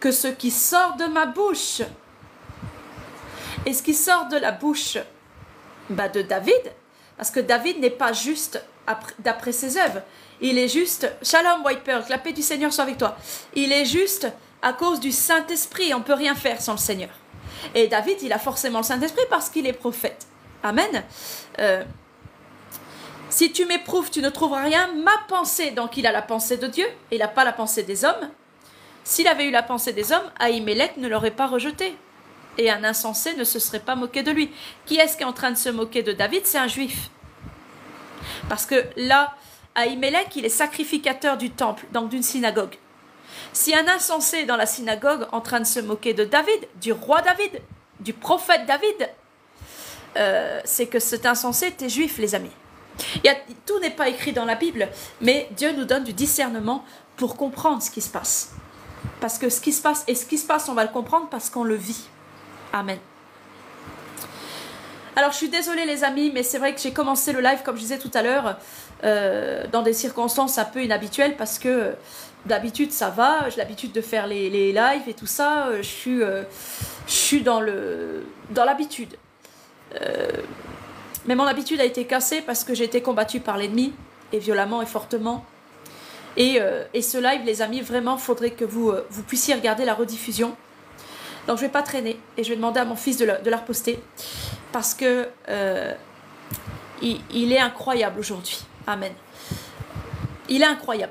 que ce qui sort de ma bouche. Et ce qui sort de la bouche bah, de David, parce que David n'est pas juste d'après ses œuvres, il est juste, Shalom White Pearl, que la paix du Seigneur soit avec toi, il est juste à cause du Saint-Esprit, on ne peut rien faire sans le Seigneur. Et David, il a forcément le Saint-Esprit parce qu'il est prophète. Amen. Euh, si tu m'éprouves, tu ne trouveras rien. Ma pensée, donc il a la pensée de Dieu, il n'a pas la pensée des hommes. S'il avait eu la pensée des hommes, Ahimelech ne l'aurait pas rejeté. Et un insensé ne se serait pas moqué de lui. Qui est-ce qui est en train de se moquer de David? C'est un juif. Parce que là, Ahimelech, il est sacrificateur du temple, donc d'une synagogue. Si un insensé est dans la synagogue en train de se moquer de David, du roi David, du prophète David, euh, c'est que cet insensé était juif, les amis. Il y a, tout n'est pas écrit dans la Bible, mais Dieu nous donne du discernement pour comprendre ce qui se passe. Parce que ce qui se passe, et ce qui se passe, on va le comprendre parce qu'on le vit. Amen. Alors, je suis désolée, les amis, mais c'est vrai que j'ai commencé le live, comme je disais tout à l'heure, euh, dans des circonstances un peu inhabituelles, parce que euh, d'habitude, ça va, j'ai l'habitude de faire les, les lives et tout ça, euh, je suis, euh, je suis dans le, dans l'habitude. Euh, mais mon habitude a été cassée parce que j'ai été combattue par l'ennemi, et violemment et fortement. Et, euh, et ce live, les amis, vraiment, il faudrait que vous, euh, vous puissiez regarder la rediffusion. Donc, je ne vais pas traîner et je vais demander à mon fils de la, de la reposter parce que euh, il, il est incroyable aujourd'hui. Amen. Il est incroyable.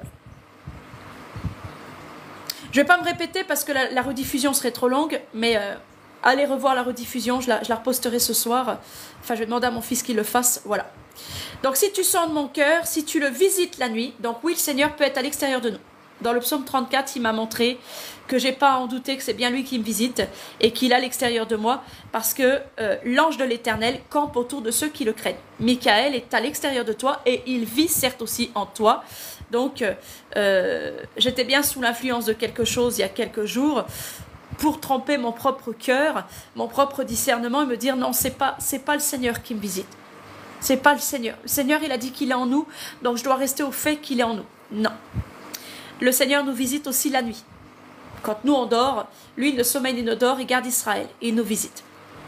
Je ne vais pas me répéter parce que la, la rediffusion serait trop longue, mais euh, allez revoir la rediffusion, je la, je la reposterai ce soir. Enfin, je vais demander à mon fils qu'il le fasse. Voilà. Donc, si tu sens de mon cœur, si tu le visites la nuit, donc oui, le Seigneur peut être à l'extérieur de nous. Dans le psaume trente-quatre, il m'a montré que j'ai pas à en douter que c'est bien lui qui me visite et qu'il est à l'extérieur de moi parce que euh, l'ange de l'Éternel campe autour de ceux qui le craignent. Michael est à l'extérieur de toi et il vit certes aussi en toi. Donc, euh, j'étais bien sous l'influence de quelque chose il y a quelques jours pour tremper mon propre cœur, mon propre discernement et me dire non, c'est pas, c'est pas le Seigneur qui me visite. C'est pas le Seigneur. Le Seigneur, il a dit qu'il est en nous, donc je dois rester au fait qu'il est en nous. Non. Le Seigneur nous visite aussi la nuit. Quand nous on dort, lui il ne sommeille ni ne dort, il garde Israël et il nous visite.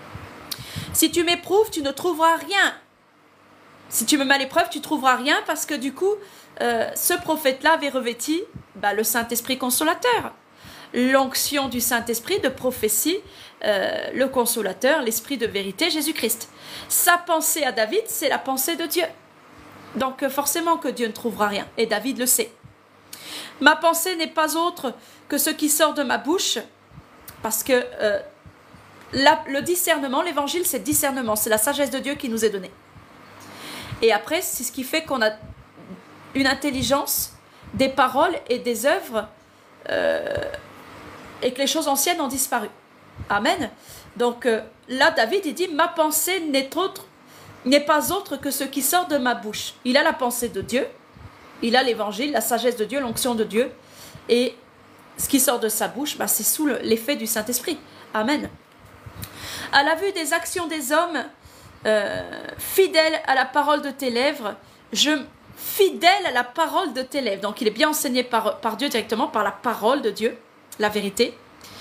Si tu m'éprouves, tu ne trouveras rien. Si tu me mets à l'épreuve, tu ne trouveras rien parce que du coup, euh, ce prophète-là avait revêti bah, le Saint-Esprit consolateur. L'onction du Saint-Esprit de prophétie, euh, le consolateur, l'Esprit de vérité, Jésus-Christ. Sa pensée à David, c'est la pensée de Dieu. Donc euh, forcément que Dieu ne trouvera rien. Et David le sait. Ma pensée n'est pas autre que ce qui sort de ma bouche, parce que euh, la, le discernement, l'évangile, c'est le discernement, c'est la sagesse de Dieu qui nous est donnée. Et après, c'est ce qui fait qu'on a une intelligence, des paroles et des œuvres, euh, et que les choses anciennes ont disparu. Amen. Donc euh, là, David, il dit, ma pensée n'est autre, n'est pas autre que ce qui sort de ma bouche. Il a la pensée de Dieu. Il a l'évangile, la sagesse de Dieu, l'onction de Dieu. Et ce qui sort de sa bouche, bah, c'est sous l'effet du Saint-Esprit. Amen. À la vue des actions des hommes, euh, fidèle à la parole de tes lèvres, je fidèle à la parole de tes lèvres. Donc il est bien enseigné par, par Dieu directement, par la parole de Dieu, la vérité.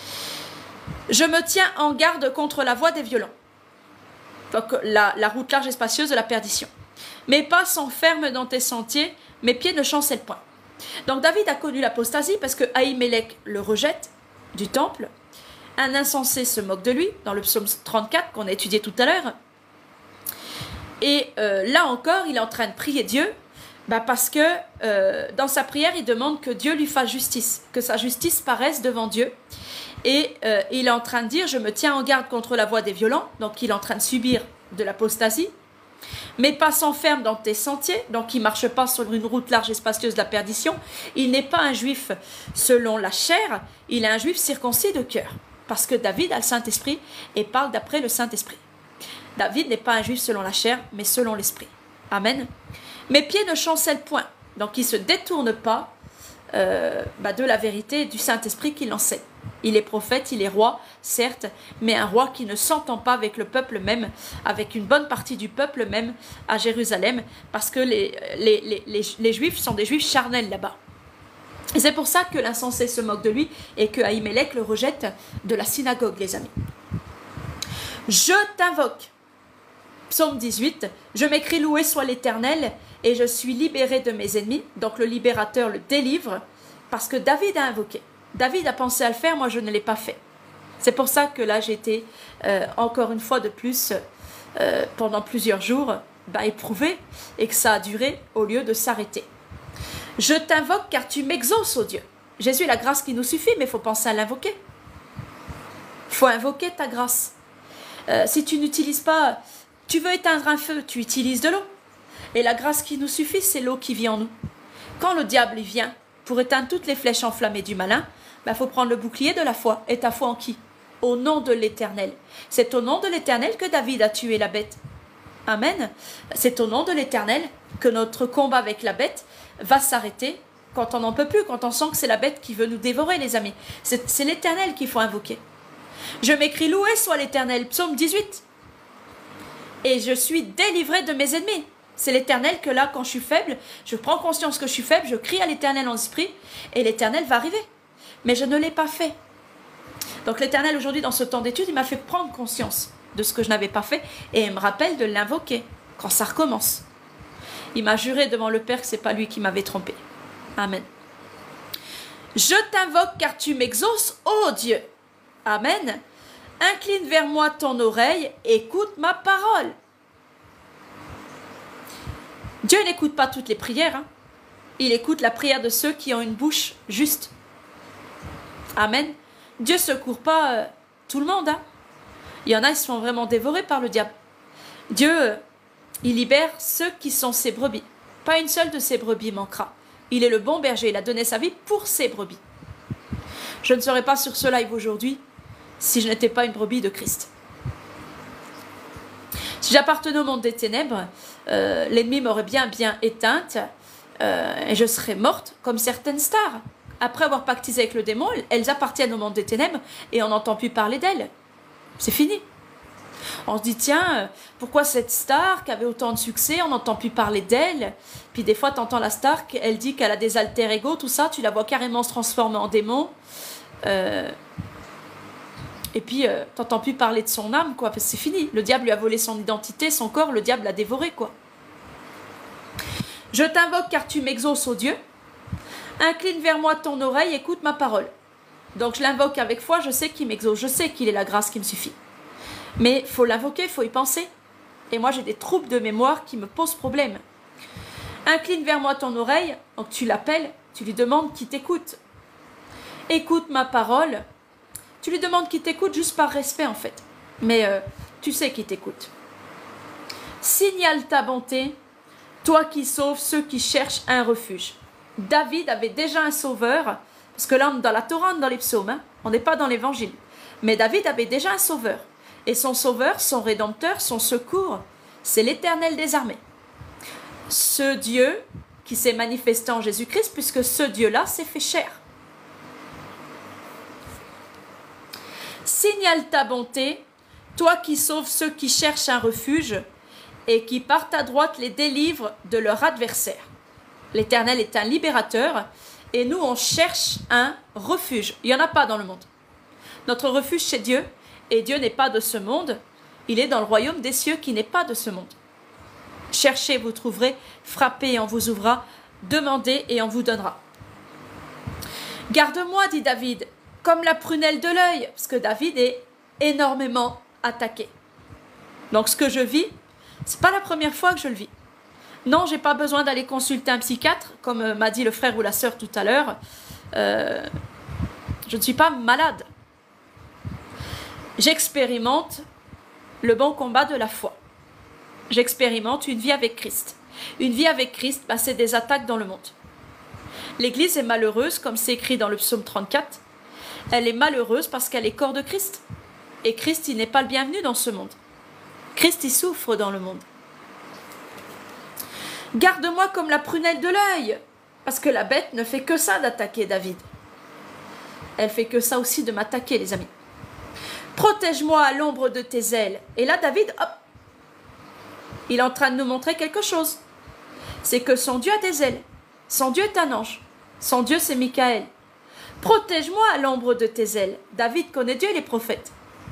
Je me tiens en garde contre la voie des violents. Donc la, la route large et spacieuse de la perdition. Mes pas sont fermes dans tes sentiers, mes pieds ne chancellent point. Donc David a connu l'apostasie parce que Ahimelech le rejette du temple. Un insensé se moque de lui, dans le psaume trente-quatre qu'on a étudié tout à l'heure. Et euh, là encore, il est en train de prier Dieu, bah parce que euh, dans sa prière, il demande que Dieu lui fasse justice, que sa justice paraisse devant Dieu. Et euh, il est en train de dire, je me tiens en garde contre la voie des violents, donc il est en train de subir de l'apostasie. Mes pas s'enferment dans tes sentiers, donc il ne marche pas sur une route large et spacieuse de la perdition. Il n'est pas un juif selon la chair, il est un juif circoncis de cœur. Parce que David a le Saint-Esprit et parle d'après le Saint-Esprit. David n'est pas un juif selon la chair, mais selon l'Esprit. Amen. Mes pieds ne chancellent point, donc il ne se détourne pas euh, bah de la vérité et du Saint-Esprit qui l'enseigne. Il est prophète, il est roi, certes, mais un roi qui ne s'entend pas avec le peuple même, avec une bonne partie du peuple même à Jérusalem, parce que les, les, les, les, les Juifs sont des Juifs charnels là-bas. Et c'est pour ça que l'insensé se moque de lui et que Ahimelech le rejette de la synagogue, les amis. Je t'invoque. Psaume dix-huit. Je m'écris loué soit l'Éternel et je suis libéré de mes ennemis. Donc le libérateur le délivre parce que David a invoqué. David a pensé à le faire, moi je ne l'ai pas fait. C'est pour ça que là j'ai été euh, encore une fois de plus euh, pendant plusieurs jours bah, éprouvé et que ça a duré au lieu de s'arrêter. Je t'invoque car tu m'exauces, ô Dieu. Jésus est la grâce qui nous suffit, mais il faut penser à l'invoquer. Il faut invoquer ta grâce. Euh, si tu n'utilises pas, tu veux éteindre un feu, tu utilises de l'eau. Et la grâce qui nous suffit, c'est l'eau qui vit en nous. Quand le diable vient pour éteindre toutes les flèches enflammées du malin, il bah, faut prendre le bouclier de la foi. Et ta foi en qui? Au nom de l'Éternel. C'est au nom de l'Éternel que David a tué la bête. Amen. C'est au nom de l'Éternel que notre combat avec la bête va s'arrêter quand on n'en peut plus, quand on sent que c'est la bête qui veut nous dévorer, les amis. C'est l'Éternel qu'il faut invoquer. Je m'écris loué soit l'Éternel, psaume dix-huit. Et je suis délivré de mes ennemis. C'est l'Éternel que là, quand je suis faible, je prends conscience que je suis faible, je crie à l'Éternel en esprit, et l'Éternel va arriver. Mais je ne l'ai pas fait. Donc l'Éternel, aujourd'hui, dans ce temps d'étude, il m'a fait prendre conscience de ce que je n'avais pas fait, et il me rappelle de l'invoquer quand ça recommence. Il m'a juré devant le Père que ce n'est pas lui qui m'avait trompé. Amen. Je t'invoque car tu m'exauces, ô Dieu. Amen. Incline vers moi ton oreille, écoute ma parole. Dieu n'écoute pas toutes les prières. Hein. Il écoute la prière de ceux qui ont une bouche juste. Amen. Dieu ne secourt pas euh, tout le monde. Hein. Il y en a qui se font vraiment dévorer par le diable. Dieu... Euh, Il libère ceux qui sont ses brebis. Pas une seule de ses brebis manquera. Il est le bon berger, il a donné sa vie pour ses brebis. Je ne serais pas sur ce live aujourd'hui si je n'étais pas une brebis de Christ. Si j'appartenais au monde des ténèbres, euh, l'ennemi m'aurait bien bien éteinte euh, et je serais morte comme certaines stars. Après avoir pactisé avec le démon, elles appartiennent au monde des ténèbres et on n'entend plus parler d'elles. C'est fini. On se dit, tiens, pourquoi cette star qui avait autant de succès, on n'entend plus parler d'elle? Puis des fois, tu entends la star, elle dit qu'elle a des alter ego, tout ça, tu la vois carrément se transformer en démon. Euh... Et puis, euh, tu n'entends plus parler de son âme, quoi, parce que c'est fini. Le diable lui a volé son identité, son corps, le diable l'a dévoré, quoi. Je t'invoque car tu m'exauces, ô Dieu. Incline vers moi ton oreille, écoute ma parole. Donc, je l'invoque avec foi, je sais qu'il m'exauce, je sais qu'il est la grâce qui me suffit. Mais il faut l'invoquer, il faut y penser. Et moi, j'ai des troubles de mémoire qui me posent problème. Incline vers moi ton oreille, donc tu l'appelles, tu lui demandes qui t'écoute. Écoute ma parole. Tu lui demandes qui t'écoute juste par respect, en fait. Mais euh, tu sais qui t'écoute. Signale ta bonté, toi qui sauves ceux qui cherchent un refuge. David avait déjà un sauveur, parce que là, on est dans la Torah, dans les psaumes, hein, on n'est pas dans l'évangile. Mais David avait déjà un sauveur. Et son sauveur, son rédempteur, son secours, c'est l'Éternel des armées. Ce Dieu qui s'est manifesté en Jésus-Christ, puisque ce Dieu-là s'est fait chair. Signale ta bonté, toi qui sauves ceux qui cherchent un refuge et qui par ta droite les délivre de leur adversaire. L'Éternel est un libérateur et nous on cherche un refuge. Il n'y en a pas dans le monde. Notre refuge c'est Dieu. Et Dieu n'est pas de ce monde, il est dans le royaume des cieux qui n'est pas de ce monde. Cherchez, vous trouverez, frappez et on vous ouvrira, demandez et on vous donnera. Garde-moi, dit David, comme la prunelle de l'œil, parce que David est énormément attaqué. Donc ce que je vis, c'est pas la première fois que je le vis. Non, j'ai pas besoin d'aller consulter un psychiatre, comme m'a dit le frère ou la sœur tout à l'heure. Euh, je ne suis pas malade. J'expérimente le bon combat de la foi. J'expérimente une vie avec Christ. Une vie avec Christ, bah, c'est des attaques dans le monde. L'Église est malheureuse, comme c'est écrit dans le psaume trente-quatre. Elle est malheureuse parce qu'elle est corps de Christ. Et Christ, il n'est pas le bienvenu dans ce monde. Christ, il souffre dans le monde. Garde-moi comme la prunelle de l'œil, parce que la bête ne fait que ça d'attaquer David. Elle fait que ça aussi de m'attaquer, les amis. Protège-moi à l'ombre de tes ailes. Et là, David, hop, il est en train de nous montrer quelque chose. C'est que son Dieu a des ailes. Son Dieu est un ange. Son Dieu, c'est Michael. Protège-moi à l'ombre de tes ailes. David connaît Dieu et les prophètes.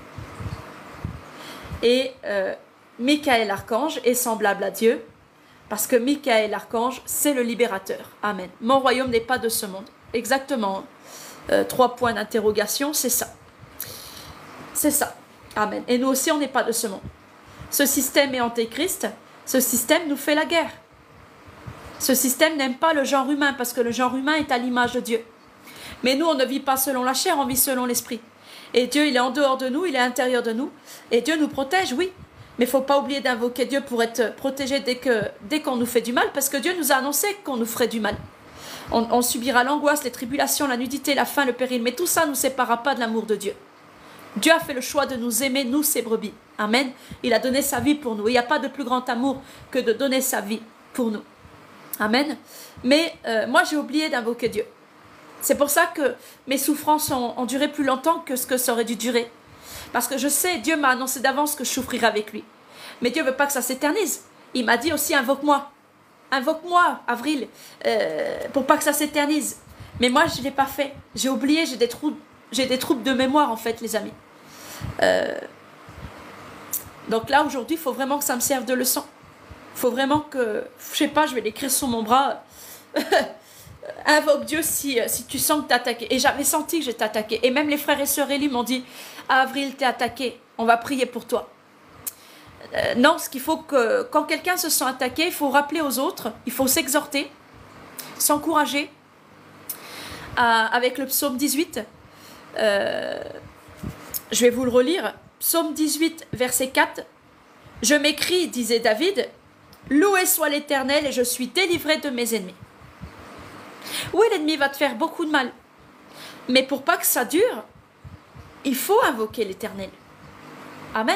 Et euh, Michael, l'archange, est semblable à Dieu, parce que Michael, l'archange, c'est le libérateur. Amen. Mon royaume n'est pas de ce monde. Exactement. Euh, trois points d'interrogation, c'est ça. C'est ça. Amen. Et nous aussi, on n'est pas de ce monde. Ce système est antéchrist. Ce système nous fait la guerre. Ce système n'aime pas le genre humain, parce que le genre humain est à l'image de Dieu. Mais nous, on ne vit pas selon la chair, on vit selon l'esprit. Et Dieu, il est en dehors de nous, il est à l'intérieur de nous. Et Dieu nous protège, oui. Mais il ne faut pas oublier d'invoquer Dieu pour être protégé dès que, dès qu'on nous fait du mal, parce que Dieu nous a annoncé qu'on nous ferait du mal. On, on subira l'angoisse, les tribulations, la nudité, la faim, le péril. Mais tout ça ne nous séparera pas de l'amour de Dieu. Dieu a fait le choix de nous aimer, nous, ses brebis. Amen. Il a donné sa vie pour nous. Il n'y a pas de plus grand amour que de donner sa vie pour nous. Amen. Mais euh, moi, j'ai oublié d'invoquer Dieu. C'est pour ça que mes souffrances ont, ont duré plus longtemps que ce que ça aurait dû durer. Parce que je sais, Dieu m'a annoncé d'avance que je souffrirais avec lui. Mais Dieu ne veut pas que ça s'éternise. Il m'a dit aussi, invoque-moi. Invoque-moi, Avril, euh, pour pas que ça s'éternise. Mais moi, je ne l'ai pas fait. J'ai oublié, j'ai des troubles, j'ai des troubles de mémoire, en fait, les amis. Euh, donc là, aujourd'hui, il faut vraiment que ça me serve de leçon. Il faut vraiment que, je sais pas, je vais l'écrire sur mon bras. Invoque Dieu si, si tu sens que tu es attaqué. Et j'avais senti que j'étais attaqué. Et même les frères et sœurs élus m'ont dit, Avril, tu es attaqué, on va prier pour toi. Euh, non, ce qu'il faut que, quand quelqu'un se sent attaqué, il faut rappeler aux autres, il faut s'exhorter, s'encourager. Avec le psaume dix-huit, euh, je vais vous le relire. Psaume dix-huit, verset quatre. Je m'écrie, disait David, loué soit l'Éternel et je suis délivré de mes ennemis. Oui, l'ennemi va te faire beaucoup de mal. Mais pour pas que ça dure, il faut invoquer l'Éternel. Amen.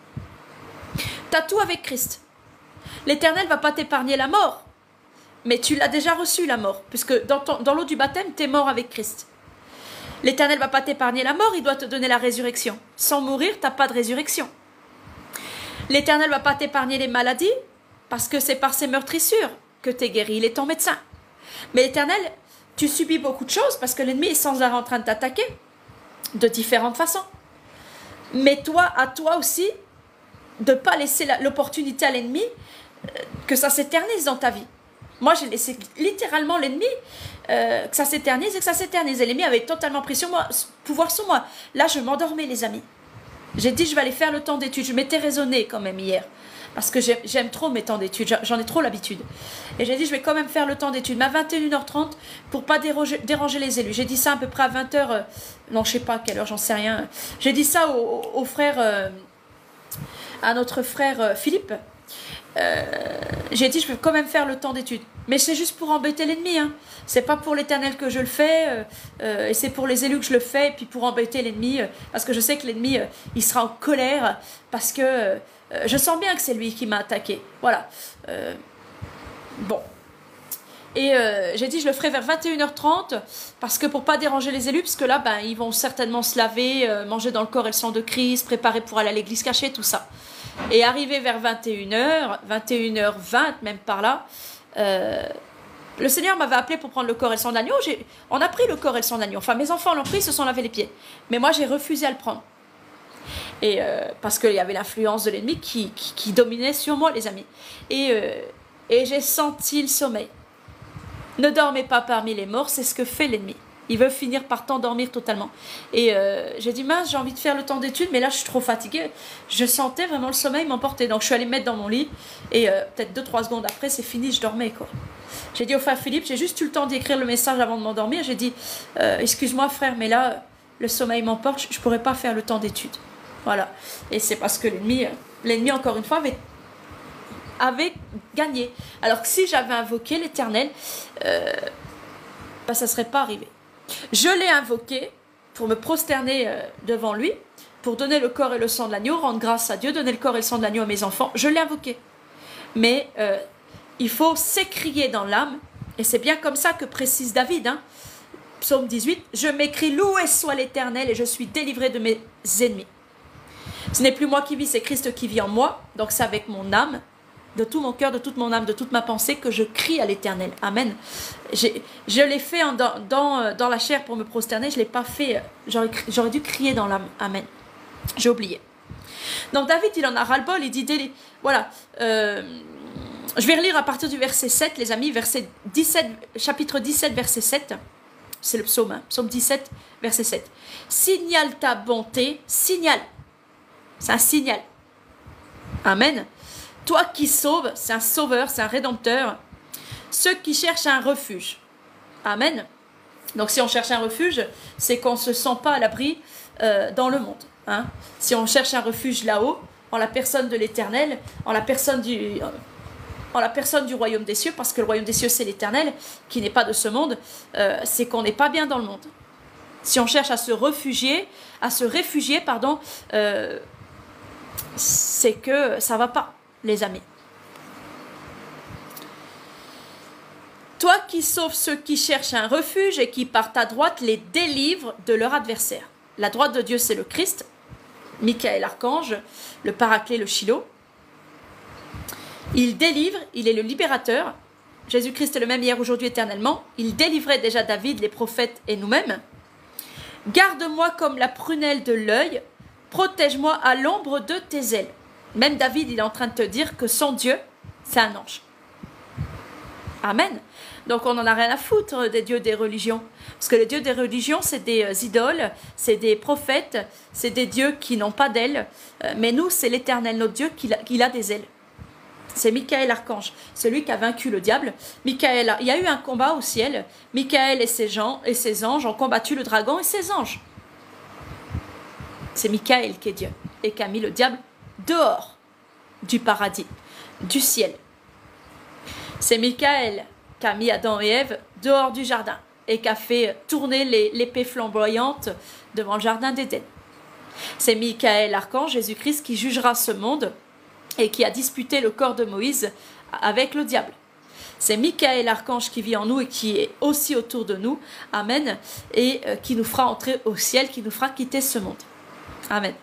T'as tout avec Christ. L'Éternel ne va pas t'épargner la mort. Mais tu l'as déjà reçu, la mort. Puisque dans, ton, dans l'eau du baptême, tu es mort avec Christ. L'Éternel ne va pas t'épargner la mort, il doit te donner la résurrection. Sans mourir, tu n'as pas de résurrection. L'Éternel ne va pas t'épargner les maladies, parce que c'est par ses meurtrissures que tu es guéri. Il est ton médecin. Mais l'Éternel, tu subis beaucoup de choses parce que l'ennemi est sans arrêt en train de t'attaquer de différentes façons. Mais toi, à toi aussi, de ne pas laisser l'opportunité à l'ennemi que ça s'éternise dans ta vie. Moi, j'ai laissé littéralement l'ennemi euh, que ça s'éternise et que ça s'éternise. Et l'ennemi avait totalement pris sur moi, pouvoir sur moi. Là, je m'endormais, les amis. J'ai dit, je vais aller faire le temps d'études. Je m'étais raisonnée quand même hier. Parce que j'aime trop mes temps d'études, j'en ai trop l'habitude. Et j'ai dit, je vais quand même faire le temps d'études, mais à vingt et une heures trente, pour ne pas déroger, déranger les élus. J'ai dit ça à peu près à vingt heures, euh, non, je ne sais pas à quelle heure, j'en sais rien. J'ai dit ça au, au frère, euh, à notre frère euh, Philippe. Euh, j'ai dit, je vais quand même faire le temps d'études. Mais c'est juste pour embêter l'ennemi. Hein. C'est pas pour l'Éternel que je le fais, euh, euh, et c'est pour les élus que je le fais, et puis pour embêter l'ennemi, euh, parce que je sais que l'ennemi, euh, il sera en colère, parce que... Euh, Euh, je sens bien que c'est lui qui m'a attaqué. Voilà. Euh, bon. Et euh, j'ai dit, je le ferai vers vingt et une heures trente, parce que pour pas déranger les élus, parce que là, ben, ils vont certainement se laver, euh, manger dans le corps et le sang de Christ, préparer pour aller à l'église cachée, tout ça. Et arrivé vers vingt et une heures, vingt et une heures vingt, même par là, euh, le Seigneur m'avait appelé pour prendre le corps et le sang de l'agneau. On a pris le corps et le sang de l'agneau. Enfin, mes enfants l'ont pris, ils se sont lavés les pieds. Mais moi, j'ai refusé à le prendre. Et euh, parce qu'il y avait l'influence de l'ennemi qui, qui, qui dominait sur moi, les amis. Et, euh, et j'ai senti le sommeil. Ne dormez pas parmi les morts, c'est ce que fait l'ennemi. Il veut finir par t'endormir totalement. Et euh, j'ai dit, mince, j'ai envie de faire le temps d'études, mais là, je suis trop fatiguée. Je sentais vraiment le sommeil m'emporter. Donc, je suis allée me mettre dans mon lit. Et euh, peut-être deux trois secondes après, c'est fini, je dormais, quoi. J'ai dit au frère Philippe, j'ai juste eu le temps d'écrire le message avant de m'endormir. J'ai dit, euh, excuse-moi, frère, mais là, le sommeil m'emporte, je ne pourrais pas faire le temps d'études. Voilà. Et c'est parce que l'ennemi, l'ennemi encore une fois, avait, avait gagné. Alors que si j'avais invoqué l'Éternel, euh, ben, ça ne serait pas arrivé. Je l'ai invoqué pour me prosterner euh, devant lui, pour donner le corps et le sang de l'agneau, rendre grâce à Dieu, donner le corps et le sang de l'agneau à mes enfants. Je l'ai invoqué. Mais euh, il faut s'écrier dans l'âme, et c'est bien comme ça que précise David, hein. Psaume dix-huit, je m'écris, loué soit l'Éternel et je suis délivré de mes ennemis. Ce n'est plus moi qui vis, c'est Christ qui vit en moi, donc c'est avec mon âme. de tout mon cœur, de toute mon âme, de toute ma pensée, que je crie à l'Éternel. Amen. J'ai, je l'ai fait en, dans, dans, dans la chair pour me prosterner, je ne l'ai pas fait, j'aurais, j'aurais dû crier dans l'âme. Amen. J'ai oublié. Donc David, il en a ras-le-bol, il dit, dès, voilà, euh, je vais relire à partir du verset sept, les amis, verset dix-sept, chapitre dix-sept, verset sept, c'est le psaume, hein, psaume dix-sept, verset sept. Signale ta bonté, signale, c'est un signal. Amen. Toi qui sauves, c'est un sauveur, c'est un rédempteur. Ceux qui cherchent un refuge. Amen. Donc si on cherche un refuge, c'est qu'on ne se sent pas à l'abri euh, dans le monde. Hein. Si on cherche un refuge là-haut, en la personne de l'Éternel, en la personne du, en la personne du royaume des cieux, parce que le royaume des cieux c'est l'Éternel, qui n'est pas de ce monde, euh, c'est qu'on n'est pas bien dans le monde. Si on cherche à se réfugier, à se réfugier, pardon, euh, c'est que ça va pas, les amis. Toi qui sauves ceux qui cherchent un refuge et qui par ta droite les délivres de leur adversaire. La droite de Dieu c'est le Christ, Michael l'archange, le paraclet, le Shiloh. Il délivre, il est le libérateur. Jésus-Christ est le même hier, aujourd'hui, éternellement. Il délivrait déjà David, les prophètes et nous-mêmes. Garde-moi comme la prunelle de l'œil, protège-moi à l'ombre de tes ailes. Même David, il est en train de te dire que son Dieu, c'est un ange. Amen. Donc on n'en a rien à foutre des dieux des religions. Parce que les dieux des religions, c'est des euh, idoles, c'est des prophètes, c'est des dieux qui n'ont pas d'ailes. Euh, mais nous, c'est l'Éternel, notre Dieu, qui a, qui a des ailes. C'est Michael l'archange, celui qui a vaincu le diable. Michael, il y a eu un combat au ciel. Michael et ses, gens, et ses anges ont combattu le dragon et ses anges. C'est Michael qui est Dieu et qui a mis le diable dehors du paradis, du ciel. C'est Michael qui a mis Adam et Ève dehors du jardin et qui a fait tourner l'épée flamboyante devant le jardin d'Éden. C'est Michael l'archange, Jésus-Christ, qui jugera ce monde et qui a disputé le corps de Moïse avec le diable. C'est Michael l'archange qui vit en nous et qui est aussi autour de nous. Amen. Et euh, qui nous fera entrer au ciel, qui nous fera quitter ce monde. Amen.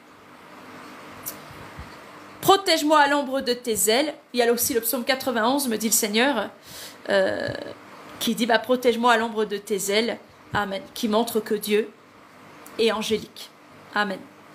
Protège-moi à l'ombre de tes ailes. Il y a aussi le psaume quatre-vingt-onze, me dit le Seigneur, euh, qui dit bah, protège-moi à l'ombre de tes ailes. Amen. Qui montre que Dieu est angélique. Amen.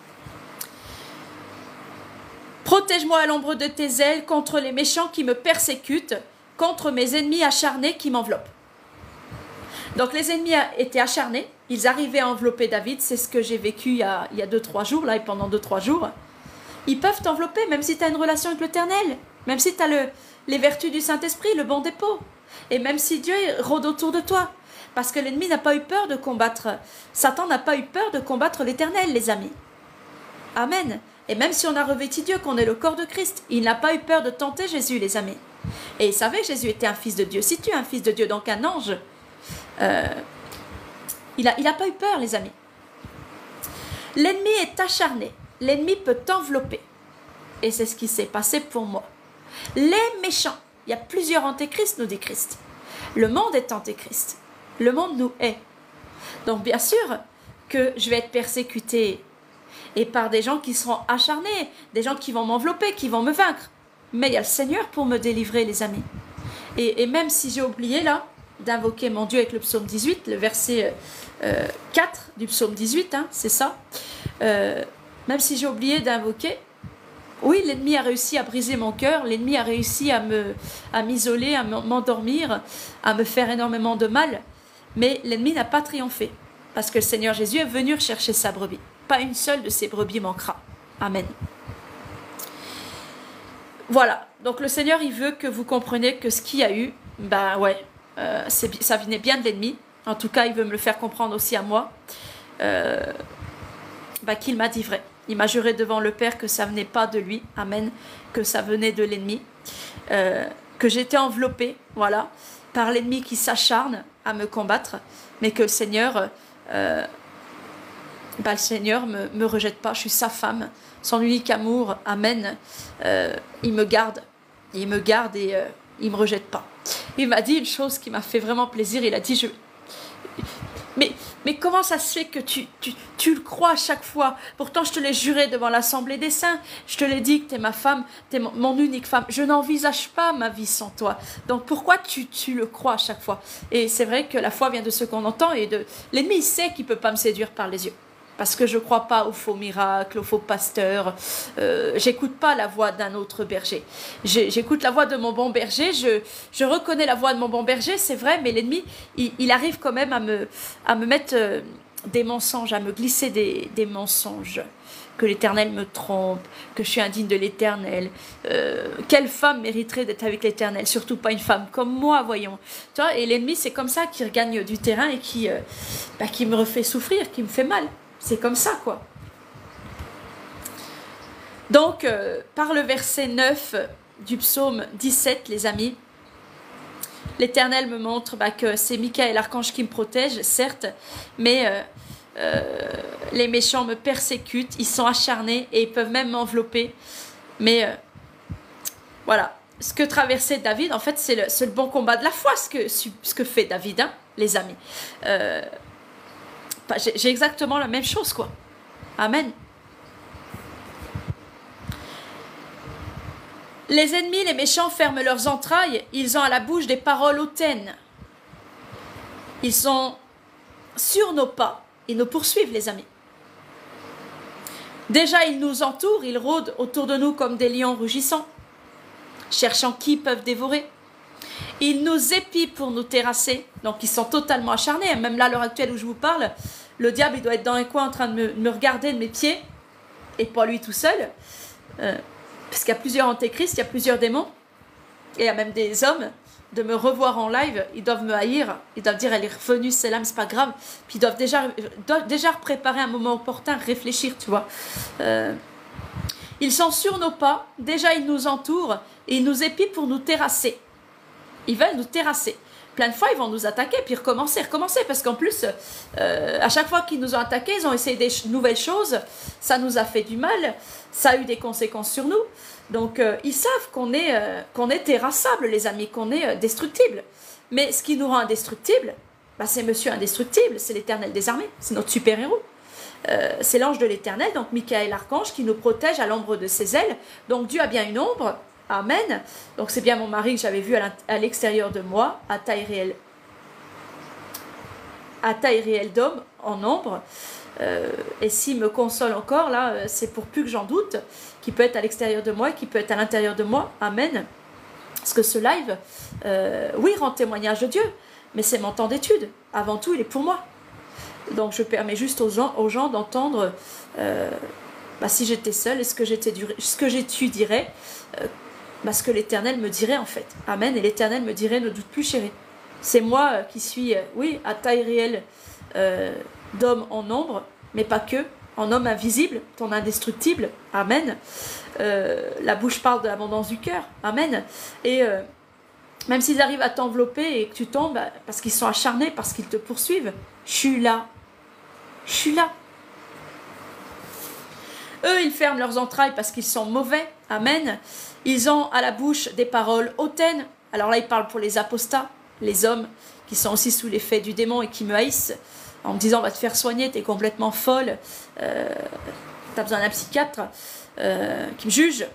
Protège-moi à l'ombre de tes ailes contre les méchants qui me persécutent, contre mes ennemis acharnés qui m'enveloppent. Donc les ennemis étaient acharnés, ils arrivaient à envelopper David, c'est ce que j'ai vécu il y a, il y a deux trois jours, là, et pendant deux trois jours. Ils peuvent t'envelopper, même si tu as une relation avec l'Éternel, même si tu as le, les vertus du Saint-Esprit, le bon dépôt, et même si Dieu rôde autour de toi. Parce que l'ennemi n'a pas eu peur de combattre, Satan n'a pas eu peur de combattre l'Éternel, les amis. Amen. Et même si on a revêtu Dieu, qu'on est le corps de Christ, il n'a pas eu peur de tenter Jésus, les amis. Et il savait que Jésus était un fils de Dieu. Si tu es un fils de Dieu, donc un ange, euh, il n'a il a pas eu peur, les amis. L'ennemi est acharné. L'ennemi peut t'envelopper. Et c'est ce qui s'est passé pour moi. Les méchants. Il y a plusieurs antéchrists, nous dit Christ. Le monde est antéchrist. Le monde nous hait. Donc bien sûr que je vais être persécuté et par des gens qui seront acharnés, des gens qui vont m'envelopper, qui vont me vaincre. Mais il y a le Seigneur pour me délivrer, les amis. Et, et même si j'ai oublié, là, d'invoquer mon Dieu avec le psaume dix-huit, le verset euh, quatre du psaume dix-huit, hein, c'est ça. Euh, même si j'ai oublié d'invoquer, oui, l'ennemi a réussi à briser mon cœur, l'ennemi a réussi à me, à m'isoler, à m'endormir, à me faire énormément de mal. Mais l'ennemi n'a pas triomphé, parce que le Seigneur Jésus est venu chercher sa brebis. Pas une seule de ces brebis manquera. Amen. Voilà. Donc le Seigneur, il veut que vous compreniez que ce qu'il y a eu, ben ouais, euh, ça venait bien de l'ennemi. En tout cas, il veut me le faire comprendre aussi à moi. Euh, ben, qu'il m'a dit vrai. Il m'a juré devant le Père que ça venait pas de lui. Amen. Que ça venait de l'ennemi. Euh, que j'étais enveloppée, voilà, par l'ennemi qui s'acharne à me combattre. Mais que le Seigneur... Euh, Bah, le Seigneur ne me, me rejette pas, je suis sa femme, son unique amour, amen, euh, il me garde, il me garde et euh, il ne me rejette pas. Il m'a dit une chose qui m'a fait vraiment plaisir, il a dit, je... mais Mais comment ça se fait que tu, tu, tu le crois à chaque fois? Pourtant, je te l'ai juré devant l'Assemblée des Saints. Je te l'ai dit que tu es ma femme, tu es mon, mon unique femme. Je n'envisage pas ma vie sans toi. Donc, pourquoi tu, tu le crois à chaque fois? Et c'est vrai que la foi vient de ce qu'on entend. Et de l'ennemi, il sait qu'il ne peut pas me séduire par les yeux. Parce que je ne crois pas aux faux miracles, aux faux pasteurs. Euh, j'écoute pas la voix d'un autre berger. J'écoute la voix de mon bon berger. Je, je reconnais la voix de mon bon berger, c'est vrai, mais l'ennemi, il, il arrive quand même à me, à me mettre euh, des mensonges, à me glisser des, des mensonges. Que l'Éternel me trompe, que je suis indigne de l'Éternel. Euh, quelle femme mériterait d'être avec l'Éternel? Surtout pas une femme comme moi, voyons. Tu vois, et l'ennemi, c'est comme ça qu'il gagne du terrain et qui, euh, bah, qui me refait souffrir, qui me fait mal. C'est comme ça, quoi. Donc, euh, par le verset neuf du psaume dix-sept, les amis, l'Éternel me montre bah, que c'est Michaël, l'archange, qui me protège, certes, mais euh, euh, les méchants me persécutent, ils sont acharnés et ils peuvent même m'envelopper. Mais euh, voilà, ce que traversait David, en fait, c'est le, le bon combat de la foi, ce que, ce que fait David, hein, les amis. Euh, J'ai exactement la même chose, quoi. Amen. Les ennemis, les méchants ferment leurs entrailles. Ils ont à la bouche des paroles hautaines. Ils sont sur nos pas. Ils nous poursuivent, les amis. Déjà, ils nous entourent. Ils rôdent autour de nous comme des lions rugissants, cherchant qui peuvent dévorer. Ils nous épient pour nous terrasser. Donc, ils sont totalement acharnés. Même là, à l'heure actuelle où je vous parle, le diable, il doit être dans un coin en train de me, de me regarder de mes pieds. Et pas lui tout seul. Euh, parce qu'il y a plusieurs antéchrists, il y a plusieurs démons. Et il y a même des hommes. De me revoir en live, ils doivent me haïr. Ils doivent dire, elle est revenue, c'est là, mais c'est pas grave. Puis ils doivent déjà, doivent déjà préparer un moment opportun, réfléchir, tu vois. Euh, ils sont sur nos pas. Déjà, ils nous entourent. Et ils nous épient pour nous terrasser. Ils veulent nous terrasser. Plein de fois, ils vont nous attaquer, puis recommencer, recommencer. Parce qu'en plus, euh, à chaque fois qu'ils nous ont attaqués, ils ont essayé des nouvelles choses. Ça nous a fait du mal. Ça a eu des conséquences sur nous. Donc, euh, ils savent qu'on est, euh, qu'on est terrassable, les amis, qu'on est euh, destructible. Mais ce qui nous rend indestructible, bah, c'est Monsieur Indestructible, c'est l'Éternel des armées, c'est notre super-héros. Euh, c'est l'ange de l'Éternel, donc Michaël, l'archange, qui nous protège à l'ombre de ses ailes. Donc, Dieu a bien une ombre. Amen. Donc c'est bien mon mari que j'avais vu à l'extérieur de moi, à taille réelle, à taille réelle d'homme, en ombre. Euh, et s'il me console encore, là, c'est pour plus que j'en doute, qui peut être à l'extérieur de moi et qui peut être à l'intérieur de moi. Amen. Parce que ce live, euh, oui, rend témoignage de Dieu, mais c'est mon temps d'étude. Avant tout, il est pour moi. Donc je permets juste aux gens, aux gens d'entendre, euh, bah, si j'étais seule, et ce que j'étudierais, euh, bah, ce que l'Éternel me dirait en fait. Amen. Et l'Éternel me dirait, ne doute plus, chérie. C'est moi euh, qui suis, euh, oui, à taille réelle euh, d'homme en ombre, mais pas que, en homme invisible, ton indestructible. Amen. Euh, la bouche parle de l'abondance du cœur. Amen. Et euh, même s'ils arrivent à t'envelopper et que tu tombes, bah, parce qu'ils sont acharnés, parce qu'ils te poursuivent, je suis là. Je suis là. Eux, ils ferment leurs entrailles parce qu'ils sont mauvais. Amen. Ils ont à la bouche des paroles hautaines. Alors là, ils parlent pour les apostats, les hommes qui sont aussi sous l'effet du démon et qui me haïssent en me disant, on va te faire soigner, t'es complètement folle, euh, t'as besoin d'un psychiatre, euh, qui me juge.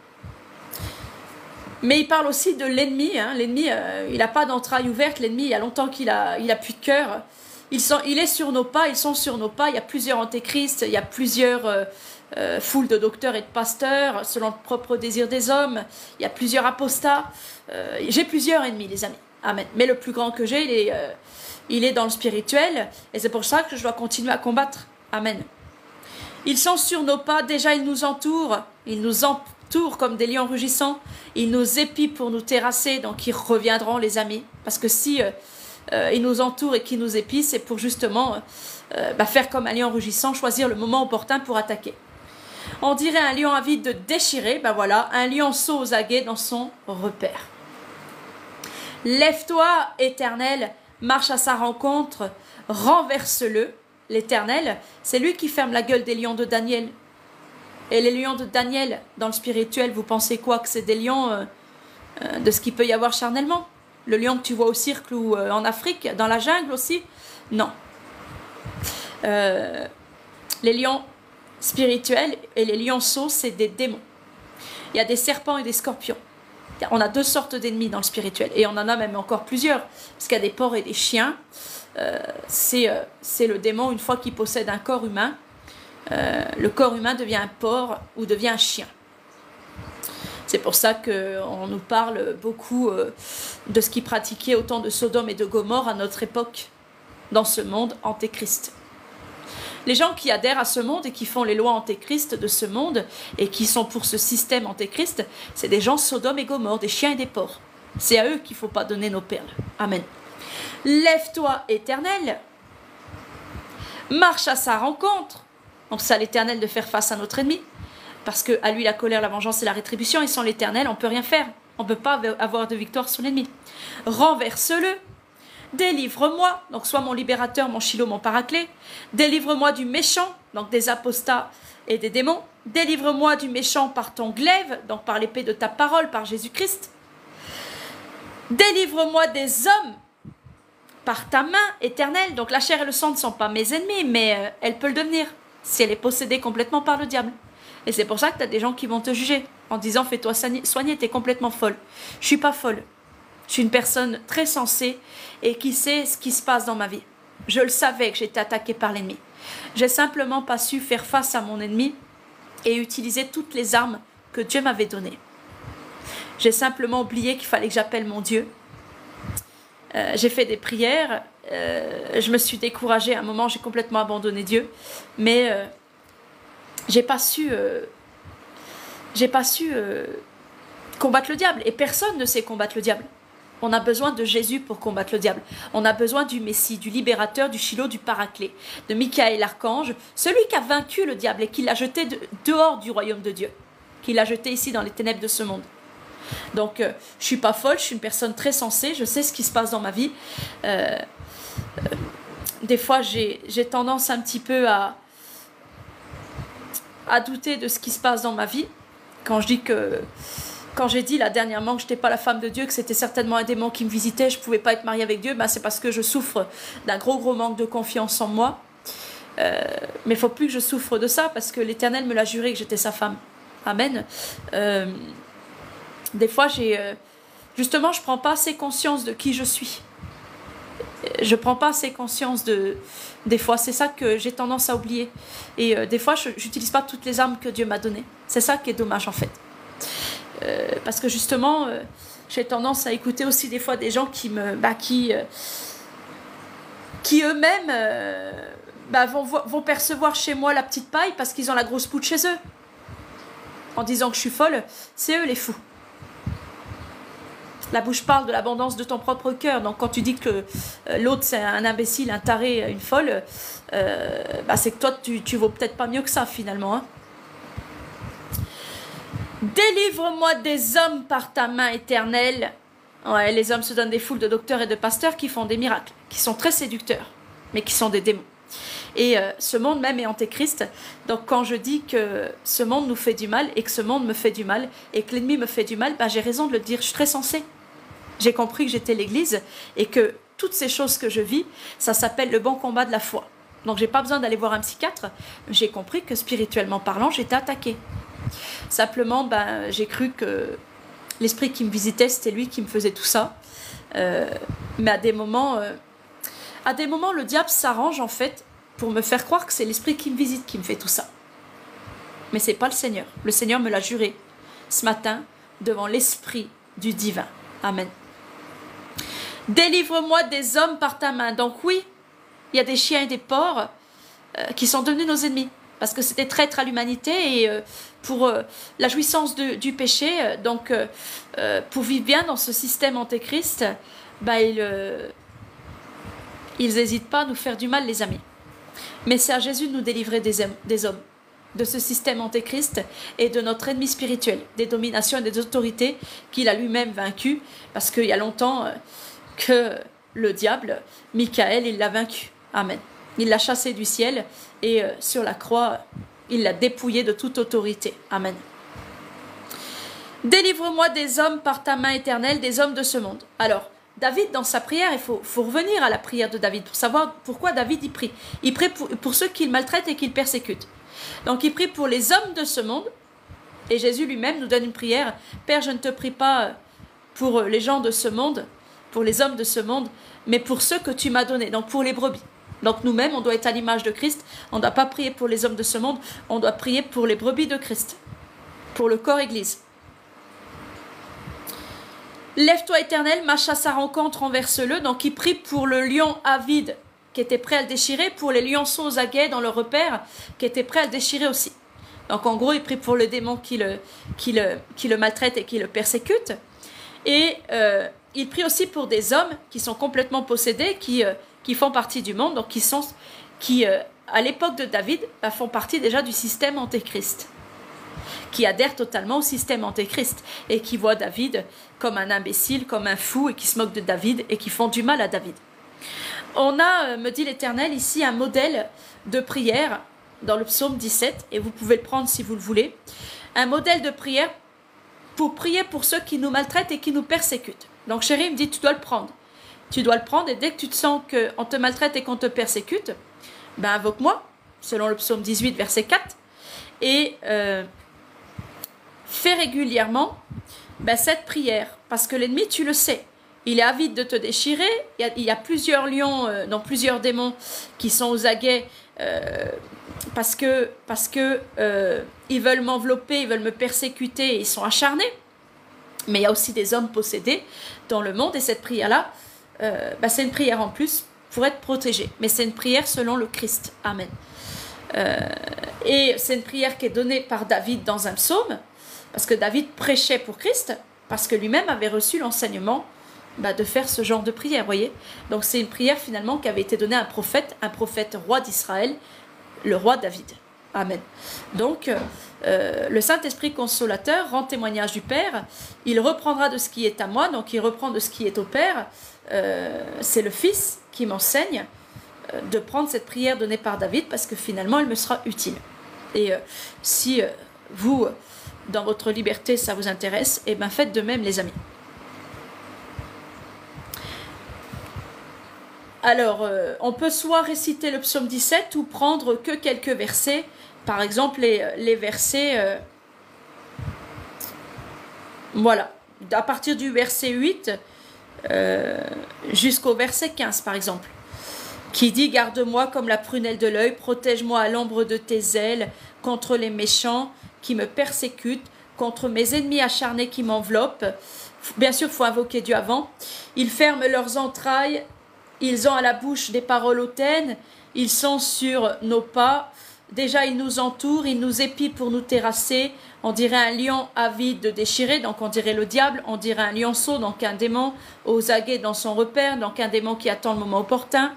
Mais il parle aussi de l'ennemi. Hein. L'ennemi, euh, il n'a pas d'entrailles ouvertes. L'ennemi, il y a longtemps qu'il a, il a plus de cœur. Ils sont, il est sur nos pas, ils sont sur nos pas. Il y a plusieurs antéchrists, il y a plusieurs euh, euh, foules de docteurs et de pasteurs, selon le propre désir des hommes. Il y a plusieurs apostats. Euh, j'ai plusieurs ennemis, les amis. Amen. Mais le plus grand que j'ai, il est, euh, il est dans le spirituel. Et c'est pour ça que je dois continuer à combattre. Amen. Ils sont sur nos pas. Déjà, ils nous entourent. Ils nous entourent comme des lions rugissants. Ils nous épient pour nous terrasser. Donc, ils reviendront, les amis. Parce que si... Euh, Euh, ils nous entourent et qui nous épient, c'est pour justement euh, bah, faire comme un lion rugissant, choisir le moment opportun pour attaquer. On dirait un lion avide de déchirer, ben voilà, un lionceau aux aguets dans son repère. Lève-toi, Éternel, marche à sa rencontre, renverse-le. L'Éternel, c'est lui qui ferme la gueule des lions de Daniel. Et les lions de Daniel, dans le spirituel, vous pensez quoi? Que c'est des lions euh, euh, de ce qu'il peut y avoir charnellement? Le lion que tu vois au cirque ou euh, en Afrique, dans la jungle aussi? Non. Euh, les lions spirituels et les lionceaux, c'est des démons. Il y a des serpents et des scorpions. On a deux sortes d'ennemis dans le spirituel. Et on en a même encore plusieurs. Parce qu'il y a des porcs et des chiens. Euh, c'est euh, c'est le démon, une fois qu'il possède un corps humain, euh, le corps humain devient un porc ou devient un chien. C'est pour ça qu'on nous parle beaucoup euh, de ce qui pratiquait autant de Sodome et de Gomorrhe à notre époque, dans ce monde antéchrist. Les gens qui adhèrent à ce monde et qui font les lois antéchrist de ce monde et qui sont pour ce système antéchrist, c'est des gens Sodome et Gomorrhe, des chiens et des porcs. C'est à eux qu'il ne faut pas donner nos perles. Amen. Lève-toi, Éternel, marche à sa rencontre. Donc c'est à l'Éternel de faire face à notre ennemi, parce que à lui la colère, la vengeance et la rétribution, et sans l'Éternel, on ne peut rien faire. On ne peut pas avoir de victoire sur l'ennemi. Renverse-le. Délivre-moi, donc sois mon libérateur, mon Shiloh, mon paraclet. Délivre-moi du méchant, donc des apostats et des démons. Délivre-moi du méchant par ton glaive, donc par l'épée de ta parole, par Jésus-Christ. Délivre-moi des hommes par ta main éternelle. Donc la chair et le sang ne sont pas mes ennemis, mais euh, elle peut le devenir si elle est possédée complètement par le diable. Et c'est pour ça que tu as des gens qui vont te juger en disant fais-toi soigner, tu es complètement folle. Je suis pas folle. Je suis une personne très sensée et qui sait ce qui se passe dans ma vie. Je le savais que j'étais attaquée par l'ennemi. J'ai simplement pas su faire face à mon ennemi et utiliser toutes les armes que Dieu m'avait données. J'ai simplement oublié qu'il fallait que j'appelle mon Dieu. Euh, j'ai fait des prières. Euh, je me suis découragée. À un moment, j'ai complètement abandonné Dieu. Mais euh, j'ai pas su... Euh, j'ai pas su euh, combattre le diable. Et personne ne sait combattre le diable. On a besoin de Jésus pour combattre le diable. On a besoin du Messie, du libérateur, du Shiloh, du paraclet, de Michael l'archange, celui qui a vaincu le diable et qui l'a jeté de, dehors du royaume de Dieu, qui l'a jeté ici dans les ténèbres de ce monde. Donc, euh, je ne suis pas folle, je suis une personne très sensée, je sais ce qui se passe dans ma vie. Euh, euh, des fois, j'ai j'ai tendance un petit peu à, à douter de ce qui se passe dans ma vie. Quand je dis que... Quand j'ai dit là dernièrement que je n'étais pas la femme de Dieu, que c'était certainement un démon qui me visitait, je ne pouvais pas être mariée avec Dieu, ben c'est parce que je souffre d'un gros gros manque de confiance en moi. Euh, mais il ne faut plus que je souffre de ça parce que l'Éternel me l'a juré que j'étais sa femme. Amen. Euh, des fois, j'ai, euh, justement, je ne prends pas assez conscience de qui je suis. Je ne prends pas assez conscience de... Des fois, c'est ça que j'ai tendance à oublier. Et euh, des fois, je n'utilise pas toutes les armes que Dieu m'a données. C'est ça qui est dommage en fait. Euh, parce que justement, euh, j'ai tendance à écouter aussi des fois des gens qui me, bah, qui, euh, qui eux-mêmes euh, bah, vont, vont percevoir chez moi la petite paille parce qu'ils ont la grosse poudre chez eux. En disant que je suis folle, c'est eux les fous. La bouche parle de l'abondance de ton propre cœur. Donc quand tu dis que euh, l'autre c'est un imbécile, un taré, une folle, euh, bah, c'est que toi tu, tu vaux peut-être pas mieux que ça finalement, hein. Délivre-moi des hommes par ta main éternelle. Ouais, les hommes se donnent des foules de docteurs et de pasteurs qui font des miracles, qui sont très séducteurs, mais qui sont des démons. Et euh, ce monde même est antéchrist. Donc quand je dis que ce monde nous fait du mal et que ce monde me fait du mal et que l'ennemi me fait du mal, bah, j'ai raison de le dire, je suis très sensée. J'ai compris que j'étais l'Église et que toutes ces choses que je vis, ça s'appelle le bon combat de la foi. Donc j'ai pas besoin d'aller voir un psychiatre, j'ai compris que spirituellement parlant, j'étais attaquée. Simplement, ben, j'ai cru que l'esprit qui me visitait, c'était lui qui me faisait tout ça. Euh, mais à des moments, euh, à des moments, le diable s'arrange en fait pour me faire croire que c'est l'esprit qui me visite qui me fait tout ça. Mais c'est pas le Seigneur. Le Seigneur me l'a juré ce matin devant l'esprit du divin. Amen. Délivre-moi des hommes par ta main. Donc oui, il y a des chiens et des porcs euh, qui sont devenus nos ennemis. Parce que c'était traître à l'humanité et euh, pour euh, la jouissance de, du péché, euh, donc euh, euh, pour vivre bien dans ce système antéchrist, bah, ils euh, ils n'hésitent pas à nous faire du mal, les amis. Mais c'est à Jésus de nous délivrer des, des hommes, de ce système antéchrist et de notre ennemi spirituel, des dominations et des autorités qu'il a lui-même vaincues, parce qu'il y a longtemps euh, que le diable, Michael, il l'a vaincu. Amen. Il l'a chassé du ciel et euh, sur la croix, il l'a dépouillé de toute autorité. Amen. Délivre-moi des hommes par ta main éternelle, des hommes de ce monde. Alors, David, dans sa prière, il faut, faut revenir à la prière de David pour savoir pourquoi David y prie. Il prie pour, pour ceux qu'il maltraite et qu'il persécute. Donc il prie pour les hommes de ce monde. Et Jésus lui-même nous donne une prière. Père, je ne te prie pas pour les gens de ce monde, pour les hommes de ce monde, mais pour ceux que tu m'as donnés, donc pour les brebis. Donc nous-mêmes, on doit être à l'image de Christ. On ne doit pas prier pour les hommes de ce monde, on doit prier pour les brebis de Christ, pour le corps Église. Lève-toi éternel, marche à sa rencontre, renverse-le. Donc il prie pour le lion avide qui était prêt à le déchirer, pour les lionceaux aux aguets dans leur repère qui étaient prêts à le déchirer aussi. Donc en gros, il prie pour le démon qui le, qui le, qui le maltraite et qui le persécute. Et euh, il prie aussi pour des hommes qui sont complètement possédés, qui, euh, qui font partie du monde, donc qui, sont, qui euh, à l'époque de David, bah, font partie déjà du système antéchrist, qui adhèrent totalement au système antéchrist et qui voient David comme un imbécile, comme un fou, et qui se moquent de David et qui font du mal à David. On a, euh, me dit l'Éternel, ici un modèle de prière dans le psaume dix-sept, et vous pouvez le prendre si vous le voulez, un modèle de prière pour prier pour ceux qui nous maltraitent et qui nous persécutent. Donc chérie, il me dit, tu dois le prendre. Tu dois le prendre, et dès que tu te sens qu'on te maltraite et qu'on te persécute, ben invoque-moi, selon le psaume dix-huit, verset quatre, et euh, fais régulièrement ben, cette prière, parce que l'ennemi, tu le sais, il est avide de te déchirer. Il y a, il y a plusieurs lions, euh, non, plusieurs démons qui sont aux aguets, euh, parce que, parce que euh, ils veulent m'envelopper, ils veulent me persécuter, et ils sont acharnés. Mais il y a aussi des hommes possédés dans le monde, et cette prière-là, euh, bah c'est une prière en plus pour être protégé. Mais c'est une prière selon le Christ. Amen. Euh, et c'est une prière qui est donnée par David dans un psaume, parce que David prêchait pour Christ, parce que lui-même avait reçu l'enseignement bah, de faire ce genre de prière, voyez. Donc c'est une prière finalement qui avait été donnée à un prophète, un prophète roi d'Israël, le roi David. Amen. Donc, euh, le Saint-Esprit consolateur rend témoignage du Père. Il reprendra de ce qui est à moi, donc il reprend de ce qui est au Père. Euh, c'est le Fils qui m'enseigne euh, de prendre cette prière donnée par David, parce que finalement, elle me sera utile. Et euh, si euh, vous, dans votre liberté, ça vous intéresse, eh bien faites de même, les amis. Alors, euh, on peut soit réciter le psaume dix-sept ou prendre que quelques versets. Par exemple, les, les versets, euh, voilà, à partir du verset huit euh, jusqu'au verset quinze, par exemple, qui dit « Garde-moi comme la prunelle de l'œil, protège-moi à l'ombre de tes ailes, contre les méchants qui me persécutent, contre mes ennemis acharnés qui m'enveloppent. » Bien sûr, il faut invoquer Dieu avant. « Ils ferment leurs entrailles, ils ont à la bouche des paroles hautaines, ils sont sur nos pas. » Déjà, ils nous entourent, ils nous épient pour nous terrasser. On dirait un lion avide de déchirer, donc on dirait le diable. On dirait un lionceau, donc un démon aux aguets dans son repère, donc un démon qui attend le moment opportun.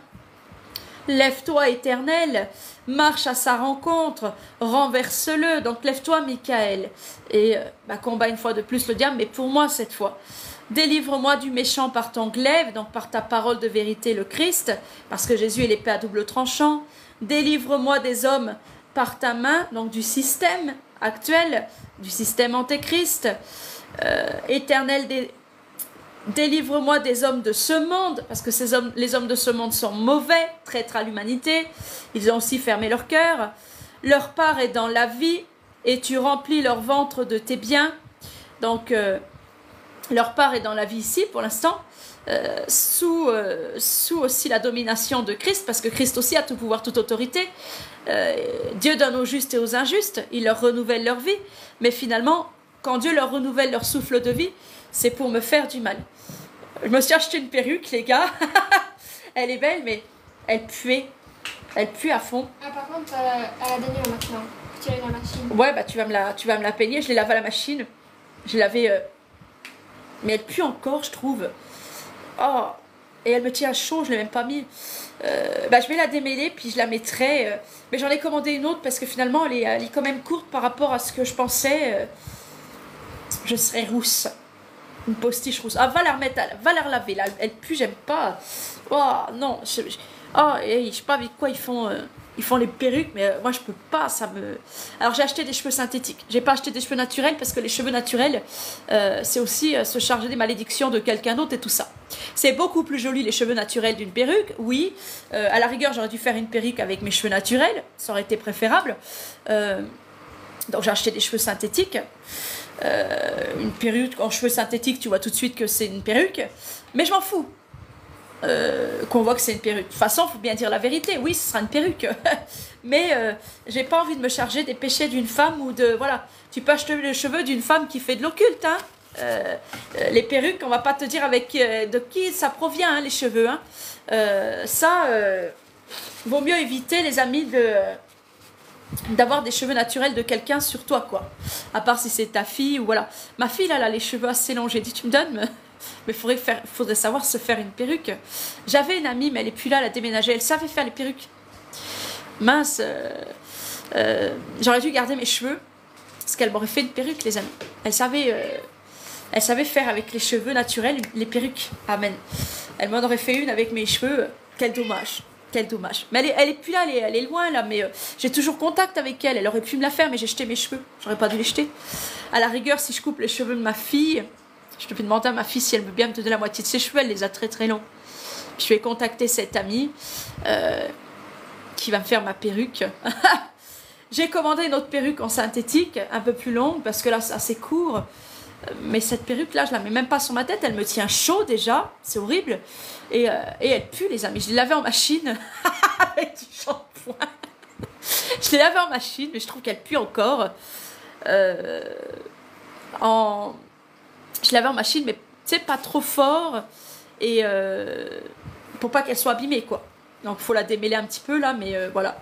Lève-toi, Éternel, marche à sa rencontre, renverse-le. Donc lève-toi, Michael, et bah, combat une fois de plus le diable, mais pour moi cette fois. Délivre-moi du méchant par ton glaive, donc par ta parole de vérité, le Christ, parce que Jésus est l'épée à double tranchant. Délivre-moi des hommes par ta main, donc du système actuel, du système antéchrist. Euh, éternel, dé... délivre-moi des hommes de ce monde, parce que ces hommes, les hommes de ce monde sont mauvais, traîtres à l'humanité. Ils ont aussi fermé leur cœur. Leur part est dans la vie, et tu remplis leur ventre de tes biens. Donc, euh, leur part est dans la vie ici, pour l'instant. Euh, sous, euh, sous aussi la domination de Christ, parce que Christ aussi a tout pouvoir, toute autorité. Euh, Dieu donne aux justes et aux injustes, il leur renouvelle leur vie, mais finalement, quand Dieu leur renouvelle leur souffle de vie, c'est pour me faire du mal. Je me suis acheté une perruque, les gars. Elle est belle, mais elle puait. Elle pue à fond. Ah, par contre, euh, elle a donné maintenant. Tu l'as dans la machine. Ouais, bah tu vas me la, tu vas me la peigner. Je l'ai lavée à la machine. Je l'ai lavée, euh... mais elle pue encore, je trouve. Oh, et elle me tient chaud, je ne l'ai même pas mis. Euh, bah, je vais la démêler, puis je la mettrai. Euh, mais j'en ai commandé une autre parce que finalement, elle est, elle est quand même courte par rapport à ce que je pensais. Euh, je serais rousse. Une postiche rousse. Ah, va la remettre, va la relaver. Là. Elle pue, j'aime pas. Oh, non. Je, je, oh, et, je sais pas avec quoi ils font. Euh, ils font les perruques, mais euh, moi je peux pas, ça me... Alors j'ai acheté des cheveux synthétiques, j'ai pas acheté des cheveux naturels parce que les cheveux naturels, euh, c'est aussi euh, se charger des malédictions de quelqu'un d'autre et tout ça. C'est beaucoup plus joli les cheveux naturels d'une perruque, oui, euh, à la rigueur j'aurais dû faire une perruque avec mes cheveux naturels, ça aurait été préférable, euh, donc j'ai acheté des cheveux synthétiques, euh, une perruque en cheveux synthétiques, tu vois tout de suite que c'est une perruque, mais je m'en fous. Euh, qu'on voit que c'est une perruque. De toute façon, il faut bien dire la vérité. Oui, ce sera une perruque. Mais euh, j'ai pas envie de me charger des péchés d'une femme ou de... Voilà, tu peux acheter les cheveux d'une femme qui fait de l'occulte. Hein. Euh, euh, les perruques, on va pas te dire avec euh, de qui ça provient, hein, les cheveux. Hein. Euh, ça, euh, vaut mieux éviter, les amis, de d'avoir des cheveux naturels de quelqu'un sur toi, quoi. À part si c'est ta fille ou voilà. Ma fille, là, elle a les cheveux assez longs. J'ai dit, tu me donnes mais... Mais il faudrait, faire, faudrait savoir se faire une perruque. J'avais une amie, mais elle n'est plus là, elle a déménagé. Elle savait faire les perruques. Mince, euh, euh, j'aurais dû garder mes cheveux. Parce qu'elle m'aurait fait une perruque, les amis. Elle savait, euh, elle savait faire avec les cheveux naturels les perruques. Amen. Elle m'en aurait fait une avec mes cheveux. Quel dommage. Quel dommage. Mais elle est, elle est plus là, elle est, elle est loin là. Mais euh, j'ai toujours contact avec elle. Elle aurait pu me la faire, mais j'ai jeté mes cheveux. J'aurais pas dû les jeter. À la rigueur, si je coupe les cheveux de ma fille... Je vais demander à ma fille si elle veut bien me donner la moitié de ses cheveux. Elle les a très très longs. Je vais contacter cette amie euh, qui va me faire ma perruque. J'ai commandé une autre perruque en synthétique, un peu plus longue, parce que là c'est assez court. Mais cette perruque là, je la mets même pas sur ma tête. Elle me tient chaud déjà. C'est horrible. Et, euh, et elle pue, les amis. Je l'ai lavée en machine avec du shampoing. Je l'ai lavée en machine, mais je trouve qu'elle pue encore. Euh, en... Je l'avais en machine, mais tu sais, pas trop fort. Et euh, pour pas qu'elle soit abîmée, quoi. Donc, il faut la démêler un petit peu, là, mais euh, voilà.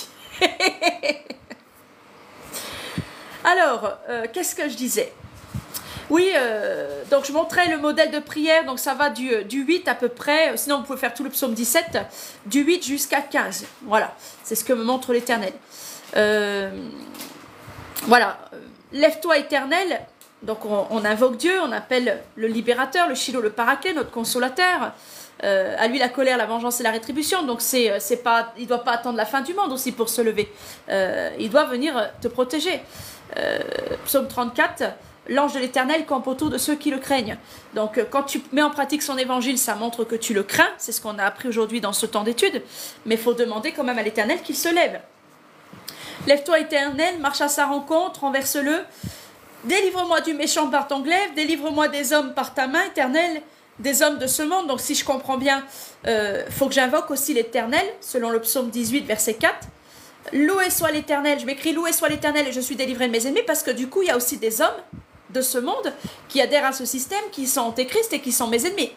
Alors, euh, qu'est-ce que je disais? Oui, euh, donc je montrais le modèle de prière. Donc, ça va du, du huit à peu près. Sinon, vous pouvez faire tout le psaume dix-sept. Du huit jusqu'à quinze. Voilà. C'est ce que me montre l'Éternel. Euh, voilà. Lève-toi, Éternel. Donc on, on invoque Dieu, on appelle le libérateur, le Shiloh, le paraclet, notre consolateur. Euh, à lui la colère, la vengeance et la rétribution. Donc c'est, c'est pas, il ne doit pas attendre la fin du monde aussi pour se lever. Euh, il doit venir te protéger. Euh, Psaume trente-quatre, l'ange de l'Éternel campe autour de ceux qui le craignent. Donc quand tu mets en pratique son évangile, ça montre que tu le crains. C'est ce qu'on a appris aujourd'hui dans ce temps d'étude. Mais il faut demander quand même à l'Éternel qu'il se lève. Lève-toi, Éternel, marche à sa rencontre, renverse-le. Délivre-moi du méchant par ton glaive, délivre-moi des hommes par ta main, Éternel, des hommes de ce monde. Donc si je comprends bien, il euh, faut que j'invoque aussi l'Éternel, selon le psaume dix-huit, verset quatre. Loué soit l'Éternel, je m'écris loué soit l'Éternel et je suis délivré de mes ennemis, parce que du coup, il y a aussi des hommes de ce monde qui adhèrent à ce système, qui sont antéchrist et qui sont mes ennemis.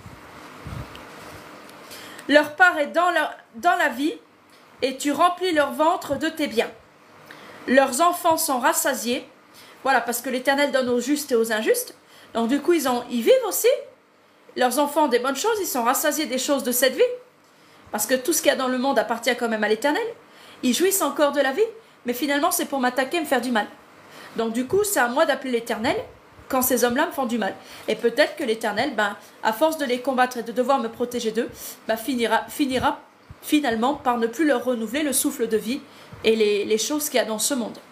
Leur part est dans, leur, dans la vie, et tu remplis leur ventre de tes biens. Leurs enfants sont rassasiés. Voilà, parce que l'Éternel donne aux justes et aux injustes. Donc du coup, ils, ont, ils vivent aussi. Leurs enfants ont des bonnes choses, ils sont rassasiés des choses de cette vie. Parce que tout ce qu'il y a dans le monde appartient quand même à l'Éternel. Ils jouissent encore de la vie, mais finalement, c'est pour m'attaquer et me faire du mal. Donc du coup, c'est à moi d'appeler l'Éternel quand ces hommes-là me font du mal. Et peut-être que l'Éternel, ben, à force de les combattre et de devoir me protéger d'eux, ben, finira, finira finalement par ne plus leur renouveler le souffle de vie et les, les choses qu'il y a dans ce monde.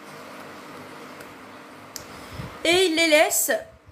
Et il les laisse,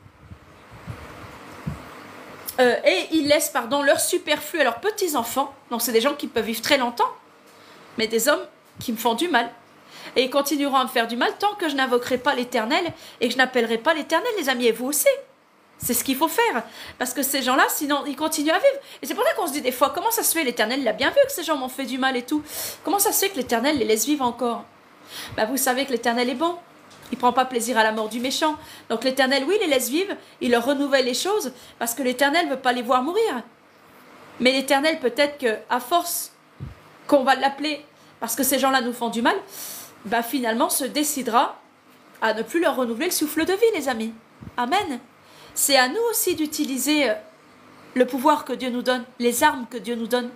euh, et il laisse, pardon, leurs superflus à leurs petits-enfants. Donc c'est des gens qui peuvent vivre très longtemps, mais des hommes qui me font du mal. Et ils continueront à me faire du mal tant que je n'invoquerai pas l'Éternel et que je n'appellerai pas l'Éternel, les amis, et vous aussi. C'est ce qu'il faut faire. Parce que ces gens-là, sinon, ils continuent à vivre. Et c'est pour ça qu'on se dit des fois, comment ça se fait, l'Éternel, il a bien vu que ces gens m'ont fait du mal et tout. Comment ça se fait que l'Éternel les laisse vivre encore? Ben, vous savez que l'Éternel est bon. Il ne prend pas plaisir à la mort du méchant. Donc l'Éternel, oui, les laisse vivre, il leur renouvelle les choses, parce que l'Éternel ne veut pas les voir mourir. Mais l'Éternel, peut-être qu'à force qu'on va l'appeler, parce que ces gens-là nous font du mal, bah finalement se décidera à ne plus leur renouveler le souffle de vie, les amis. Amen. C'est à nous aussi d'utiliser le pouvoir que Dieu nous donne, les armes que Dieu nous donne.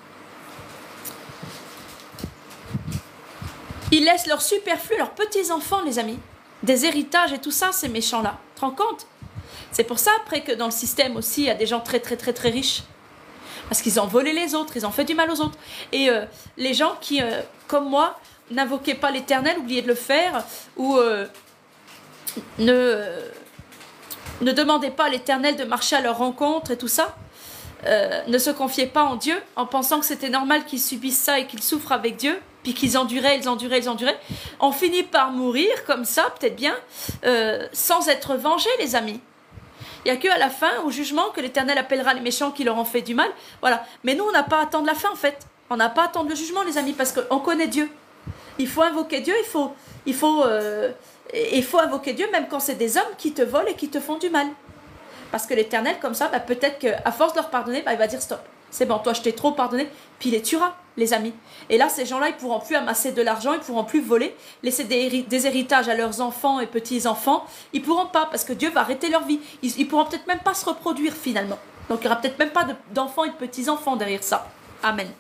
Ils laissent leurs superflus, leurs petits-enfants, les amis. Des héritages et tout ça, ces méchants-là. Tu te rends compte? C'est pour ça, après, que dans le système aussi, il y a des gens très, très, très, très riches. Parce qu'ils ont volé les autres, ils ont fait du mal aux autres. Et euh, les gens qui, euh, comme moi, n'invoquaient pas l'Éternel, oubliaient de le faire, ou euh, ne, euh, ne demandaient pas à l'Éternel de marcher à leur rencontre et tout ça, euh, ne se confiaient pas en Dieu, en pensant que c'était normal qu'ils subissent ça et qu'ils souffrent avec Dieu, puis qu'ils enduraient, ils enduraient, ils enduraient, on finit par mourir comme ça, peut-être bien, euh, sans être vengés, les amis. Il n'y a qu'à la fin, au jugement, que l'Éternel appellera les méchants qui leur ont fait du mal. Voilà. Mais nous, on n'a pas à attendre la fin, en fait. On n'a pas à attendre le jugement, les amis, parce qu'on connaît Dieu. Il faut invoquer Dieu, il faut, il faut, euh, il faut invoquer Dieu, même quand c'est des hommes qui te volent et qui te font du mal. Parce que l'Éternel, comme ça, bah, peut-être qu'à force de leur pardonner, bah, il va dire stop. C'est bon, toi, je t'ai trop pardonné, puis il les tuera, les amis. Et là, ces gens-là, ils ne pourront plus amasser de l'argent, ils ne pourront plus voler, laisser des, des héritages à leurs enfants et petits-enfants. Ils ne pourront pas, parce que Dieu va arrêter leur vie. Ils ne pourront peut-être même pas se reproduire, finalement. Donc, il n'y aura peut-être même pas d'enfants et de petits-enfants derrière ça. Amen.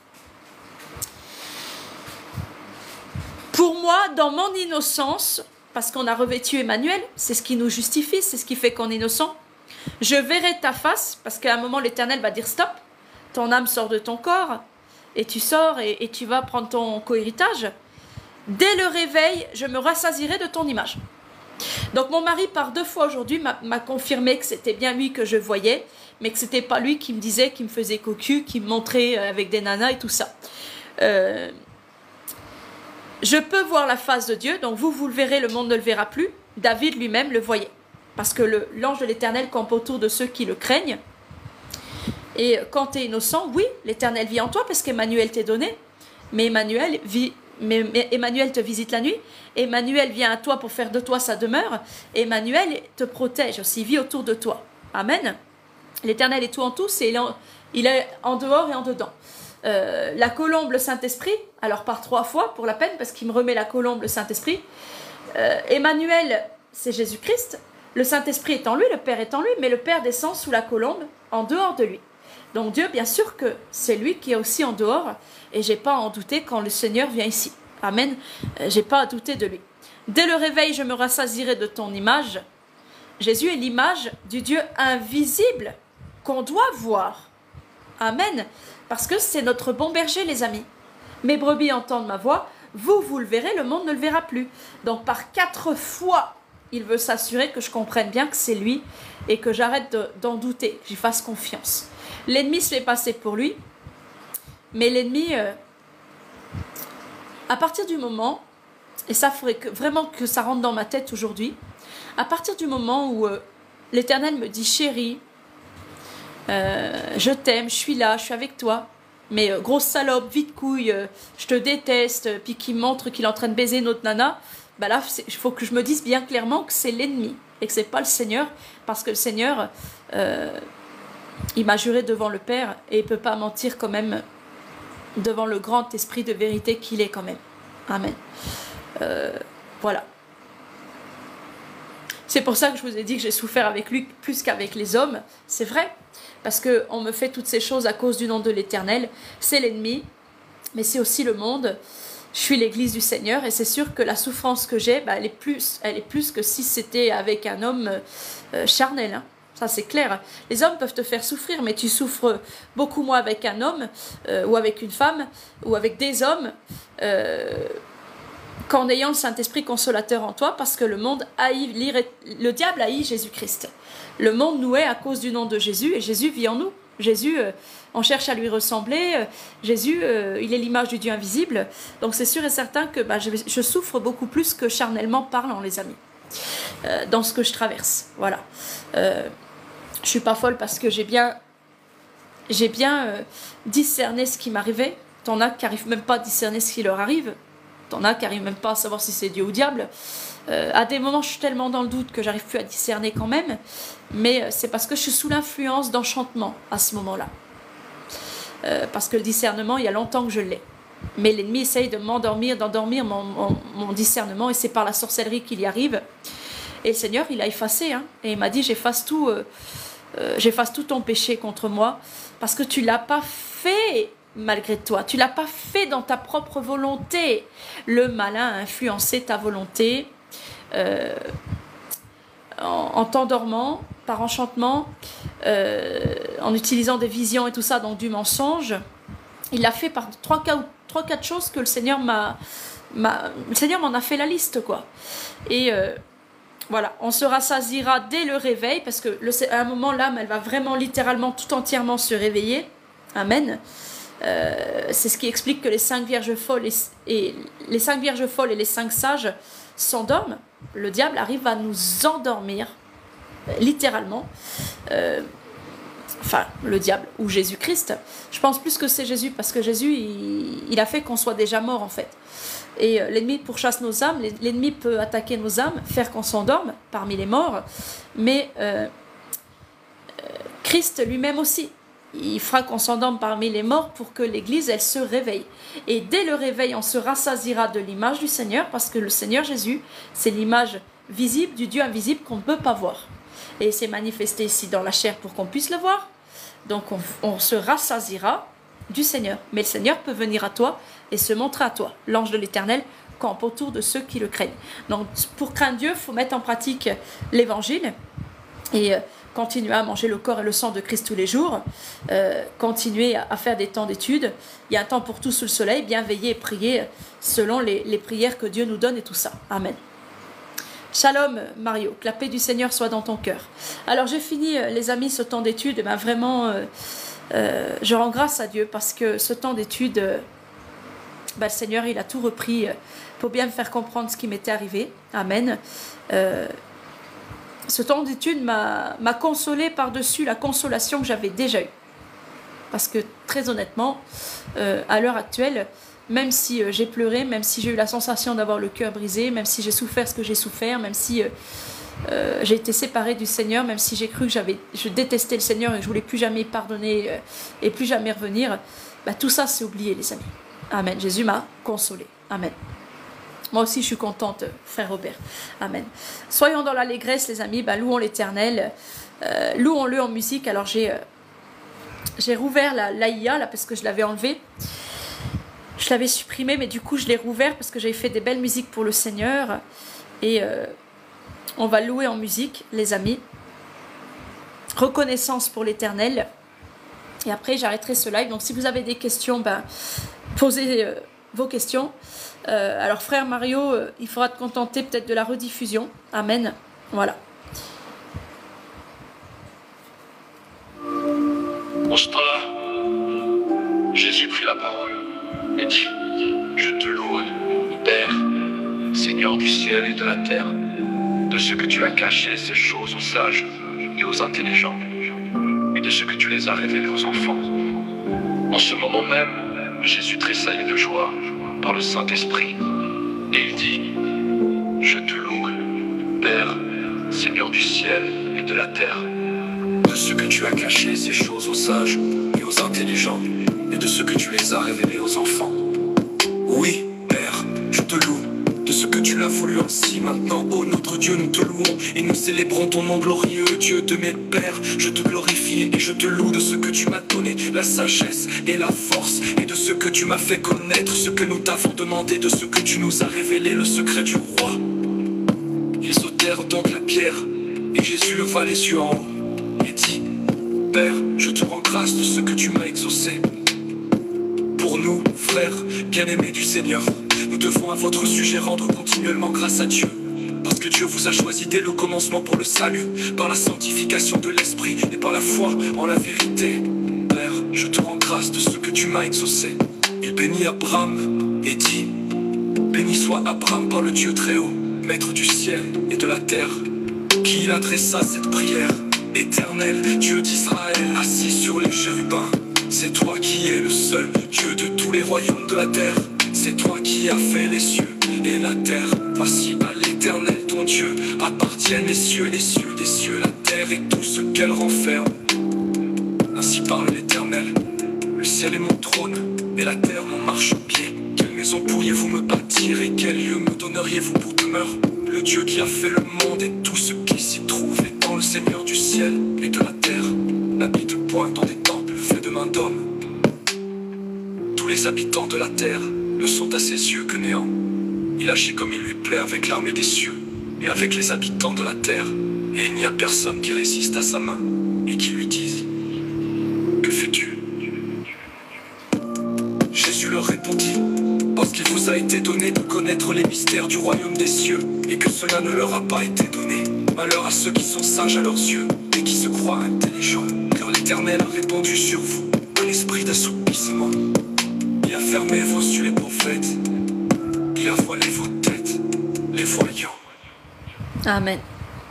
Pour moi, dans mon innocence, parce qu'on a revêtu Emmanuel, c'est ce qui nous justifie, c'est ce qui fait qu'on est innocent, je verrai ta face, parce qu'à un moment, l'Éternel va dire stop. Ton âme sort de ton corps, et tu sors et, et tu vas prendre ton cohéritage. Dès le réveil, je me rassasirai de ton image. Donc mon mari, par deux fois aujourd'hui, m'a confirmé que c'était bien lui que je voyais, mais que c'était pas lui qui me disait, qui me faisait cocu, qui me montrait avec des nanas et tout ça. Euh, je peux voir la face de Dieu, donc vous, vous le verrez, le monde ne le verra plus. David lui-même le voyait, parce que l'ange de l'Éternel campe autour de ceux qui le craignent. Et quand tu es innocent, oui, l'Éternel vit en toi parce qu'Emmanuel t'est donné. Mais Emmanuel, vit, mais, mais Emmanuel te visite la nuit. Emmanuel vient à toi pour faire de toi sa demeure. Emmanuel te protège aussi, vit autour de toi. Amen. L'Éternel est tout en tous et il est en, il est en dehors et en dedans. Euh, la colombe, le Saint-Esprit, alors par trois fois pour la peine parce qu'il me remet la colombe, le Saint-Esprit. Euh, Emmanuel, c'est Jésus-Christ. Le Saint-Esprit est en lui, le Père est en lui, mais le Père descend sous la colombe en dehors de lui. Donc Dieu, bien sûr que c'est lui qui est aussi en dehors, et j'ai pas à en douter quand le Seigneur vient ici. Amen. Euh, j'ai pas à douter de lui. Dès le réveil, je me rassasierai de ton image. Jésus est l'image du Dieu invisible qu'on doit voir. Amen. Parce que c'est notre bon berger, les amis. Mes brebis entendent ma voix, vous, vous le verrez, le monde ne le verra plus. Donc par quatre fois, il veut s'assurer que je comprenne bien que c'est lui et que j'arrête d'en douter, que j'y fasse confiance. L'ennemi se fait passer pour lui, mais l'ennemi, euh, à partir du moment, et ça faudrait que, vraiment que ça rentre dans ma tête aujourd'hui, à partir du moment où euh, l'Éternel me dit « Chérie, euh, je t'aime, je suis là, je suis avec toi, mais euh, grosse salope, vite couille, euh, je te déteste », puis qu'il montre qu'il est en train de baiser notre nana, bah là, il faut que je me dise bien clairement que c'est l'ennemi et que ce n'est pas le Seigneur, parce que le Seigneur, euh, il m'a juré devant le Père et il ne peut pas mentir quand même devant le grand esprit de vérité qu'il est quand même. Amen. Euh, voilà. C'est pour ça que je vous ai dit que j'ai souffert avec lui plus qu'avec les hommes. C'est vrai, parce qu'on me fait toutes ces choses à cause du nom de l'Éternel. C'est l'ennemi, mais c'est aussi le monde. Je suis l'église du Seigneur et c'est sûr que la souffrance que j'ai, bah, elle est plus, elle est plus que si c'était avec un homme euh, charnel. Hein. Ça, c'est clair. Les hommes peuvent te faire souffrir, mais tu souffres beaucoup moins avec un homme euh, ou avec une femme ou avec des hommes euh, qu'en ayant le Saint-Esprit consolateur en toi, parce que le monde haït, le diable haït Jésus-Christ. Le monde nous hait à cause du nom de Jésus et Jésus vit en nous. Jésus, euh, on cherche à lui ressembler. Euh, Jésus, euh, il est l'image du Dieu invisible. Donc c'est sûr et certain que bah, je, je souffre beaucoup plus que charnellement parlant, les amis, euh, dans ce que je traverse. Voilà. Euh, je suis pas folle parce que j'ai bien, j'ai bien euh, discerné ce qui m'arrivait. T'en as qui n'arrivent même pas à discerner ce qui leur arrive. T'en as qui n'arrivent même pas à savoir si c'est Dieu ou diable. Euh, à des moments, je suis tellement dans le doute que j'arrive plus à discerner quand même. Mais euh, c'est parce que je suis sous l'influence d'enchantement à ce moment-là. Euh, parce que le discernement, il y a longtemps que je l'ai. Mais l'ennemi essaye de m'endormir, d'endormir mon, mon, mon discernement. Et c'est par la sorcellerie qu'il y arrive. Et le Seigneur, il a effacé. Hein, et il m'a dit, j'efface tout, euh, euh, j'efface tout ton péché contre moi. Parce que tu ne l'as pas fait malgré toi. Tu ne l'as pas fait dans ta propre volonté. Le malin a influencé ta volonté. Euh, en, en t'endormant, par enchantement, euh, en utilisant des visions et tout ça, donc du mensonge. Il l'a fait par trois, trois, quatre choses que le Seigneur m'a, m'a, le Seigneur m'en a fait la liste, quoi. Et euh, voilà, on se rassasiera dès le réveil, parce que le, à un moment, l'âme, elle va vraiment littéralement tout entièrement se réveiller. Amen. Euh, c'est ce qui explique que les cinq vierges folles et, et les cinq vierges folles et les cinq sages s'endorment. Le diable arrive à nous endormir, littéralement. Euh, enfin, le diable ou Jésus-Christ. Je pense plus que c'est Jésus, parce que Jésus, il, il a fait qu'on soit déjà mort, en fait. Et euh, l'ennemi pourchasse nos âmes, l'ennemi peut attaquer nos âmes, faire qu'on s'endorme parmi les morts, mais euh, euh, Christ lui-même aussi, il fera qu'on s'endorme parmi les morts pour que l'Église, elle se réveille. Et dès le réveil, on se rassasiera de l'image du Seigneur, parce que le Seigneur Jésus, c'est l'image visible du Dieu invisible qu'on ne peut pas voir. Et il s'est manifesté ici dans la chair pour qu'on puisse le voir. Donc on, on se rassasiera du Seigneur. Mais le Seigneur peut venir à toi et se montrer à toi. L'ange de l'Éternel campe autour de ceux qui le craignent. Donc pour craindre Dieu, il faut mettre en pratique l'Évangile et euh, continuer à manger le corps et le sang de Christ tous les jours, euh, continuer à, à faire des temps d'études. Il y a un temps pour tout sous le soleil, bien veiller et prier selon les, les prières que Dieu nous donne et tout ça. Amen. Shalom Mario, que la paix du Seigneur soit dans ton cœur. Alors j'ai fini les amis ce temps d'études, ben vraiment euh, euh, je rends grâce à Dieu parce que ce temps d'études, euh, ben, le Seigneur il a tout repris pour bien me faire comprendre ce qui m'était arrivé. Amen. Euh, ce temps d'études m'a, m'a consolé par-dessus la consolation que j'avais déjà eue. Parce que très honnêtement, euh, à l'heure actuelle, même si euh, j'ai pleuré, même si j'ai eu la sensation d'avoir le cœur brisé, même si j'ai souffert ce que j'ai souffert, même si euh, euh, j'ai été séparée du Seigneur, même si j'ai cru que j'avais, je détestais le Seigneur et que je voulais plus jamais pardonner euh, et plus jamais revenir, bah, tout ça c'est oublié les amis. Amen. Jésus m'a consolé. Amen. Moi aussi je suis contente, frère Robert. Amen. Soyons dans l'allégresse les amis, bah, louons l'Éternel, euh, louons-le en musique. Alors j'ai, euh, j'ai rouvert la, l'A I A là parce que je l'avais enlevé. Je l'avais supprimé, mais du coup, je l'ai rouvert parce que j'avais fait des belles musiques pour le Seigneur. Et euh, on va louer en musique, les amis. Reconnaissance pour l'Éternel. Et après, j'arrêterai ce live. Donc, si vous avez des questions, ben, posez euh, vos questions. Euh, alors, frère Mario, euh, il faudra te contenter peut-être de la rediffusion. Amen. Voilà. Bonsoir. Jésus prit la parole. Et dit, je te loue, Père, Seigneur du ciel et de la terre, de ce que tu as caché ces choses aux sages et aux intelligents, et de ce que tu les as révélées aux enfants. En ce moment même, Jésus tressaillait de joie par le Saint-Esprit, et il dit, je te loue, Père, Seigneur du ciel et de la terre, de ce que tu as caché ces choses aux sages et aux intelligents, et de ce que tu les as révélés aux enfants. Oui, Père, je te loue, de ce que tu l'as voulu ainsi. Maintenant, ô notre Dieu, nous te louons et nous célébrons ton nom glorieux, Dieu de mes pères. Je te glorifie et je te loue de ce que tu m'as donné, la sagesse et la force, et de ce que tu m'as fait connaître, ce que nous t'avons demandé, de ce que tu nous as révélé, le secret du roi. Ils ôtèrent donc la pierre, et Jésus leva les yeux en haut et dit, Père, je te rends grâce de ce que tu m'as exaucé. Pour nous, frères, bien-aimés du Seigneur, nous devons à votre sujet rendre continuellement grâce à Dieu, parce que Dieu vous a choisi dès le commencement pour le salut, par la sanctification de l'Esprit et par la foi en la vérité. Père, je te rends grâce de ce que tu m'as exaucé. Il bénit Abraham et dit, béni soit Abraham par le Dieu très haut, maître du ciel et de la terre, qui il adressa cette prière. Éternel, Dieu d'Israël, assis sur les chérubins, c'est toi qui es le seul Dieu de tous les royaumes de la terre. C'est toi qui as fait les cieux et la terre. Voici à l'Éternel ton Dieu appartiennent les cieux, les cieux des cieux, la terre et tout ce qu'elle renferme. Ainsi parle l'Éternel, le ciel est mon trône et la terre mon marchepied. Quelle maison pourriez-vous me bâtir et quel lieu me donneriez-vous pour demeure? Le Dieu qui a fait le monde et tout ce qui s'y trouve, étant le Seigneur du ciel et de la terre, n'habite point dans des temples faits de main d'homme. Tous les habitants de la terre ne sont à ses yeux que néant. Il agit comme il lui plaît avec l'armée des cieux et avec les habitants de la terre, et il n'y a personne qui résiste à sa main et qui lui dise, a été donné de connaître les mystères du royaume des cieux, et que cela ne leur a pas été donné. Malheur à ceux qui sont sages à leurs yeux, et qui se croient intelligents, car l'Éternel a répandu sur vous un esprit d'assoupissement. Il a fermé vos yeux les prophètes, il a voilé vos têtes, les voyants. Amen.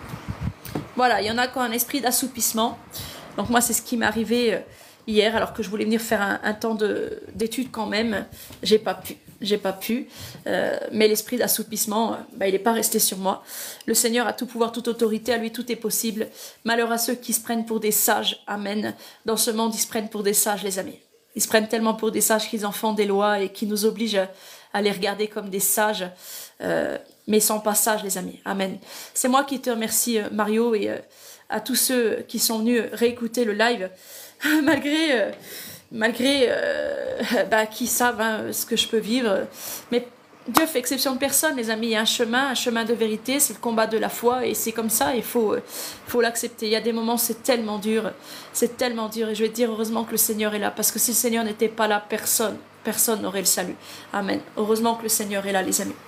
Voilà, il y en a qui ont un esprit d'assoupissement. Donc moi, c'est ce qui m'est arrivé euh, hier, alors que je voulais venir faire un, un temps d'études quand même. J'ai pas pu, j'ai pas pu. Euh, mais l'esprit d'assoupissement, euh, bah, il n'est pas resté sur moi. Le Seigneur a tout pouvoir, toute autorité, à lui tout est possible. Malheur à ceux qui se prennent pour des sages. Amen. Dans ce monde, ils se prennent pour des sages, les amis. Ils se prennent tellement pour des sages qu'ils en font des lois et qui nous obligent à, à les regarder comme des sages. Euh, mais ils sont pas sages, les amis. Amen. C'est moi qui te remercie, Mario, et euh, à tous ceux qui sont venus réécouter le live, malgré, euh, malgré euh, bah, qui savent hein, ce que je peux vivre. Mais Dieu fait exception de personne, les amis. Il y a un chemin, un chemin de vérité, c'est le combat de la foi, et c'est comme ça, il faut, euh, faut l'accepter. Il y a des moments, c'est tellement dur, c'est tellement dur, et je vais te dire, heureusement que le Seigneur est là, parce que si le Seigneur n'était pas là, personne, personne n'aurait le salut. Amen. Heureusement que le Seigneur est là, les amis.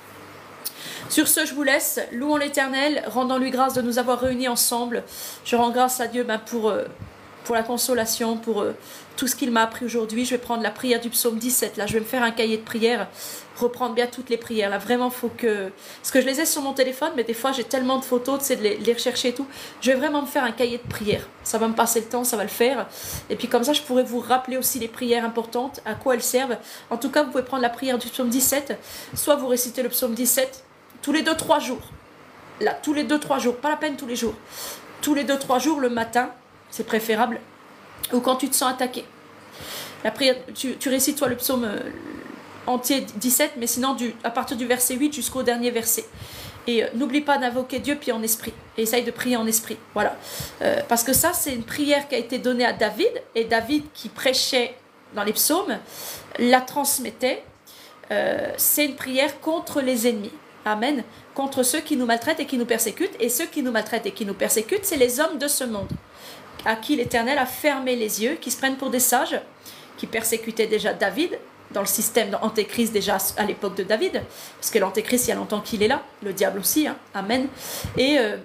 Sur ce, je vous laisse. Louons l'Éternel, rendons-lui grâce de nous avoir réunis ensemble. Je rends grâce à Dieu ben, pour, euh, pour la consolation, pour euh, tout ce qu'il m'a appris aujourd'hui. Je vais prendre la prière du psaume dix-sept. Là, je vais me faire un cahier de prière, reprendre bien toutes les prières. Là, vraiment, faut que... Parce que je les ai sur mon téléphone, mais des fois, j'ai tellement de photos, tu sais, de les, de les rechercher et tout. Je vais vraiment me faire un cahier de prière. Ça va me passer le temps, ça va le faire. Et puis comme ça, je pourrais vous rappeler aussi les prières importantes, à quoi elles servent. En tout cas, vous pouvez prendre la prière du psaume dix-sept. Soit vous récitez le psaume dix-sept, tous les deux, trois jours. Là, tous les deux, trois jours. Pas la peine tous les jours. Tous les deux, trois jours, le matin, c'est préférable. Ou quand tu te sens attaqué. La prière, tu, tu récites toi le psaume euh, entier dix-sept, mais sinon du, à partir du verset huit jusqu'au dernier verset. Et euh, n'oublie pas d'invoquer Dieu puis en esprit. Et essaye de prier en esprit. Voilà. Euh, parce que ça, c'est une prière qui a été donnée à David. Et David, qui prêchait dans les psaumes, la transmettait. Euh, c'est une prière contre les ennemis. Amen. Contre ceux qui nous maltraitent et qui nous persécutent. Et ceux qui nous maltraitent et qui nous persécutent, c'est les hommes de ce monde, à qui l'Éternel a fermé les yeux, qui se prennent pour des sages, qui persécutaient déjà David, dans le système d'Antéchrist déjà à l'époque de David, parce que l'Antéchrist, il y a longtemps qu'il est là, le diable aussi, hein. Amen. Et euh,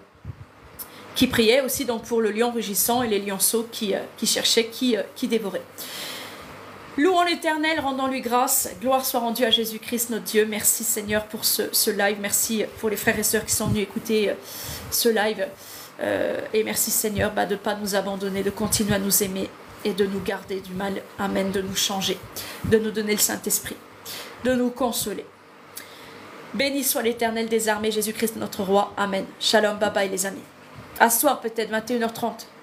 qui priait aussi donc pour le lion rugissant et les lionceaux qui, euh, qui cherchaient, qui, euh, qui dévoraient. Louons l'Éternel, rendons-lui grâce, gloire soit rendue à Jésus-Christ notre Dieu. Merci Seigneur pour ce, ce live, merci pour les frères et sœurs qui sont venus écouter euh, ce live. Euh, et merci Seigneur bah, de ne pas nous abandonner, de continuer à nous aimer et de nous garder du mal. Amen, de nous changer, de nous donner le Saint-Esprit, de nous consoler. Béni soit l'Éternel des armées, Jésus-Christ notre roi. Amen. Shalom, bye bye les amis. À ce soir peut-être, vingt et une heures trente.